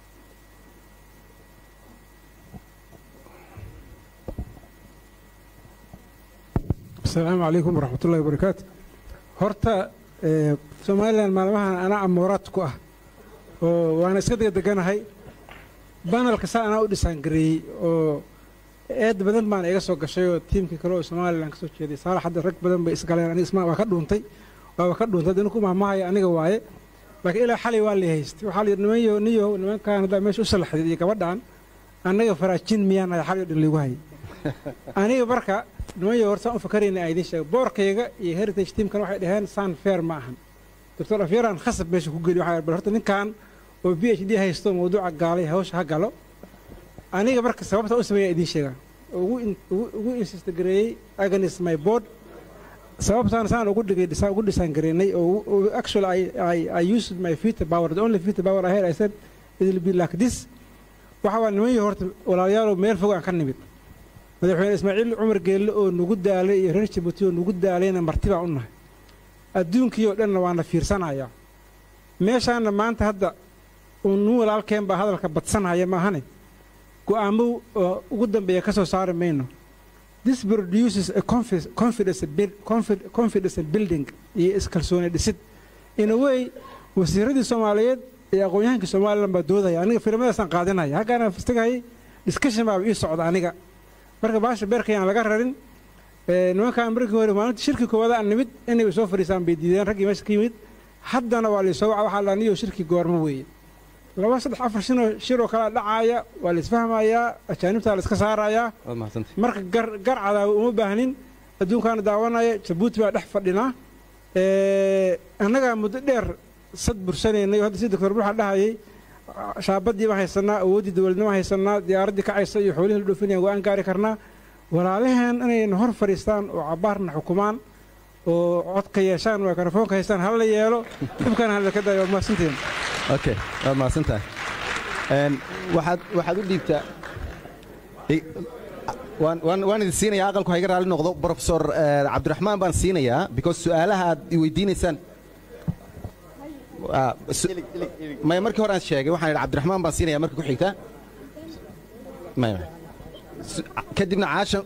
السلام عليكم ورحمة الله وبركاته. هرتا سوماليلاند maalmahan ana amoorad ku ah oo waana iska deganahay banalka saa ana u dhisan gareeyay oo eed badan baan iga soo gashay oo tiimkii kale oo Soomaaliland ka soo jeeday saalax hadda rag badan bay isgaleen aniga isma waa ka dhuuntay waa ka dhuuntay dinu ku maamahay aniga waaye laakiin ilaa xalay waa la haystay waxa la nimayo niyo nimankaan hada meesha u salaxday iyo gabadhan anaga faraajin miyaan ay xalay dhaligu hay aniga marka nimayo horta u fakarayna ay dishay boorkayga iyo heritage team kan waxay dhaheen san fair ma ahan doctor afyaraan khasab meesha ku geli waxa bar horta ninkan oo B H D haysto mawduuca gaalay hawsha ha galo aniga marka sababta u sameeyay idin sheega ugu ugu insist gareeyay against my board sababtaan saan ugu dhigay dhisan ugu dhisan gareynay oo actually I I I used my feet power the only feet power I had I said it will be like this waxa waa nimayo horta walaalayaal meel fog aan ka nimid madaxweyne Ismaaciil Umar Geelle oo nugu daalay iyo reer Djibouti oo nugu daalayna martiba u nahay adduunkii oo dhan waana fiirsanaya meeshaana maanta hadda uu nu walaalkeen baa hadalka badsanaya ma ahane go'aamo ugu dambeeya ka soo saari mayno. This produces a confidence confidence building iyo iskalsooni dhisid in a way wasiiradii Soomaaliyeed iyo aqoonyahanka Soomaaliland baa doodaya aniga filimadaasaan qaadanaya halkaan fastagay discussion baa ii socda aniga marka baasha beerkayaan laga rarin ee nimankaan markii hore maalinta shirki koowaad aan nimid inay soo fariisaan bay diideen raggii meesha ka yimid haddana waa la soo waxa la niyo shirki goorma weeye laba saddex afar sano shiro kala dhacaya waa la isfahmayaa ajaanibta la iska saaraya marka gar garcada uma baahnin adduunkaan daawanaya Djibouti baa dhex fadhina ee annaga muddo dheer sad bursaneenay hadda sidoo kale waxa dhahayay shaabadii ma haysanaa awoodii dawladnimo haysanaa diyaaradii ka caysa iyo xoolihii dhoofinayaan waan gaari karnaa walaalahan inay hor fariistaan oo cabaarna xukumaan oo cod ka yeeshaan waa telefoonka haystaan hal la yeelo dhibkan hal ka dayo ma santeen okay waa ma santaa een waxaad waxaad u dhiibtaa waan waan waan idin siinaya aqalku hayga raali noqdo professor Cabdiraxmaan baan siinayaa because su'aalaha aad i weydiinaysaan ما يمرك هوران شيء وحنا عبد الرحمن بنسينا يا مرك كحيته ما كدبنا عاشر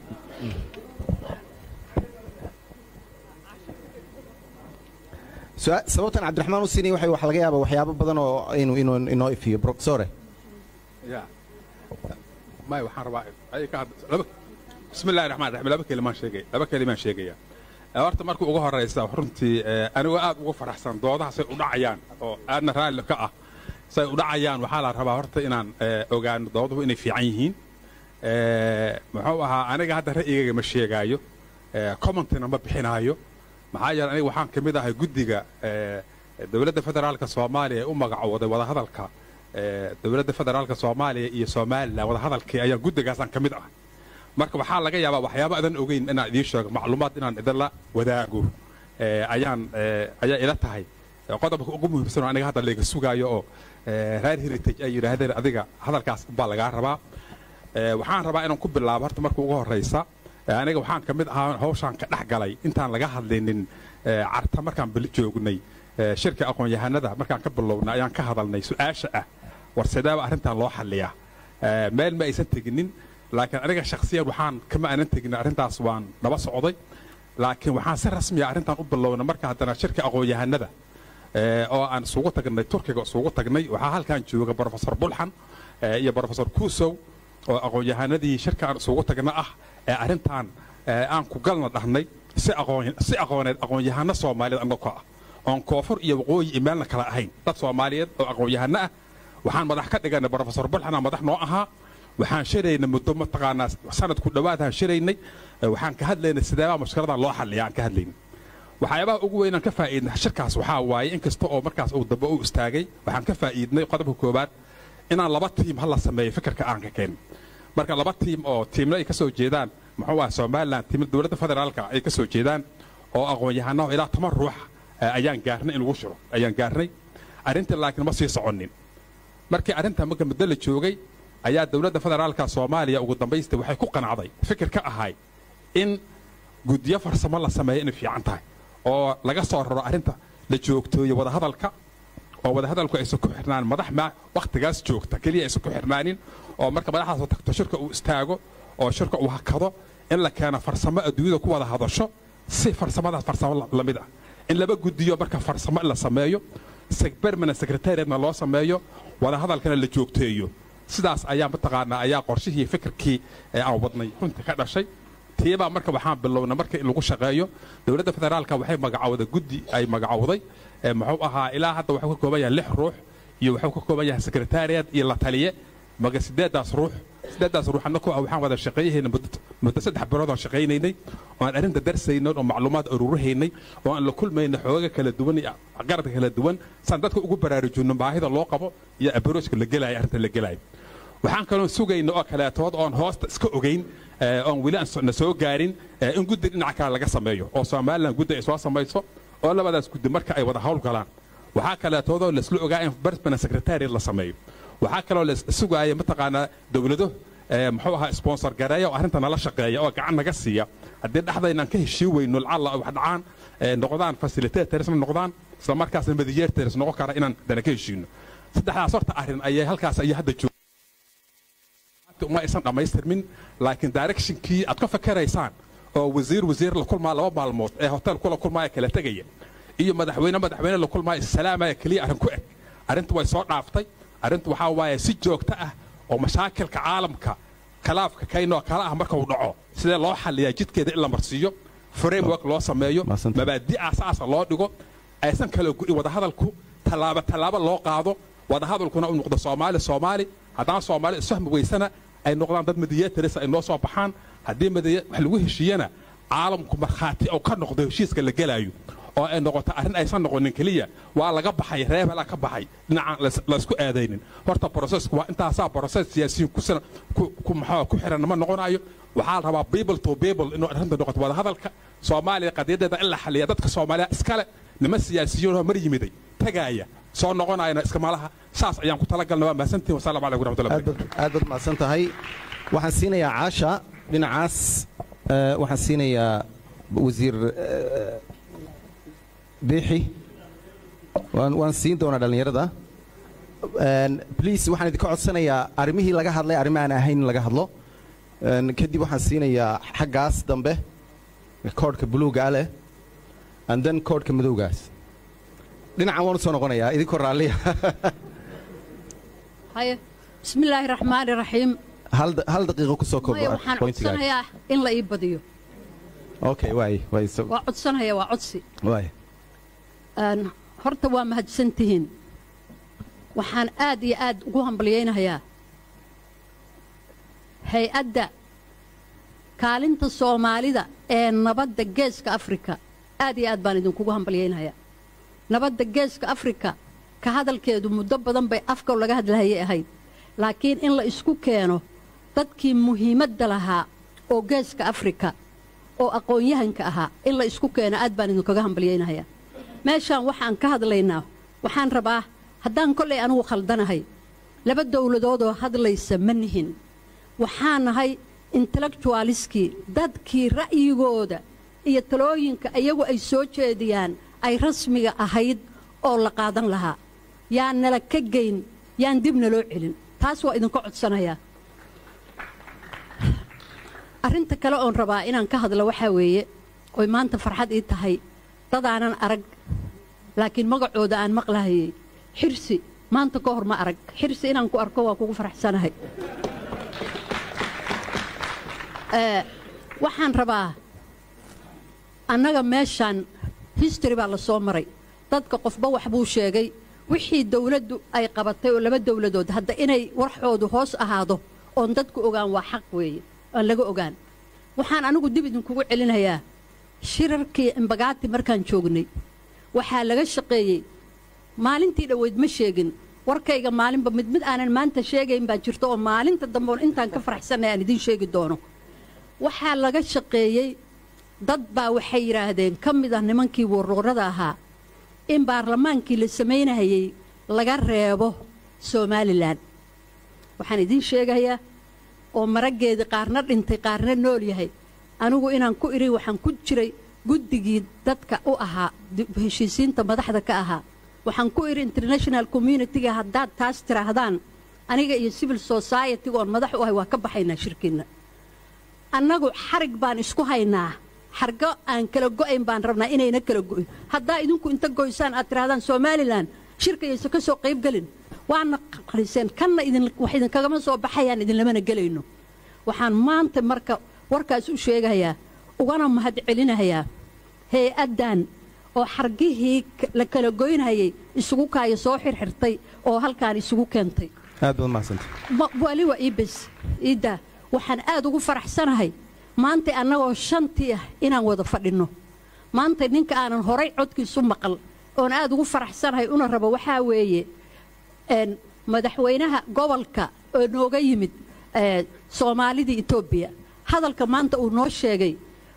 سواء سواء عبد الرحمن والسيني وحي وحلقيها وحيابه بدنه إنه إنه إنه في بروكسورة يا ما يوحنا ربع أي كاد بسم الله الرحمن الرحيم لا بكلم ما شيء لا بكلم شيء يا horta markuu ugu horeysa runtii anigu aad ugu faraxsan doodaha say u dhacayaan oo aadna raali ka ah say u dhacayaan waxa la rabaa horta inaan ogaano dooduhu inay fiican yihiin ee muxuu ahaa aniga hadda ra'yigayga ma sheegaayo ee commentina ma bixinaayo maxaa yeelay aniga waxaan kamid ahay guddiga ee dawladda federaalka Soomaaliya u magacowday wada hadalka ee dawladda federaalka Soomaaliya iyo Soomaaliland wada hadalkii ayaa guddigaasaan kamid ah marka waxaa laga yaabaa waxyaabo adan ogeyn inaan idin sheego macluumaad inaan idin la wadaago ee ayaan ayaa ila tahay qodobka ugu muhiimsan aniga hadda leega sugaayo oo reer heritage ay yiraahdeen adiga hadalkaas baa laga rabaa ee waxaan rabaa inaan ku bilaabo horta markii ugu horeysa aniga waxaan kamid ahaa hawshan ka dhaxgalay intaan laga hadlaynin carta markaan bil joognay shirka aqoon-yahanada markaan ka bilowna ayaan ka hadalnay su'aasha ah war sidaaba arrintan loo xalliyaa meel ma aysan teginin laakiin aniga shakhsiyan waxaan kama aanan tegin arrintaas waan daba socday laakiin waxaan si rasmi ah arrintan u bilownay marka haddana shirka aqoon-yahanada ee oo aan isugu tagnay Turkiga isugu tagnay waxaa halkan jooga professor Bulxan iyo professor Kusow oo aqoon-yahanadii shirka aan isugu tagnay ah ee arrintan aan ku galna dhahnay si aqoon si aqooneed aqoon-yahano Soomaaliyeed annaga ah oon koonfur iyo waqooyi iyo meelna kala ahayn dad soomaaliyeed oo aqoon-yahano ah waxaan madax ka dhiganay brofesor bulxana madax noo ahaa waxaan shiraynay muddo mataqaanaa sanadku dhowaadaan shiraynay waxaan ka hadlaynay sideebaa mushkilada loo xalliya aan ka hadlaynay waxyaabaha ugu weynaan ka faa'iidnay shirkaas waxaa waaye inkasta oo markaas uu dambe u istaagay waxaan ka faa'iidnay qodobka koowaad inaan laba tiim hala sameeyo fikirka aan ka keenin marka laba tiim oo tiimna ay ka soo jeedaan muxuu ah somaliland tiimna dowladda federaalka ay ka soo jeedaan oo aqoon-yahano ilaa toban ruux ayaan gaarnay in lagu shiro ayaan gaarnay arrintii laakiin ma sii soconin markii arrinta marka muddo la joogay ayaa dowladda federaalka soomaaliya ugu dambaystay waxay ku qanacday fikir ka ahay in guddiyo farsamo la sameeyo inay fiican tahay oo laga soo raro arrinta la joogtooyo wadahadalka oo wadahadalku aysan ku xirnaan madax ma wakhtigaas joogta keliya aysan ku xirnaanin oo marka madaxdaas tagto shirka uu istaago oo shirka uu hakado in la keeno farsamo adduunyada ku wada hadasho si farsamadaas farsamo la mid ah in laba guddiyo marka farsamo la sameeyo permanent secretariatna loo sameeyo wadahadalkana la joogteeyo sidaas ayaa mataqaanaa ayaa qorshihii fikirkii aan wadnay runtii ka dhashay tiibaa marka waxaan bilownay marka in lagu shaqeeyo dowladda federaalka waxay magacowday guddi ay magacowday muxuu ahaa ilaa hadda wuxuu ka kooban yahay lix ruux iyo wuxuu ka kooban yahay secretariat iyo la taliye maga sideedaas ruux sideedaas ruux annagu waxaan wada shaqeeyahaynay muddo saddex bilood aan shaqaynaynay oo aan arrinta darsaynay oo macluumaad ururahaynay oo aan la kulmaynay xooga kala duwan iyo qaradka kala duwan saan dadka ugu baraarujinno baahida loo qabo iyo abaroojka la gelaayo arrinta la gelaayo waxaan kaloo sugayna oo kaleetood oon hoosta iska ogeyn oon weli aan soo gaarin in guddi dhinaca kale laga sameeyo oo somaliland guddi ay soo samayso oo labadaas guddi marka ay wada hawl galaan waxaa kaleetoodoo laisla ogaa in permanent secretariat la sameeyo waxaa kaloo la sugaaya mataqaanaa dowlado muxuu ahaa sponsor gareeya oo arrinta nala shaqeeya oo gacan naga siiya haddii dhexdaynaan ka heshii weyno lacalla wax dhacaan noqdaan facilitatorna noqdaan isla markaasna mediators noqon kara inaan dana ka heshiino saddexdaas horta arrin ayay halkaas ayay hadda joog uma aysan dhammaystirmin laakiin directionkii aad ka fakaraysaan oo wasiir wasiir la kulmaa laba maalmood ee hotel kula kulmaaya kala tegaya iyo madaxweyne madaxweyne la kulmaaya salaamaya keliya arrin ku eg arrintu way soo dhaaftay arrintu waxaa waaye si joogto ah oo mashaakilka caalamka kalaafka kaynoo kala ah marka uu dhaco sidee loo xalliyaa jidkeeda in la marsiiyo framework loo sameeyo mabaadi aasaasa loo dhigo aysan kala go'in wadahadalku tallaabo tallaabo loo qaado wadahadalkuna uu noqdo soomaali soomaali haddaan soomaali isfahmi weysana ay noqdaan dad mediators ay noo soo baxaan haddii wax lagu heshiiyana caalamku markhaati oo ka noqdo heshiiska la gelaayo oo ay noqoto arrin aysan noqonin keliya waa laga baxay reebelaa ka baxay dhinacaan laysku aadaynin horta processku waa intaasaa process siyaasiyiin ku maxaa ku xiran ma noqonayo waxaa la rabaa people to people inuu arrinta noqoto wadahadalka soomaaliya qadiyadeeda in la xalliya dadka soomaaliya iskale nima siyaasiyiinoo mar yimiday tagaaya soo noqonayna iska malaha saas ayaan ku talagalnay waa mahadsantihin wasalaamu calaykum waraxmatullahi wabarakatuh aad baad mahadsan tahay waxaan siinayaa caasha dhinacaas waxaan siinayaa wasiir biixi waan waan siin doonaa dhallinyarada please waxaan idinka codsanayaa arrimihii laga hadlay arrimo aan ahayn in laga hadlo kadib waxaan siinayaa xaggaas dambe koodhka buluugaa leh and then koodhka madowgaas dhinacan waan u soo noqonayaa idinkoo raalliya haye bismillaahi raxmaani raxiim hal daqiiqo ku soo koobo waxaan codsanayaa in la ii badiyo okay waay waay waa codsanayaa waa codsi waay horta waa mahadsan tihiin waxaan aad iyo aad ugu hambalyaynayaa hay-adda kaalinta soomaalida ee nabadda geeska afrika aad iyo aad baan idinkugu hambalyaynayaa nabadda geeska afrika ka hadalkeedu muddo badan bay afka laga hadlahayay ahayd laakiin in la isku keeno dadkii muhiimadda lahaa oo geeska afrika oo aqoon-yahanka ahaa in la isku keeno aad baan idinkaga hambalyaynayaa meeshaan waxaan ka hadlaynaa waxaan rabaa haddaan kollay anugu khaldanahay laba dawladoodoo hadlaysa ma nihin waxaan nahay intellectualiskii dadkii ra'yigooda iyo talooyinka iyagu ay soo jeediyaan ay rasmiga ahayd oo la qaadan lahaa yaan nala ka geyn yaan dibna loo celin taas waa idinka codsanayaa arrinta kale oon rabaa inaan ka hadlo waxaa weeye oy maanta farxad ii tahay dadaanan arag laakiin magacooda aan maqlahayay xirsi maanta ka hor ma arag xirsi inaan ku arko waa kugu faraxsanahay waxaan rabaa annaga meeshaan history baa la soo maray dadka qofba wax buu sheegay wixii dawladdu ay qabatay oo laba dawladood hadda inay warxoodu hoos ahaado oon dadku ogaan waa xaq weeye aan laga ogaan waxaan anigu dib idinkugu celinayaa shirarkii Embagati markaan joognay waxaa laga shaqeeyey maalintii dhaweyd ma sheegin warkayga maalinba mid mid aanan maanta sheegayn baa jirto oo maalinta dambe intaan ka faraxsanahay aan idin sheegi doono waxaa laga shaqeeyey dad baa waxay yiraahdeen ka mid ah nimankii warroorada ahaa in baarlamaankii la sameynayay laga reebo Somaliland waxaan idin sheegayaa oo marageeda qaarna dhintay qaarna nool yahay anigu inaan ku iri waxaan ku jiray guddigii dadka u ahaa heshiisiinta madaxda ka ahaa waxaan ku iri international community-ga haddaad taas tiraahdaan aniga iyo civil society oo madax u ahay waa ka baxaynaa shirkiina annagu xarig baan isku haynaa xargo aan kala go'ayn baan rabnaa inayna kala go'in haddaa idinku inta goysaan aad tirahdaan Somaliland shirkaysa ka soo qayb galin waana qariseen kanna idin wax idin kaga soo baxayaan idin lamana galayno waxaan maanta marka warkaas u sheegayaa ugana mahad celinayaa hay-adan oo xargihii la kala goynayay isugu kaaya soo xirxirtay oo halkaan isugu keentay aad baad mahadsantahay wali waa ibis ida waxaan aad ugu faraxsanahay maanta annagoo shantii ah inaan wada fadhino maanta ninka aanan horay codkiisu maqal oon aad ugu faraxsanahay una rabo waxaa weeye een madaxweynaha gobolka oo nooga yimid ee Soomaalida Itoobiya hadalka maanta uu noo sheegay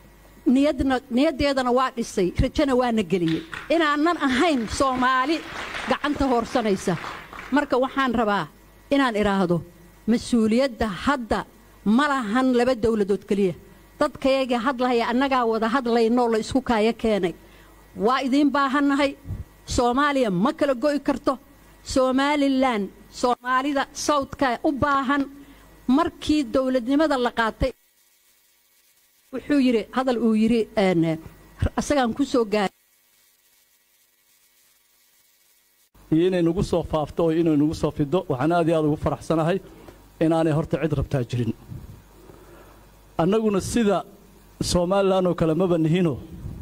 niyadna niyadeedana waa dhisay rajana waana geliyay inaanan ahayn Soomaali gacanta hoorsanaysa marka waxaan rabaa inaan iraahdo mas'uuliyadda hadda malahan laba dawladood kaliya dadkayga hadlaya annaga wada hadlayno la isku kaaya keenay waa idin baahanahay Soomaaliya ma kala go'i karto Somaliland Soomaalida Southka u baahan markii dawladnimada la qaatay wuxuu yiri hadal uu yiri een asagaan ku soo gaaray inay nagu soo faafto oo inay nagu soo fido waxaan aad iyo aad ugu faraxsanahay inaanay horta cid rabtaa jirin annaguna sida Somaliland oo kale maba nihino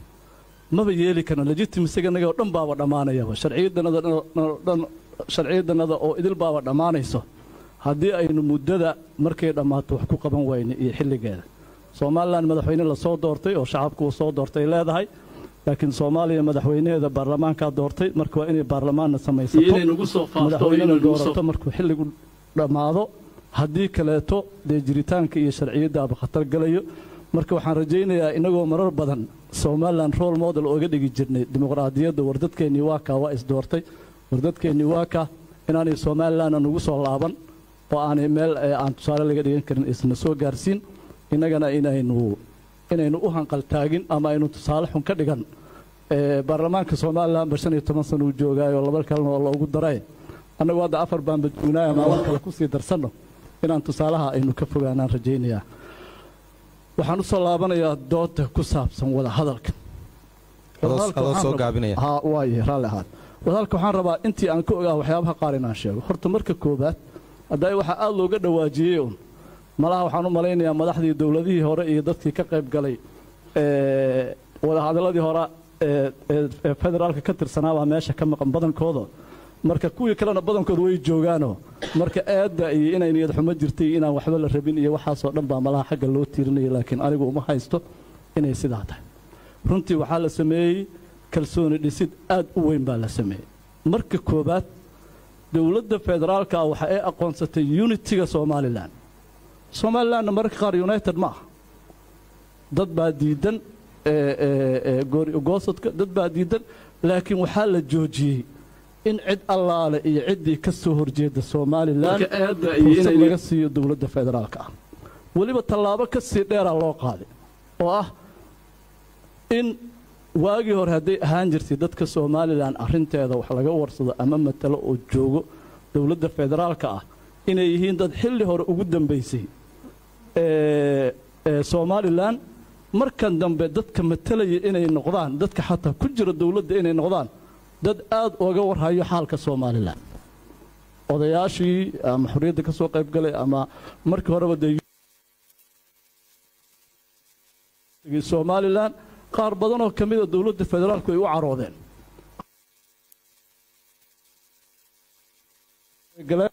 maba yeeli karno legitimacy-ga oo dhan baaba dhamaanayaba sharciyadanada dhan sharciyadanada oo idil baaba dhamaanayso haddii aynu muddada markay dhammaato wax ku qaban wayno iyo xilligeeda Somaliland madaxweyne la soo doortay oo shacabku soo doortay leedahay laakiin Soomaaliya madaxweynaheeda baarlamaanka doortay marka waa inay baarlamaanna samaysato inay nagu soo faafto inay doorato markuu xilligu dhamaado haddii kaleeto dee jiritaanka iyo sharciyada aba khatar galayo marka waxaan rajaynayaa inagoo marar badan Somaliland role model ooga dhigi jirnay dimuqraadiyadda wardadkeennii waa ka waa is doortay wardadkeennii waa ka inaanay Somaliland nagu soo laaban oo aanay meel aan tusaale laga dhigan karin isna soo gaarsiin inagana inaynu inaynu u hanqal taagin ama aynu tusaale xun ka dhigan ee baarlamaanka Somaliland shan iyo toban sano uu joogay oo laba kalena oo loogu daray anagu hadda afar baan badguunay ama wax kale ku sii darsano inaan tusaalaha aynu ka fogaanaan rajaynayaa waxaan u soo laabanayaa doodda ku saabsan wada hadalka adoo soo gaabinaya ha waaye raali ahaad wadalka waxaan rabaa intii aan ka ogaa waxyaabaha qaar inaan sheego horta marka koobaad hadday waxa aad looga dhawaajiyay malaha waxaan u malaynayaa madaxdii dawladihii hore iyo dadkii ka qayb galay ee wada hadaladii hore ee federaalka ka tirsanaa waa meesha ka maqan badankooda marka kuwii kalena badankooda way joogaano marka aadda iyo inay niyad xumo jirtay inaan waxba la rabin iyo waxaas oo dhan baa malaha xagga loo tiirinayay laakiin anigu uma haysto inay sidaa tahay runtii waxaa la sameeyey kalsooni dhisid aad u weyn baa la sameeyey marka koobaad dawladda federaalka waxa ay aqoonsatay unity-ga Somaliland Somaliland marka qaar united ma aha dad baa diidan ee ee goori goosadka dad baa diidan laakiin waxaa la joojiyay in cid allaale iyo cidii ka soo horjeeda Somaliland inay laga siiyo dawladda federaalka ah waliba tallaabo ka sii dheer loo qaaday oo ah in waagi hore haday ahaan jirtay dadka Somaliland arinteeda wax laga warsado ama matalo oo joogo dawladda federaalka ah inay yihiin dad xilli hore ugu dambeysay ee Somaliland markan dambe dadka matalaya inay noqdaan dadka xataa ku jira dawladda inay noqdaan dad aad uga warhayo xaalka Somaliland odayaashii ama xuriyada ka soo qayb galay ama markii horeba Somaliland qaar badan oo kamid ah dawladda federaalku ay u caroodeen galeen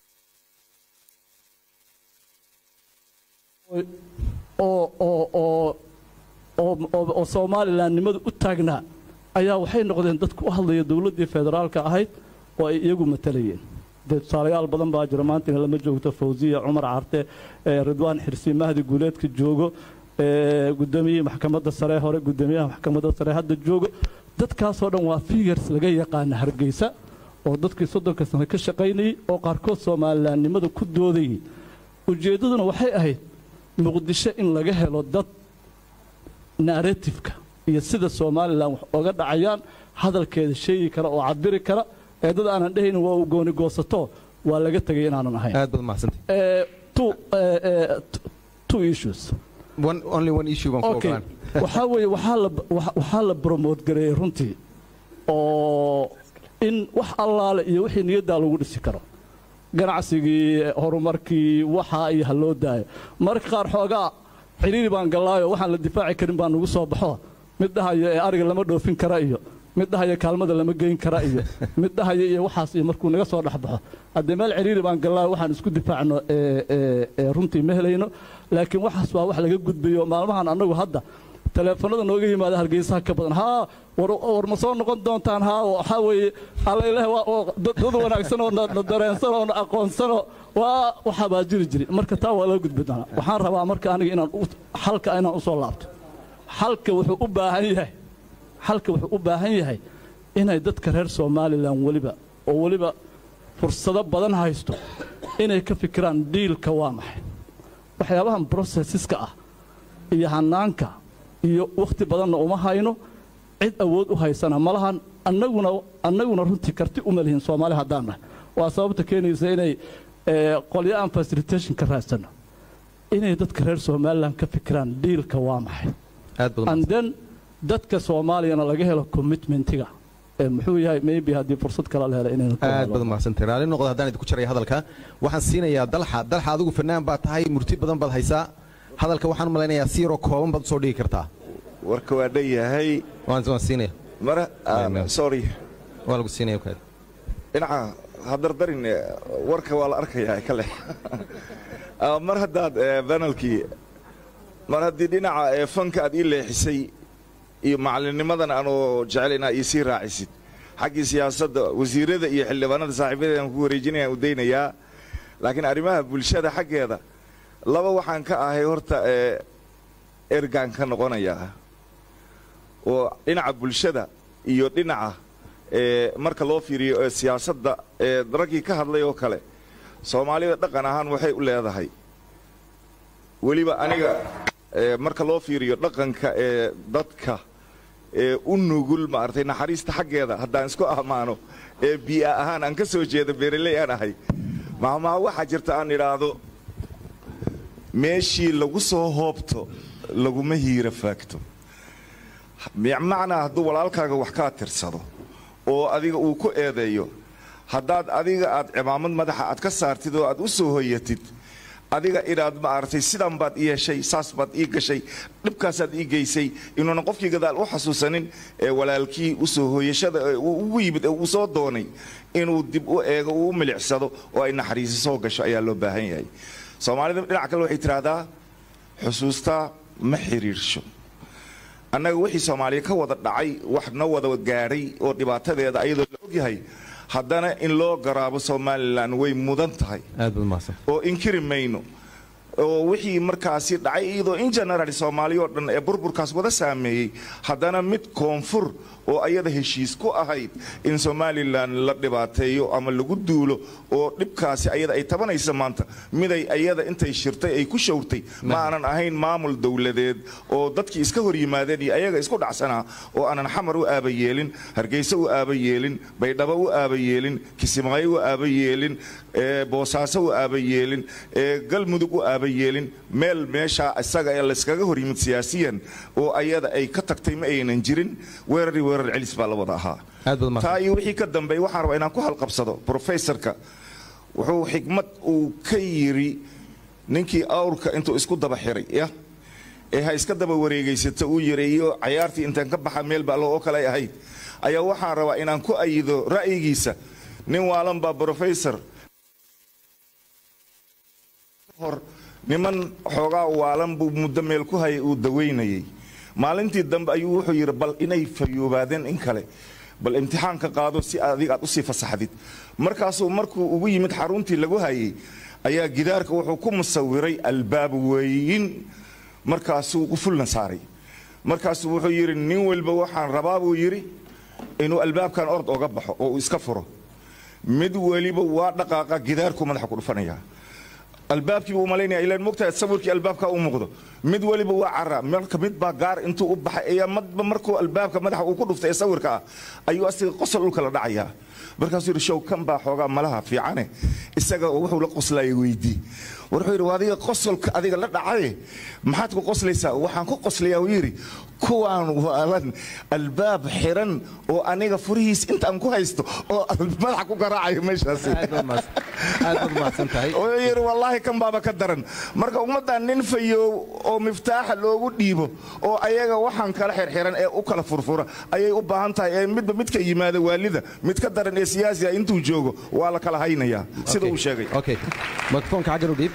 oo oo oo oo oo Soomaalilandnimadu u taagnaa ayaa waxay noqdeen dadku u hadlaya dawladdii federaalka ahayd oo ay iyagu matalayeen dad saalayaal badan baa jira maanta in lama joogto Fawziya Umar Carte Ridwaan Xirsi Mahdi Guuleedka joogo gudoomiyaha maxkamadda sare hore gudoomiyaha maxkamadda sare hadda joogo dadkaas oo dhan waa figures laga yaqaan Hargeysa oo dadkii soddonka sano ka shaqaynayay oo qaarkood Soomaalilandnimada ku doodayay ujeedaduna waxay ahayd Muqdisho in laga helo dad narrative-ka iyo sida Soomaaliland wax uga dhacayaan hadalkeeda sheegi kara oo cabiri kara ee dad aanan dhahayn waa u gooni goosato waa laga tagay inaanan ahayn aad baad mahadsantahay ee two two issues one only one issue baan ku ogaan waxa weeye waxa la waxa la promote gareeyay runtii oo in wax allaale iyo wixii niyadda lagu dhisi karo ganacsigii horumarkii waxa ay haloo daayo marka qaar xoogaa xiriir baan galaayo waxaan la difaaci karin baan ugu soo baxo mid dhahayo ee ariga lama dhoofin kara iyo mid dhahayo kaalmada lama geyn kara iyo mid dhahayo iyo waxaas iyo markuu naga soo dhaxbaxo hadda meel xiriir baan galaayo waxaan isku difaacno ee ee runtii ma helayno laakiin waxaas waa wax laga gudbayo maalmahan anagu hadda telefoonada nooga yimaada Hargeysa ka badan ha war war ma soo noqon doontaan ha waxa weeye Alle waa dad wanaagsan oo na dareensan oo aqoonsan waa waxa baa jiri jiri marka taa waa laga gudbinaa waxaan rabaa marka aniga inaan xalka inaan u soo laabto xalka wuxuu u baahan yahay xalka wuxuu u baahan yahay inay dadka reer Soomaaliland waliba oo waliba fursado badan haysto inay ka fikiraan dealka waa maxay waxyaabahan processeska ah iyo hanaanka iyo waqti badan uma hayno cid awood u haysana malahan annaguna annaguna runtii karti u maleeyin Soomaali hadana waa sababta keenaysa inay qolyo aan facilitation ka raadsano inay dadka reer Soomaaliland ka fikiraan dealka waa maxay aad badan and then dadka Soomaaliyana laga helo commitmentiga ee muxuu yahay maybe hadii fursad kale la helo inay aad badan mahadsantahay raali noqdo hadaan idinku jiray hadalka waxaan siinayaa dalxa dalxa adigu fanaan baa tahay murti badan baad haysaa hadalka waxaan malaynayaa siiro kooban baad soo dhigi kartaa warka waa dhayahay waan soo siinay mara sorry waa lagu siinay okay dhinaca hadardarin warka waa la arkayaa kale mar haddaad banalkii mar haddii dhinaca fanka aad ii leexisay iyo macallinimadan aanoo jecelaynaa ii sii raacisid xaggii siyaasadda wasiirada iyo xildhibaanada saaxiibadeeda aan ku wareejinayaan u daynayaa laakiin arrimaha bulshada xaggeeda laba waxaan ka ahay horta ergaan ka noqonayaa oo dhinaca bulshada iyo dhinaca marka loo fiiriyo siyaasadda raggii ka hadlay oo kale Soomaalida dhaqan ahaan waxay u leedahay waliba aniga marka loo fiiriyo dhaqanka ee dadka ee u nugul ma artay naxariista xaggeeda haddaan isku amaano ee biya ahaan aan ka soo jeedo beeraley aan ahay maama waxa jirta aan iraado meeshii lagu soo hoobto laguma hiira faagto macna hadduu walaalkaaga wax ka tirsado oo adiga uu ku eedeeyo haddaad adiga aad cimaamad madaxa aad ka saartid oo aad u soo hoyatid adiga inaad ma artay sidan baad ii yeeshay saas baad ii gashay dhibkaasaad ii geysay inuuna qofkii gadaal u xasuusanin ee walaalkii u soo hooyashada ugu yimid ee uu soo doonay inuu dib u eego uu milicsado oo ay naxariisi soo gasho ayaa loo baahan yahay Soomaalida dhinaca kale waxay tiraahdaa xusuusta ma xiriirsho annaga wixii Soomaaliya ka wada dhacay wax na wada gaaray oo dhibaatadeeda ayadoo la og yahay haddana in loo garaabo Soomaaliland way mudan tahay aad baad mahadsan oo inkiri mayno oo wixii markaasi dhacay iyadoo in general Soomaaliya oo dhan ee burburkaas wada saameeyay haddana mid koonfur oo ayada heshiis ku ahayd in Soomaaliland la dhibaateeyo ama lagu duulo oo dhibkaasi ayada ay tabanaysa maanta miday ayada intay shirtay ay ku shawrtay ma aanan ahayn maamul dawladeed oo dadkii iska hor yimaadeen iyo ayaga isku dhacsanaa oo aanan xamar u aaba yeelin Hargeysa u aaba yeelin Baydhabo u aaba yeelin Kismaayo u aaba yeelin ee Boosaaso u aaba yeelin ee Galmudug u aaba yeelin meel meesha isaga ee la iskaga hor yimid siyaasiyan oo ayada ay ka tagtay ma aynan jirin weerari weerar cilis baa la wada ahaa taa iyo wixii ka dambeeyay waxaan rabaa inaan ku halqabsado professorka wuxuu xigmad uu ka yiri ninkii awrka intuu isku daba xiray ya ee ha iska daba wareegaysata uu yareeyo ciyaartii intaan ka baxa meel baa loo kala ahayd ayaa waxaan rabaa inaan ku ayido ra'yigiisa nin waalan baa professor hor niman xoogaa waalan buu muddo meel ku hayay uu daweynayay maalintii dambe ayuu wuxuu yidhi bal inay fayoobaadeen in kale bal imtixaanka qaado si adiga aad usii fasaxdid markaasuu markuu ugu yimid xaruntii lagu hayay ayaa gidaarka wuxuu ku musawiray albaab weyn markaasuu u fulna saaray markaasuu wuxuu yidhi nin walba waxaan rabaa buu yidhi inuu albaabkan ord oga baxo oo uu iska furo mid waliba waa dhaqaaqa gidaarku madaxa ku dhufanayaa albaabkii buu malaynaya ilaan mogtahay sawirkii albaabka u muuqdo mid waliba waa cara marka mid baa gaar intuu u baxay ayaa madba markuu albaabka madaxa uu ku dhuftay ee sawirka ah ayuu asiga qosol dhulka la dhacayaa markaasuu yidhi show kan baa xoogaa malaha fiicane isaga wuxuu la qoslaya weydii wuxuu yidhi waa adiga qosolka adiga la dhacaye maxaad ku qoslaysaa waxaan ku qoslayaa uu yidhi kuwaan waalan albaab xiran oo aniga furihiis intaan ku haysto oo madaxa ku garaacayo meeshaasi wuxuu yidhi wallaahi kan baaba ka daran marka ummaddan nin fayoow oo miftaaxa loogu dhiibo oo ayaga waxaan kala xirxiran ee u kala furfura ayay u baahan tahay ee midba midka yimaada waalida mid ka daran ee siyaasiga intuu joogo waa la kala haynayaa sida uu sheegay mikrofoonka xaggan u dhiib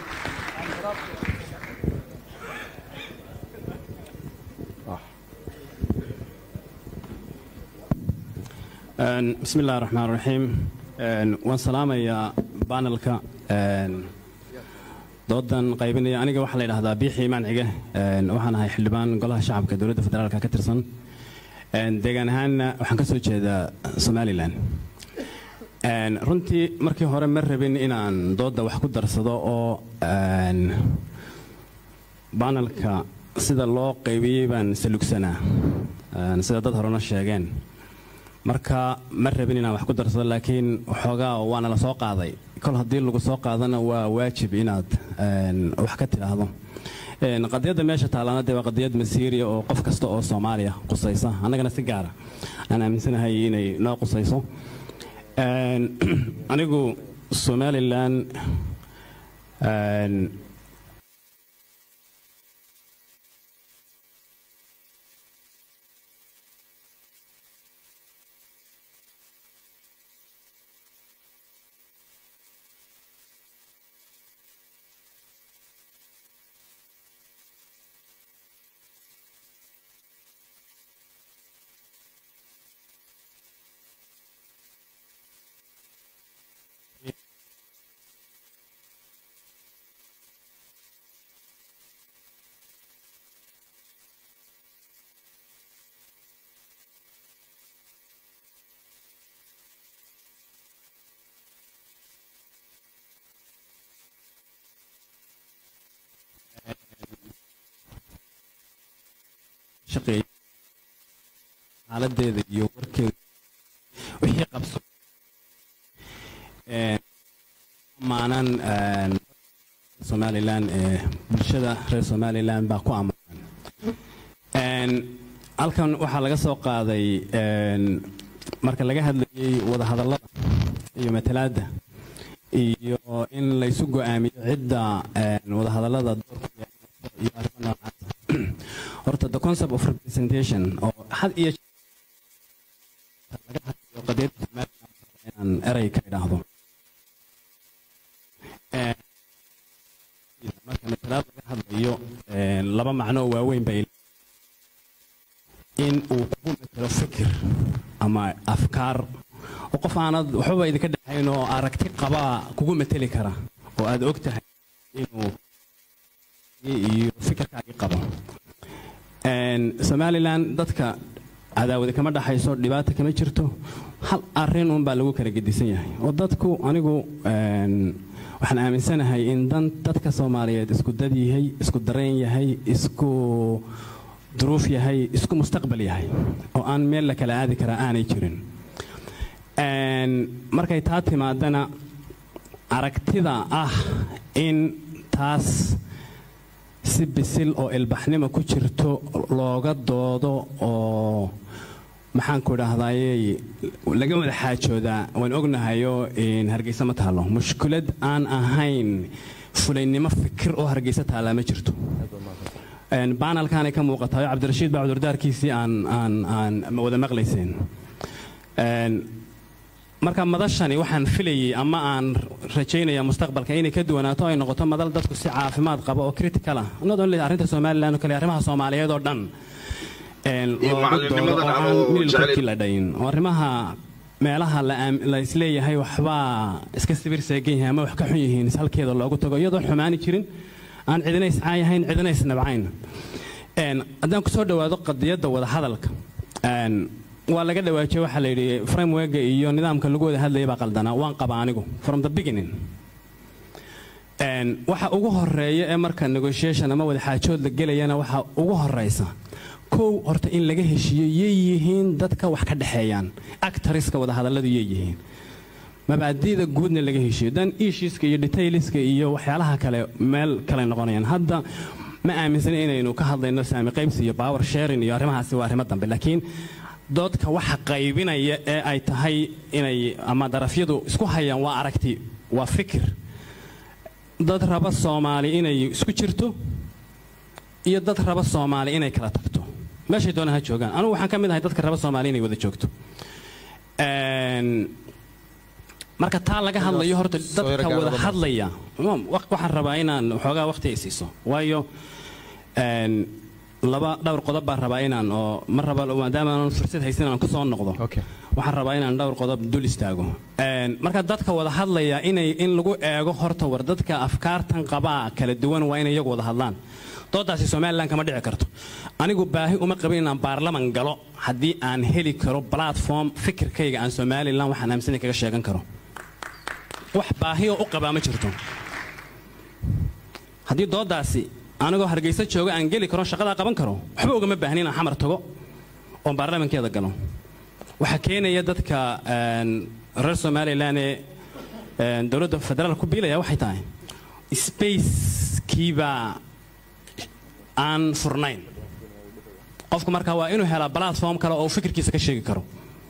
بسم الله الرحمن الرحيم وان سلامة يا بانلكا ضدن قيبني أنا جو حلا هذا بيحي معنعه وحنا هاي حلبان قالها شعب كدولة فدرال ككترسن دجان هان وحنكسر كذا سومالي لان runtii markii hore ma rabin inaan dooda wax ku darsado oo banalka sida loo qaybiyay baan salugsanaa sida dad horena sheegeen marka ma rabin inaan wax ku darsado laakiin waxoogaa waana la soo qaaday kol haddii lagu soo qaadana waa waajib inaad wax ka tidhaahdo qadiyadda meesha taalaana dee waa qadiyad masiiriya oo qof kasta oo soomaaliya qusaysa annagana si gaara aan aaminsanahay inay noo qusayso anigu somalilan shaqeeyay xaaladeeda iyo warkeeda wixii qabso ee maanan Somaliland ee bulshada reer Somaliland baa ku ammaan een halkan waxa laga soo qaaday een marka laga hadlayay wada hadallada iyo matalaada iyo in la isu go'aamiyo cidda een wada hadallada doorka iyo arrimaha horta the concept of representation oo had iyo laga hadlayo qadiyadda Somaliland in eray ka idhaahdo ee marka matalaad laga hadlayo laba macno waaweyn bay in uu ku metelo fikir ama afkaar oo qof aanad waxba idinka dhaxayn oo aragti qaba kugu meteli kara oo aad og tahay inuu iyo fikirkaaga qabo een Somaliland dadka cadaawada kama dhaxayso dhibaato kama jirto hal arrin un baa lagu kala gedisan yahay oo dadku anigu een waxaan aaminsanahay in dan dadka Soomaaliyeed isku dad yahay isku dareen yahay isku duruuf yahay isku mustaqbal yahay oo aan meel la kala aadi kara aanay jirin een markay taa timaadana aragtida ah in taas si bisil oo ilbaxnimo ku jirto looga doodo oo maxaan ku dhahdayay laga wada xaajooda waan ognahayo in Hargeysa ma taalo mushkilad aan ahayn fulaynimo fikir oo Hargeysa taala ma jirto een banalkan ay ka muuqataa Cabdirashiid Bacdur daarkiisii aan aan aan wada maqlayseen een marka madashani waxaan filayay ama aan rajaynayaa mustaqbalka inay ka duwanaato ay noqoto madal dadku si caafimaad qaba oo critical ah not only arrinta Soomaaliland oo kale arrimaha Soomaaliyeed oo dhan een la dhayn oo arrimaha meelaha la isleeyahay waxba iska sawir seegan yahay ama wax ka xun yihiin halkeeda loogu tago iyadoo xumaani jirin aan cidina iscaayahayn cidina isnabcayn een haddaan ku soo dhawaado qadiyadda wada hadalka een waa laga dhawaajay waxa la yiri framework iyo nidaamka lagu wada hadlayay baa qaldana waan qaba anigu from the beginning een waxa ugu horeeya ee marka negotiation ama wada xaajood la galayana waxa ugu horeysa kow horta in laga heshiiyo yeeyihiin dadka wax ka dhaxeeyaan actorska wada hadalladu yeeyihiin mabaadiida guudna laga heshiiyo dan issueska iyo detailska iyo waxyaalaha kale meel kale noqonayaan hadda ma aaminsan inaynu ka hadlayno saami qaybsi iyo power sharing iyo arrimahaasi waa arrimo dambe laakiin doodka waxa qaybinaya ee ay tahay inay ama darafyadu isku hayaan waa aragti waa fikir dad raba Soomaali inay isku jirto iyo dad raba Soomaali inay kala tagto meeshay doonaan ha joogaan anigu waxaan ka mid ahay dadka raba Soomaali inay wada joogto een marka taa laga hadlayo horta dadka wada hadlaya waxaan rabaa inaan xoogaa waqti ay siiso waayo een laba dhowr qodob baan rabaa inaan oo mar raba maadaama aan fursad haysan aan ku soo noqdo waxaan rabaa inaan dhowr qodob dul istaago een marka dadka wada hadlaya inay in lagu eego horta war dadka afkaartan qaba kala duwan waa inay iyagu wada hadlaan doodaasi Soomaaliland kama dhici karto anigu baahi uma qabin inaan baarlaman galo haddii aan heli karo platform fikirkayga aan Soomaaliland waxaan aaminsan kaga sheegan karo wax baahi oo u qabaa ma jirto haddii doodaasi anagoo Hargeysa jooga aan geli karo shaqada qaban karo waxba uga ma baahnin inaan xamar tago oo baarlamankeeda galo waxa keenaya dadka reer Soomaaliland ee dawladda federaalka ku biilaya waxay tahay space kiiba aan furnayn qofku marka waa inuu helaa platform kale oo fikirkiisa ka sheegi karo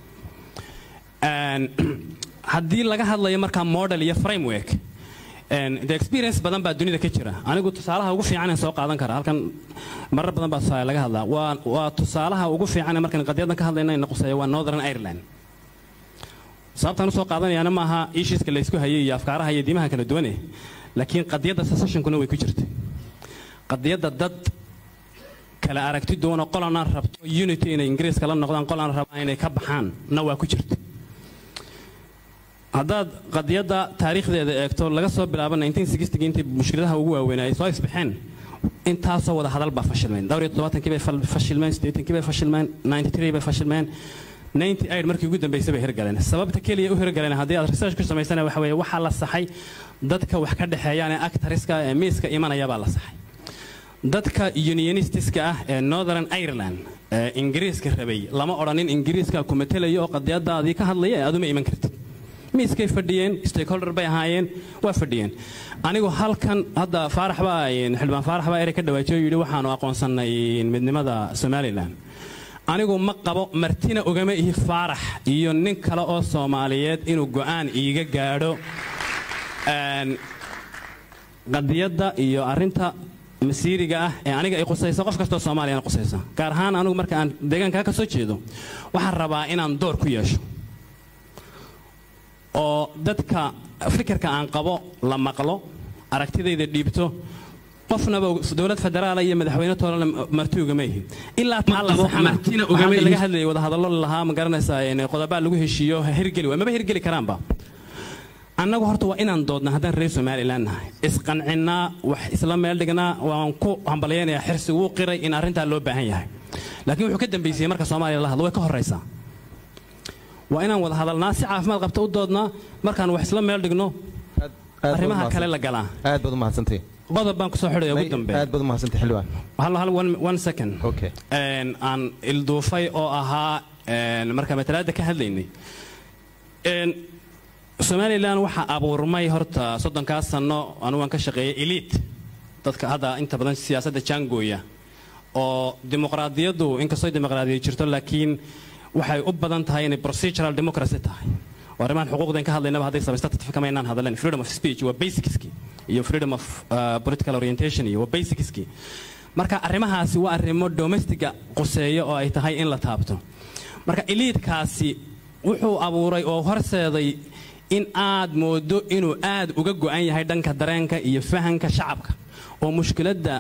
een haddii laga hadlayo marka model iyo framework and the experience badan baa dunida ka jira anigu tusaalaha ugu fiican ee soo qaadan kara halkan marar badan baa soo laga hadlaa waa waa tusaalaha ugu fiican ee markan qadiyadan ka hadlayna in qoseeyo waa Northern Ireland sababtan soo qaadanayana ma aha issues kale isku hayay iyo afkaaraha iyo diimaha kala duwan ee laakiin qadiyada secession kuna way ku jirtay qadiyada dad kala aragti doon qolana rabto unity in Ingiriis kala noqdaan qolana rabaan inay ka baxaan na waa ku jirtay haddaad qadiyada taariikhdeeda eegto laga soo bilaabo nineteen sixty intii mushkiladaha ugu waaweyn ay soo isbixeen intaasoo wada hadal baa fashilmeen dhowr iyo todobaatankii bay fashilmeen siddeetankii bay fashilmeen ninety-three bay fashilmeen ninety-eight markii ugu dambeysay bay hirgaleen sababta kaliya u hirgaleen haddii aad research ku samaysana waxa weeye waxaa la saxay dadka wax ka dhaxeeyaan ee actoriska ee miiska imanaya baa la saxay dadka unionistiska ah ee Northern Ireland ee Ingiriiska rabay lama odhanin Ingiriiska ku matalayo oo qadiyadaadii ka hadlaya aad uma iman kartid miiskay fadhiyeen stakeholder bay ahaayeen waa fadhiyeen anigu halkan hadda faarax baa xildhibaan faarax baa erey ka dhawaajiyo yiri waxaanu aqoonsanay midnimada Soomaaliland anigu ma qabo martina ogama ihi faarax iyo nin kale oo Soomaaliyeed inuu go'aan iiga gaadho een qadiyada iyo arinta masiiriga ah ee aniga ay qosayso qof kasta oo Soomaaliyeed qosayso gaar ahaan anigu marka aan deegaanka ka soo jeedo waxaan rabaa inaan door ku yeesho oo dadka fikirka aan qabo la maqlo aragtidayda dhiibto qofnaba dawlad federaal iyo madaxweyne toona marti ugama yihiin ilaa taa la martina ugama laga hadlay wada hadallo lahaa ma garanaysaa inay qodobo lagu heshiiyo hirgeli waa ma hirgeli karaanba annagu horta waa inaan doodna haddaan reer Soomaaliland nahay isqancinaa wax isla meel dhignaa waan ku hambalyeynaa xirsi uu qiray in arrinta loo baahan yahay laakiin wuxuu ka dambeeyay marka Soomaaliya la hadlo way ka horeysaa waa inaan wada hadalnaa si caafimaad qabta u doodnaa markaan wax isla meel dhigno arrimaha kale la galaa aad baad u mahadsantahay qodob baan ku soo xidhay ugu dambeeyay aad baad u mahadsantahay xilwaan hal hal one one second okay een aan ilduufay oo ahaa een marka matalaada ka hadlaynay een Soomaaliland waxa abuurmay horta soddonkaas sano anu waan ka shaqeeyay elite dadka hadda inta badan siyaasadda jangooya oo dimuqraadiyadu inkastoo dimuqraadiyadu jirto laakiin waxay u badan tahay inay procedural democracy tahay oo arrimahan xuquuqdan ka hadlaynaba hadday samaystatifka kama inaan hadalin freedom of speech waa basicski iyo freedom of uh, political orientation iyo waa basicski marka arrimahaasi waa arrimo domestic quseeyo oo ay tahay in la taabto marka elite kaasi wuxuu abuuray oo horseeday in aad moodo inuu aad uga go'an yahay dhanka dareenka iyo fahanka shacabka oo mushkiladda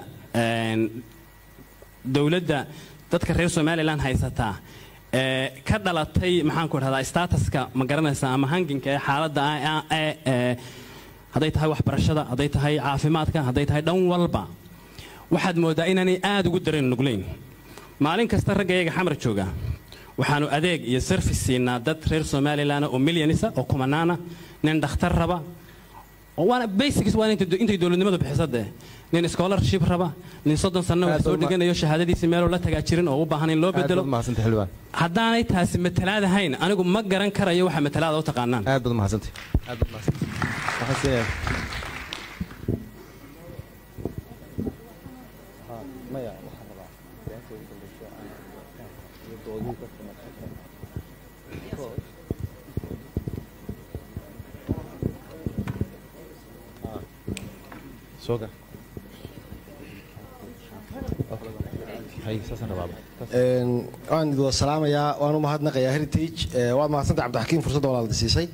dawladda dadka reer Somaliland haysataa ee ka dhalatay maxaan ku rahdaa statuska ma garanaysa ama hanginka ee xaaladda ee haday tahay waxbarashada haday tahay caafimaadka haday tahay dhan walba waxaad moodaa inaanay aad ugu dareen nugleyn maalin kasta ragayga xamar jooga waxaanu adeeg iyo service siinaa dad reer Somaliland oo milyanisa oo kumanaana nin dhakhtar raba oo waana basics waa intay dawladnimadu bixisade nin scholarship raba nin soddon sano wax soo dhiganayo shahaadadiisa meel la tagaa jirin oo u baahan in loo bedelo haddaanay taasi matalaad ahayn anigu ma garan karayo waxa matalaad u taqaanaan aad baad mahadsantahay aad baad mahadsantahay waxaan maya waxaan rabaa beenta ugu dambaysa iyo doodii ka soga waan idin wada salaamayaa waan u mahadnaqayaa heritage waad mahadsantay cabdixakiim fursadda walaalda siisay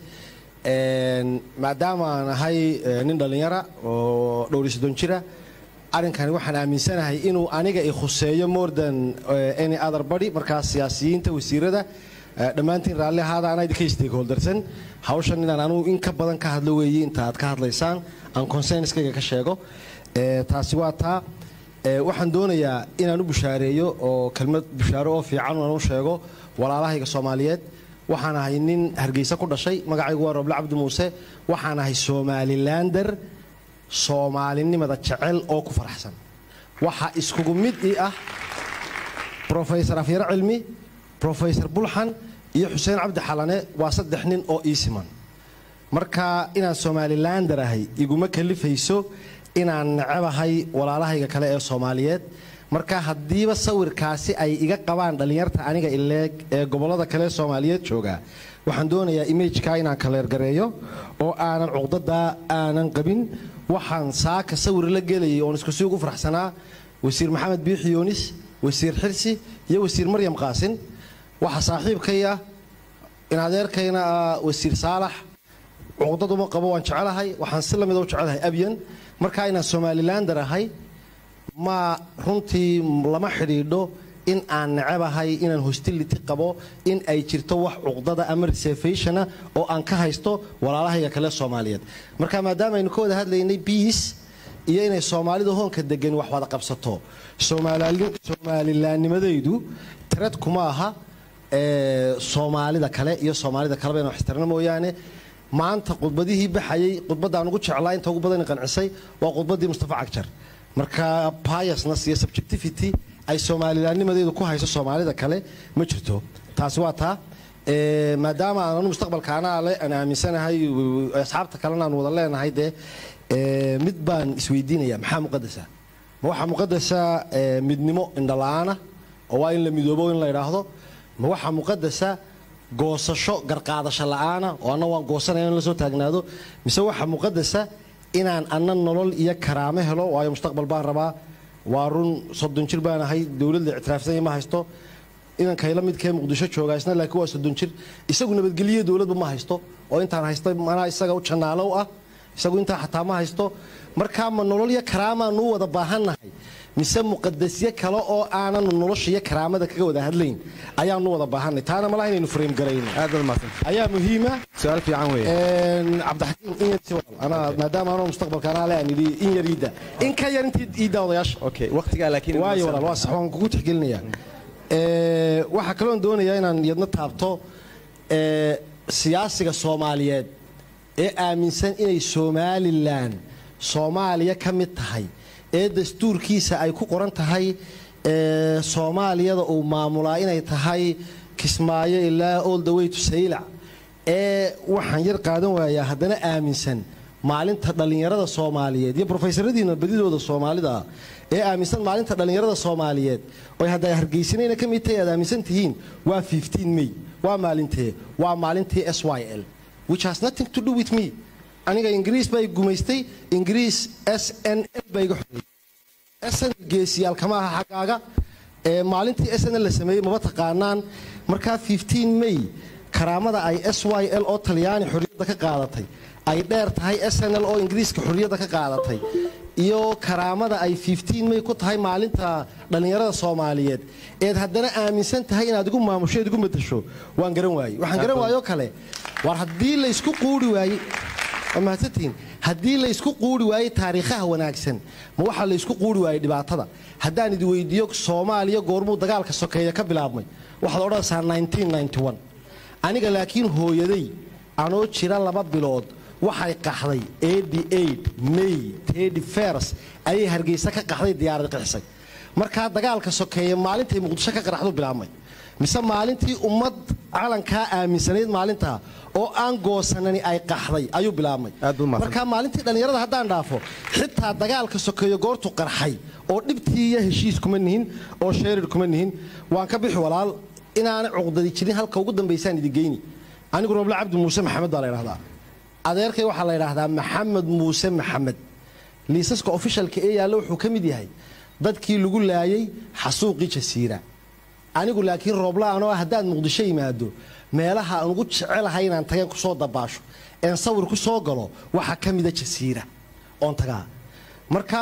maadaama aan ahay nin dhallinyara oo dhowr iyo soddon jira arrinkani waxaan aaminsanahay inuu aniga i khuseeyo more than any other body markaas siyaasiyiinta wasiirada dhammaantiin raalli ahaada anaa idinka stakeholdersan hawshan inaan anugu in ka badan ka hadlo weeye inta aad ka hadlaysaan aan consenskayga ka sheego taasi waa taa waxaan doonayaa inaan u bushaareeyo oo kelmad bushaaro oo fiican aan u sheego walaalahayga Soomaaliyeed waxaan ahay nin Hargeysa ku dhashay magacaygu waa Roble Cabdi Muuse waxaan ahay Somalilander Soomaalinimada jecel oo ku faraxsan waxa iskugu mid ah Professor Afyar Cilmi Professor Bulxan iyo Xuseen Cabdi Xalane waa saddex nin oo iisiman marka inaan Somalilander ahay iguma kalifayso inaan nacabahay walaalahayga kale ee Soomaaliyeed marka hadiiba sawirkaasi ay iga qabaan dhalinyarta aniga ileeg ee gobolada kale ee Soomaaliyeed jooga waxaan doonayaa image-ka inaan kala gareeyo oo aanan cuqdada aanan qabin waxaan saaka sawir la geliyay oo isku sii ugu faraxsanaa wasiir Maxamed Biixi Yunis wasiir Xirsi iyo wasiir Maryam Qaasin waxa saaxiibkaya in adeerkayna wasiir Saalax cuqdadu ma qabo waan jecelahay waxaan si lamid ah u jecelahay abyan marka inaan Somalilander ahay ma runtii lama xiriidho in aan nacabahay inaan hostility qabo in ay jirto wax cuqdada ama reservation oo aan ka haysto walaalahayga kale Soomaaliyeed marka maadaama aynu ka wada hadlaynay peace iyo inay Soomaalidu hoonka degan wax wada qabsato Somalilandnimadaydu tirad kuma aha ee Soomaalida kale iyo Soomaalida kale baan wax istirna mooyaane maanta qodbadihii baxayay qodbadaan ugu jeclaa inta ugu badan qancisay waa qodbadii Mustafa Cagjar marka biasness iyo subjectivity ay Somalilandnimadeedu ku hayso Soomaalida kale ma jirto taasi waa taa ee maadaama aan mustaqbalka ana le ana aaminsanahay asxaabta kalena aan wada leenahay de ee mid baan isweydiinaya maxaa muqaddasa ma waxa muqaddasa midnimo indhalaana oo waa in la midoobo in la yiraahdo ma waxa muqaddasa goosasho garqaadasho la'aana oo ana waan goosanayna la soo taagnaado mise waxa muqaddasa inaan anna nolol iyo karaamo helo waayo mustaqbal baan rabaa waa run soddon jir baan ahay dawladda ictiraafsan ma haysto inaan kayla midkee Muqdisho jooga isna laakiin waa soddon jir isagu nabadgeliyo dawladdu ma haysto oo intaan haysto mana isaga u janaalow ah isagu inta xataa ma haysto marka ma nolol iyo karaamo aanu wada baahanahay mise muqaddasyo kale oo aanan nolosha iyo karaamada kaga wada hadlayn ayaanu wada baahanay taana malaha inaynu frame garayno aad baad mahadsan ayaa muhiima su'aal fiican weeye een Cabdixakiim in yar soo ana maadaama aanu mustaqbalka ana leen in yarida in ka yar intii iida odayaasha okay waqtiga laakiin waayo walaal waa sax waan kugu tixgelinayaa ee waxa kale oo doonayaa inaan yadna taabto ee siyaasiga Soomaaliyeed ee aaminsan inay Somaliland Soomaaliya ka mid tahay ee dastuurkiisa ay ku qoran tahay ee Soomaaliyada oo maamulaa inay tahay Kismaayo ilaa all the way to Saylac ee waxaan yar qaadan waayaa haddana aaminsan maalinta dhalinyarada Soomaaliyeed iyo professoradiina badidooda Soomaalida ee aaminsan maalinta dhalinyarada Soomaaliyeed oo hadda Hargeysanayna ka mid tahay aaminsan tihiin waa fifteen May waa maalintee waa maalintii S Y L which has nothing to do with me aniga Ingiriis bay gumaystay Ingiriis S N L bay goxday S N L geesiyaal kama aha xaqaaga ee maalintii S N L la sameeyay ma taqaanaan marka fifteen May karaamada ay S Y L oo talyaani xorriyadda ka qaadatay ay dheer tahay S N L oo ingiriiska xorriyadda ka qaadatay iyo karaamada ay fifteen May ku tahay maalinta dhalinyarada Soomaaliyeed eed haddana aaminsan tahay inaad igu maamusho igu madasho waan garan waayay waxaan garan waayo kale war haddii la isku quuri waayay ama hatiin haddii la isku quuri waayay taariikhaha wanaagsan ma waxa la isku quuri waayay dhibaatada haddaan idin weydiiyo Soomaaliya goormuu dagaalka sokeeya ka bilaabmay waxaad odhanaysaa nineteen ninety-one aniga laakiin hooyaday anoo jira laba bilood waxay qaxday eighty-eight May thirty-first ayay Hargeysa ka qaxday diyaarad qixisay marka dagaalka sokeeye maalintii Muqdisho ka qaraxdo bilaabmay mise maalintii ummad calanka aaminsaneed maalinta oo aan goosanani ay qaxday ayuu bilaabmay marka maalintii dhalinyarada haddaan dhaafo xitaa dagaalka sokeeye goortu qarxay oo dhibtii iyo heshiis kuma nihin oo sheerir kuma nihin waan ka bixi walaal inaan cuqdadi jirin halka ugu dambeysaan idin geeyni anigu Roble Cabdi Muuse Maxamed baa la yiraahdaa adeerkay waxa la yiraahdaa Maxamed Muuse Maxamed liisaska officialka ee yaalo wuxuu ka mid yahay dadkii lagu laayay xasuuqii Jasiira anigu laakiin Roble aanoo haddaan Muqdisho yimaado meelaha aan ugu jecelahay inaan tagaan ku soo dabaasho een sawir ku soo galo waxa ka mid ah Jasiira oon tagaa marka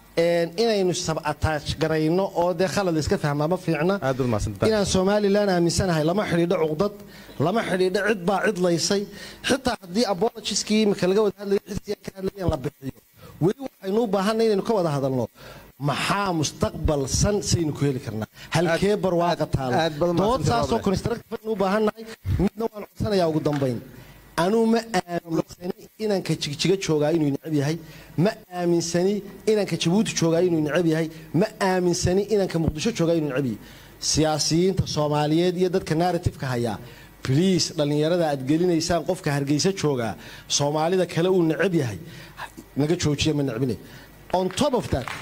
inaynu sab attach garayno oo de khalad iska fahmaa ma fiicna inaan Soomaaliland aaminsanahay lama xiriidho cuqdad lama xiriidho cid baa cid laysay xitaa haddii apologieskii imika laga wada hadlayo xisbiga ka hadlayeen la bixiyo weli waxaynu u baahannahay inaynu ka wada hadalno maxaa mustaqbal san saynu ku heli karnaa halkee barwaaqa taalo dood saasoo constructive u baahannahay midna waan codsanayaa ugu dambayn anuu ma aaminsani inanka jigjiga joogaa inuu necab yahay ma aaminsani inanka Jabuuti joogaa inuu necab yahay ma aaminsani inanka Muqdisho joogaa inuu necab yahay siyaasiyiinta Soomaaliyeed iyo dadka narrative-ka haya please dhalinyarada aad gelinaysaan qofka Hargeysa joogaa Soomaalida kale uu necab yahay naga joojiye ma necbine on top of that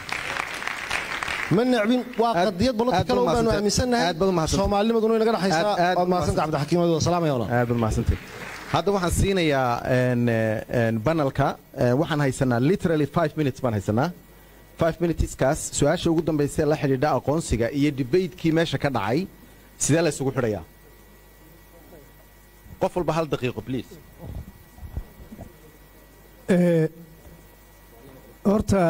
ma necbin waa qadiyad political oo baanu aaminsanahay Soomaalinimaduna inaga dhaxaysaa aad maasan Cabdi Xakiim oo salaam ayo aad maasantii hadda waxaan siinayaa panelka waxaan haysanaa literally five minutes baan haysanaa five minutes kaas su'aasha ugu dambeysay la xiriidha aqoonsiga iyo debate-kii meesha ka dhacay sidee la isugu xidhayaa qof walba hal daqiiqo please ee horta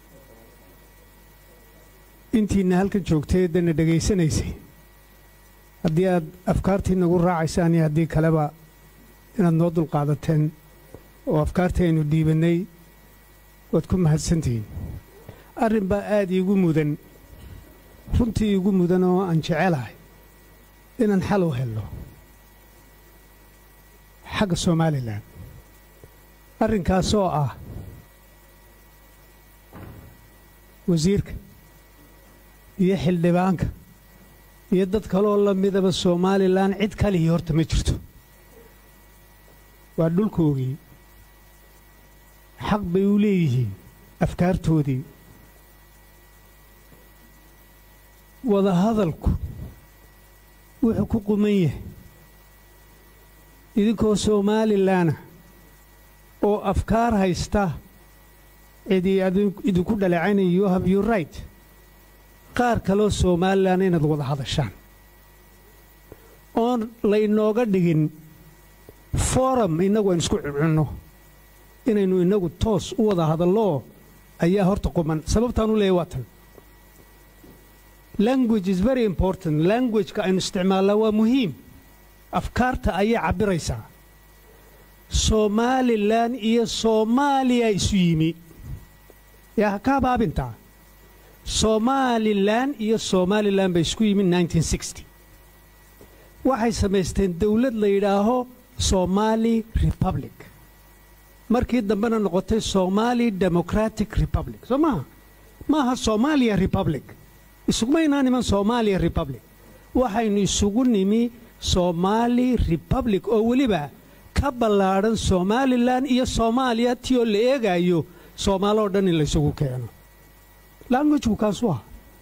intiina halka joogtay dana dhageysanaysay haddii aad afkaartii nagu raacaysaan iyo haddii kaleba inaad noo dulqaadateen oo afkaartii aynu dhiibannay waad ku mahadsantihiin arrin baa aad iigu mudan runtii iigu mudan oo aan jecelahay inaan xal u helno xagga Somaliland arrinkaasoo ah wasiirka iyo xildhibaanka iyo dad kaloo la midaba Somaliland cid kaliya horta ma jirto waa dhulkoogii xaq bay u leeyihiin afkaartoodii wada hadalku wuxuu ku quman yahay idinkoo Somaliland oo afkaar haysta cidii idinku dhaleecanay you have your right qaar kaloo Somaliland inaad wada hadashaan oon la inooga dhigin forum inagu aan isku cunno inaynu inagu toos u wada hadallo ayaa horta quman sababtaan u leeyahay waa tan language is very important language ka aynu isticmaalnaa waa muhiim afkaarta ayaa cabiraysaa Somaliland iyo Soomaaliya isu yimi yaa ka baabintaa Somaliland iyo Somaliland bay isku yimi nineteen sixty waxay samaysteen dawlad la yidhaaho Somali Republic markii dambena noqotay Somali Democratic Republic soo maaha maaha Somalia Republic isuguma inaan iman Somalia Republic waxaynu isugu nimi Somali Republic oo weliba ka ballaaran Somaliland iyo Soomaaliya tiyo la eegayo Soomaalo dhan in la isugu keeno language-ku kaas waa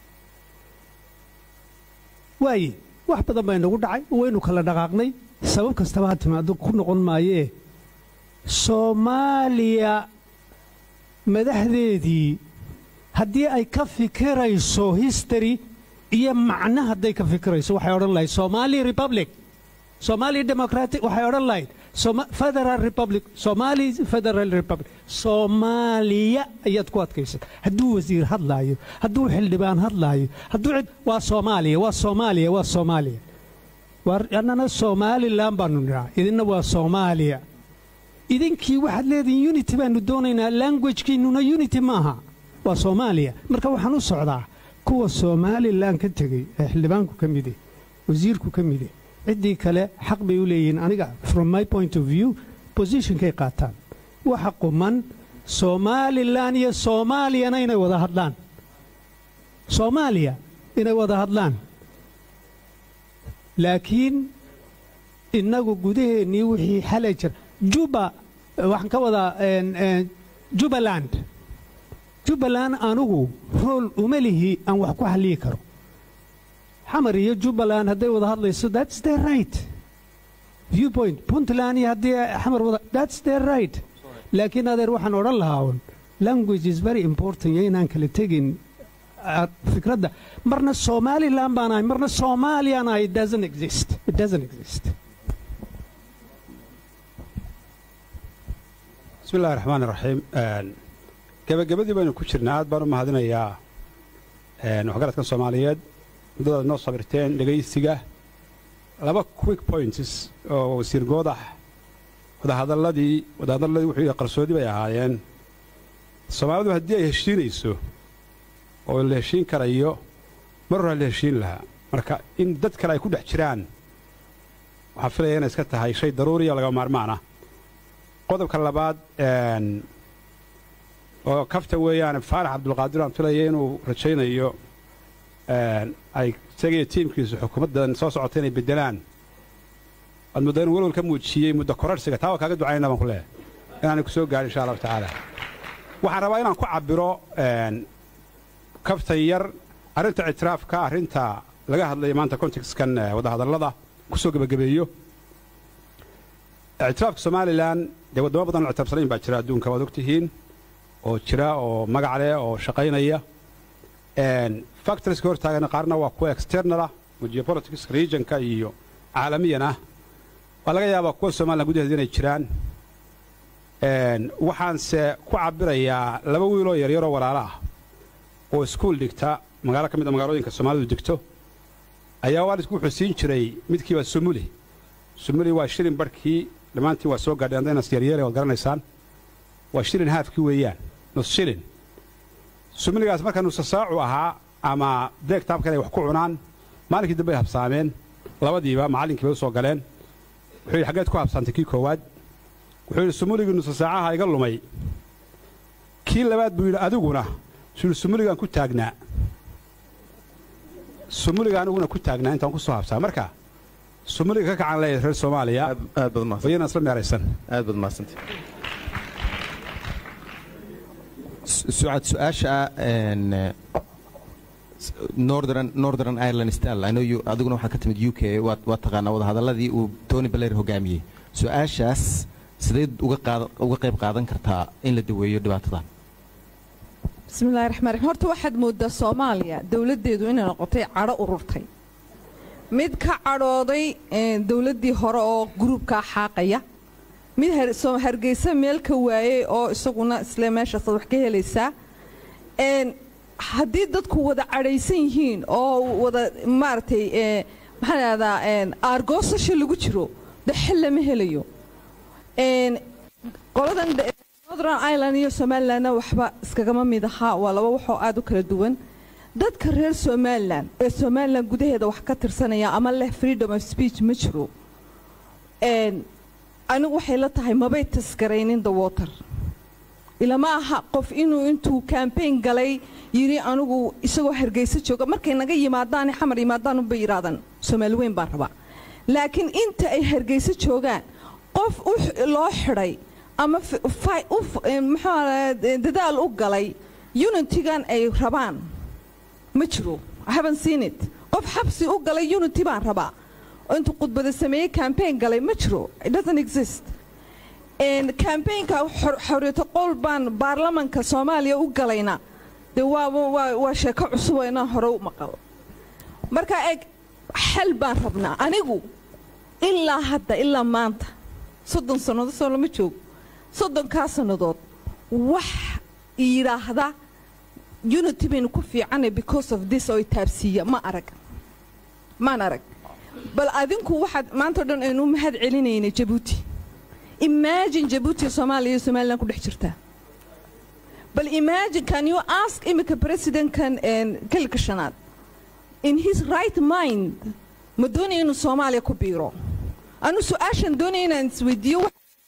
waaye wax badan baa inagu dhacay waynu kala dhaqaaqnay sabab kastaba ha timaado ku noqon maayee Soomaaliya madaxdeedii haddii ay ka fikirayso history iyo macna hadday ka fikirayso waxay odhan lahayd Somali Republic Somali Democratic waxay odhan lahayd Federal Republic Somali Federal Republic Soomaaliya ayaad ku adkaysan hadduu wasiir hadlaayo hadduu xildhibaan hadlaayo hadduu cid waa Soomaaliya waa Soomaaliya waa Soomaaliya war annana Somaliland baanu niraa idinna waa Soomaaliya idinkii waxaad leediin unity baanu doonaynaa language-kiinuna unity maaha waa Soomaaliya marka waxaan u socdaa kuwa Somaliland ka tegay ee xildhibaanku ka mid ah wasiirku ka mid ah ciddii kale xaq bay u leeyihiin aniga from my point of view positionkay qaataan waxa quman Somaliland iyo Soomaaliyana inay wada hadlaan Soomaaliya inay wada hadlaan laakiin innagu gudaheennii wixii xalay jir Juba waxaan ka wadaa Jubaland Jubaland anugu rol uma lihi aan wax ku xalliyi karo xamar iyo Jubaland hadday wada hadlayso that's their right viewpoint Puntland iyo haddii xamar wada that's their right laakiin adeer waxaan odhan lahaa language is very important inaan kala tegin fikradda marna Somaliland baan ahay marna Soomaaliya ahay it doesn't exist it doesn't exist بسم الله الرحمن الرحيم gabagabadii baynu ku jirnaa aad baan u mahadinayaa waxgaradka Soomaaliyeed dad noo sabirteen dhageysiga laba quick points oo wasiir goodax wada hadaladii wada hadaladii wuxuu qarsoodi bay ahaayeen Soomaalidu haddii ay heshiinayso oo la heshiin karayo mar hore la heshiin lahaa marka in dad kale ay ku dhex jiraan waxa filayaa inay iska tahay shay daruuri ah laga maarmaan ah qodobka labaad een oo kafta weeyaan Faarax Cabdulqaadir aan filayay inuu rajaynayo een ay sagay teamkiisu xukuumaddan soo socotay inay bedelaan aan muddo walwal ka muujiyay muddo kororsiga taa kaaga ducaynaa baan ku leeyahay inaan ku soo gaar insha Allah taala waxaan rabaa inaan ku cabiro een kafta yar arinta itiraafka arinta laga hadlay maanta context-kan wada hadallada ku soo gabagabeeyo itiraafka Somaliland de wadamo badan oo ictiraafsan baa jira adduunka wada ogtihiin oo jira oo magac leh oo shaqaynaya een factors ka hortaagana qaarna waa kuwa external ah geopolitics region-ka iyo caalamiyana waa laga yaabaa kuwa Soomaaliland gudaheeda inay jiraan een waxaan se ku cabirayaa laba wiil oo yar yar oo walaalo ah oo iskuul dhigta magaalo ka mid ah magaalooyinka Soomaalidu degto ayaa waalidku wuxuu siin jiray midkiiba Sumuli Sumuli waa shilin barkii dhamaantii waa soo gaadhay andayna siyaaryeel oo garanaysaan waa shilin haafkii weeyaan nus shilin Sumuligaas marka nus saacu ahaa ama deeg taabkan ay wax ku cunaan maalinkii dambe habsaameen labadiiba macallinkii bay soo galeen wuxuu xageed ku habsaantay kii koowaad wuxuu Sumuligu nus saacaha iga lumay kii labaad buu yiri adiguna suu Sumuligan ku taagnaa Sumuligan aniguna ku taagnaa intaan ku soo habsaa marka Sumuliga ka kacan leeyahay reer Soomaaliya aad bad maasan wayna isla meeraysan aad bad maasan su'aad su'aasha een Northern Northern Ireland style I know you adiguna waxa ka timid U K waad waad taqaanaa wada hadaladii uu Tony Blair hogaamiyay su'aashaas sideed uga qaad uga qayb qaadan kartaa in la daweeyo dhibaatadan بسم الله الرحمن الرحيم horta waxaad moodaa Soomaaliya dawladeedu inay noqotay caro ururtay mid ka cadhooday dawladii hore oo groupka xaaqaya mid soo hargeysa meel ka waayay oo isaguna isla meesha wax ka helaysa een haddii dadku wada cadhaysan yihiin oo wada maartay ee maxaa yada een argosasho lagu jiro dhaxal lama helayo een qoladan Northern Ireland iyo Somaliland waxba iskagama mid aha waa laba wax oo aad u kala duwan dadka reer Somaliland ee Somaliland gudaheeda wax ka tirsanaya ama leh freedom of speech ma jiro een anigu waxay la tahay mabay tasgaraynin the water ila ma aha qof inuu intuu campaign galay yiri anigu isagoo hargeysa jooga markay naga yimaadaan xamar yimaadaan u beyraadan Soomaali weyn baan rabaa laakiin inta ay hargeysa joogaan qof loo xiray ama maxaa dadaal u galay unity-gan ay rabaan ma jiro I haven't seen it qof xabsi u galay unity baan rabaa intuu qudbada sameeyay campaign galay ma jiro it doesn't exist and campaign-ka xorriyada qolbaan baarlamaanka Soomaaliya u galayna de waa waa sheeko cusub oo inaan hore u maqal marka eeg xal baan rabnaa anigu ilaa hadda ilaa maanta soddon sannadood soo lama joogo soddonkaa sannadood wax yidhaahda unity baynu ku fiicanay because of this oo taabsiiya ma arag maan arag bal adinku waxaad maanta dhan aynu mahad celinaynay Djibouti imagine Djibouti Soomaaliya iyo Somaliland ku dhex jirta bal imagine can you ask imika president kan kalka shanaad in his right mind ma doonay inuu Soomaaliya ku biiro anu su'aashan doonay inaan isweydiiyo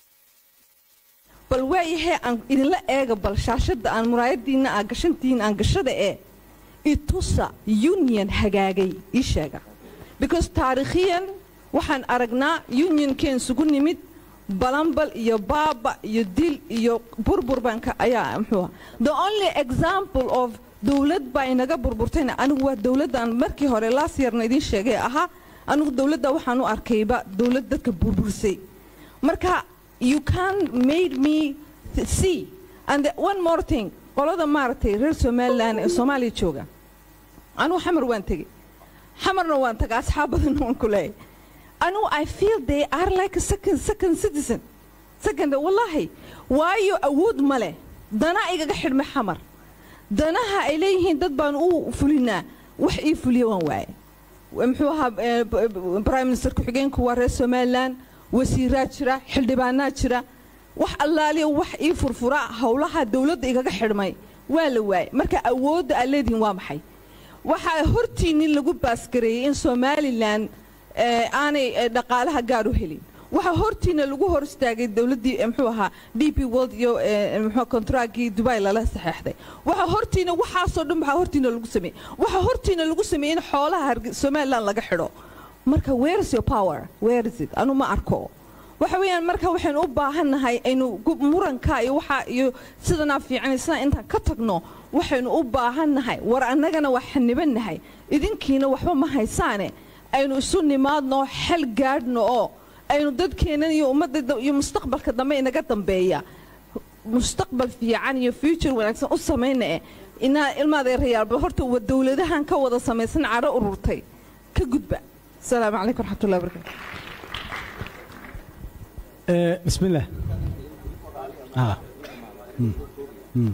bal waayahay aan idinla eega bal shaashada aan muraayadiina aan gashantiin aan gashada ee itusa union hagaagay ii sheega because taariikhiyan waxaan aragnaa union keen sugu nimid balambal iyo baaba iyo dil iyo burbur banka ayaa muxuu the only example of dawlad baa inaga burburtayna anigu waa dawladdan markii hore last yearna idin sheegay aha anigu dawladda waxaan u arkayba dawlad dadka burbursay marka you can made me see and one more thing qolada maartay reer Somaliland ee Soomaaliya jooga anu xamar waan tagay xamarna waan tagay asxaabadan waan ku leeyahay anu I feel they are like a second second citizen second wallahi waayo awood male dana igaga xidhmay xamar danaha ay leeyihiin dad baan u fulinaa wax ii fuliyo waan waaye muxuu ahaa prime minister ku xigeenku waa reer Somaliland wasiiraad jira xildhibaanaad jira wax allaaliyo wax ii furfura hawlaha dawladda igaga xidhmay waa la waayay marka awoodda aleedin waa maxay waxa hortiini lagu baaskareeyay in Somaliland aanay dhaqaalaha gaar u helin waxa hortiina lagu hor istaagay dawladdii muxuu ahaa D P World iyo muxuu contractki Dubai lala saxeexday waxa hortiina waxa soo dhan waxa hortiina lagu sameeyay waxa hortiina lagu sameeyay in xoolaha Somaliland laga xidho marka where is your power where is it anu ma arko waxa weeyaan marka waxaan u baahanahay aynu muranka iyo waxa iyo sidana fiicanaysa inta ka tagno waxaan u baahanahay war annagana wax xanibanahay idinkiina waxba ma haysaane aynu isu nimaadno xal gaadhno oo aynu dadkeena iyo ummadda iyo mustaqbalka dambe inaga dambeeya mustaqbal fiican iyo future wanaagsan u sameynaa ina ilmaada reeyal horta wada dawladahan ka wada sameeysan caro ururtay ka gudba السلام عليكم ورحمة الله وبركاته. أه بسم الله. آه. مم. مم.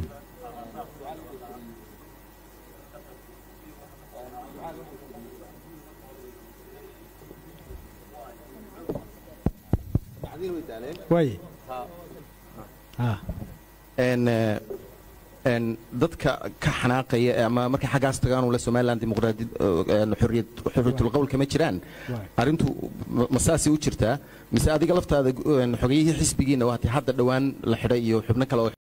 وي. آه. إن إن dadka ka xanaaqaya ama markay xagaas tagaan oo la Somaliland dimuqraadi xurriyad xurriyatul qowl kama jiraan arintu masaasi u jirtaa mise adiga laftaada xogayihii xisbigiina waati hadda dhawaan la xidhay iyo xubno kale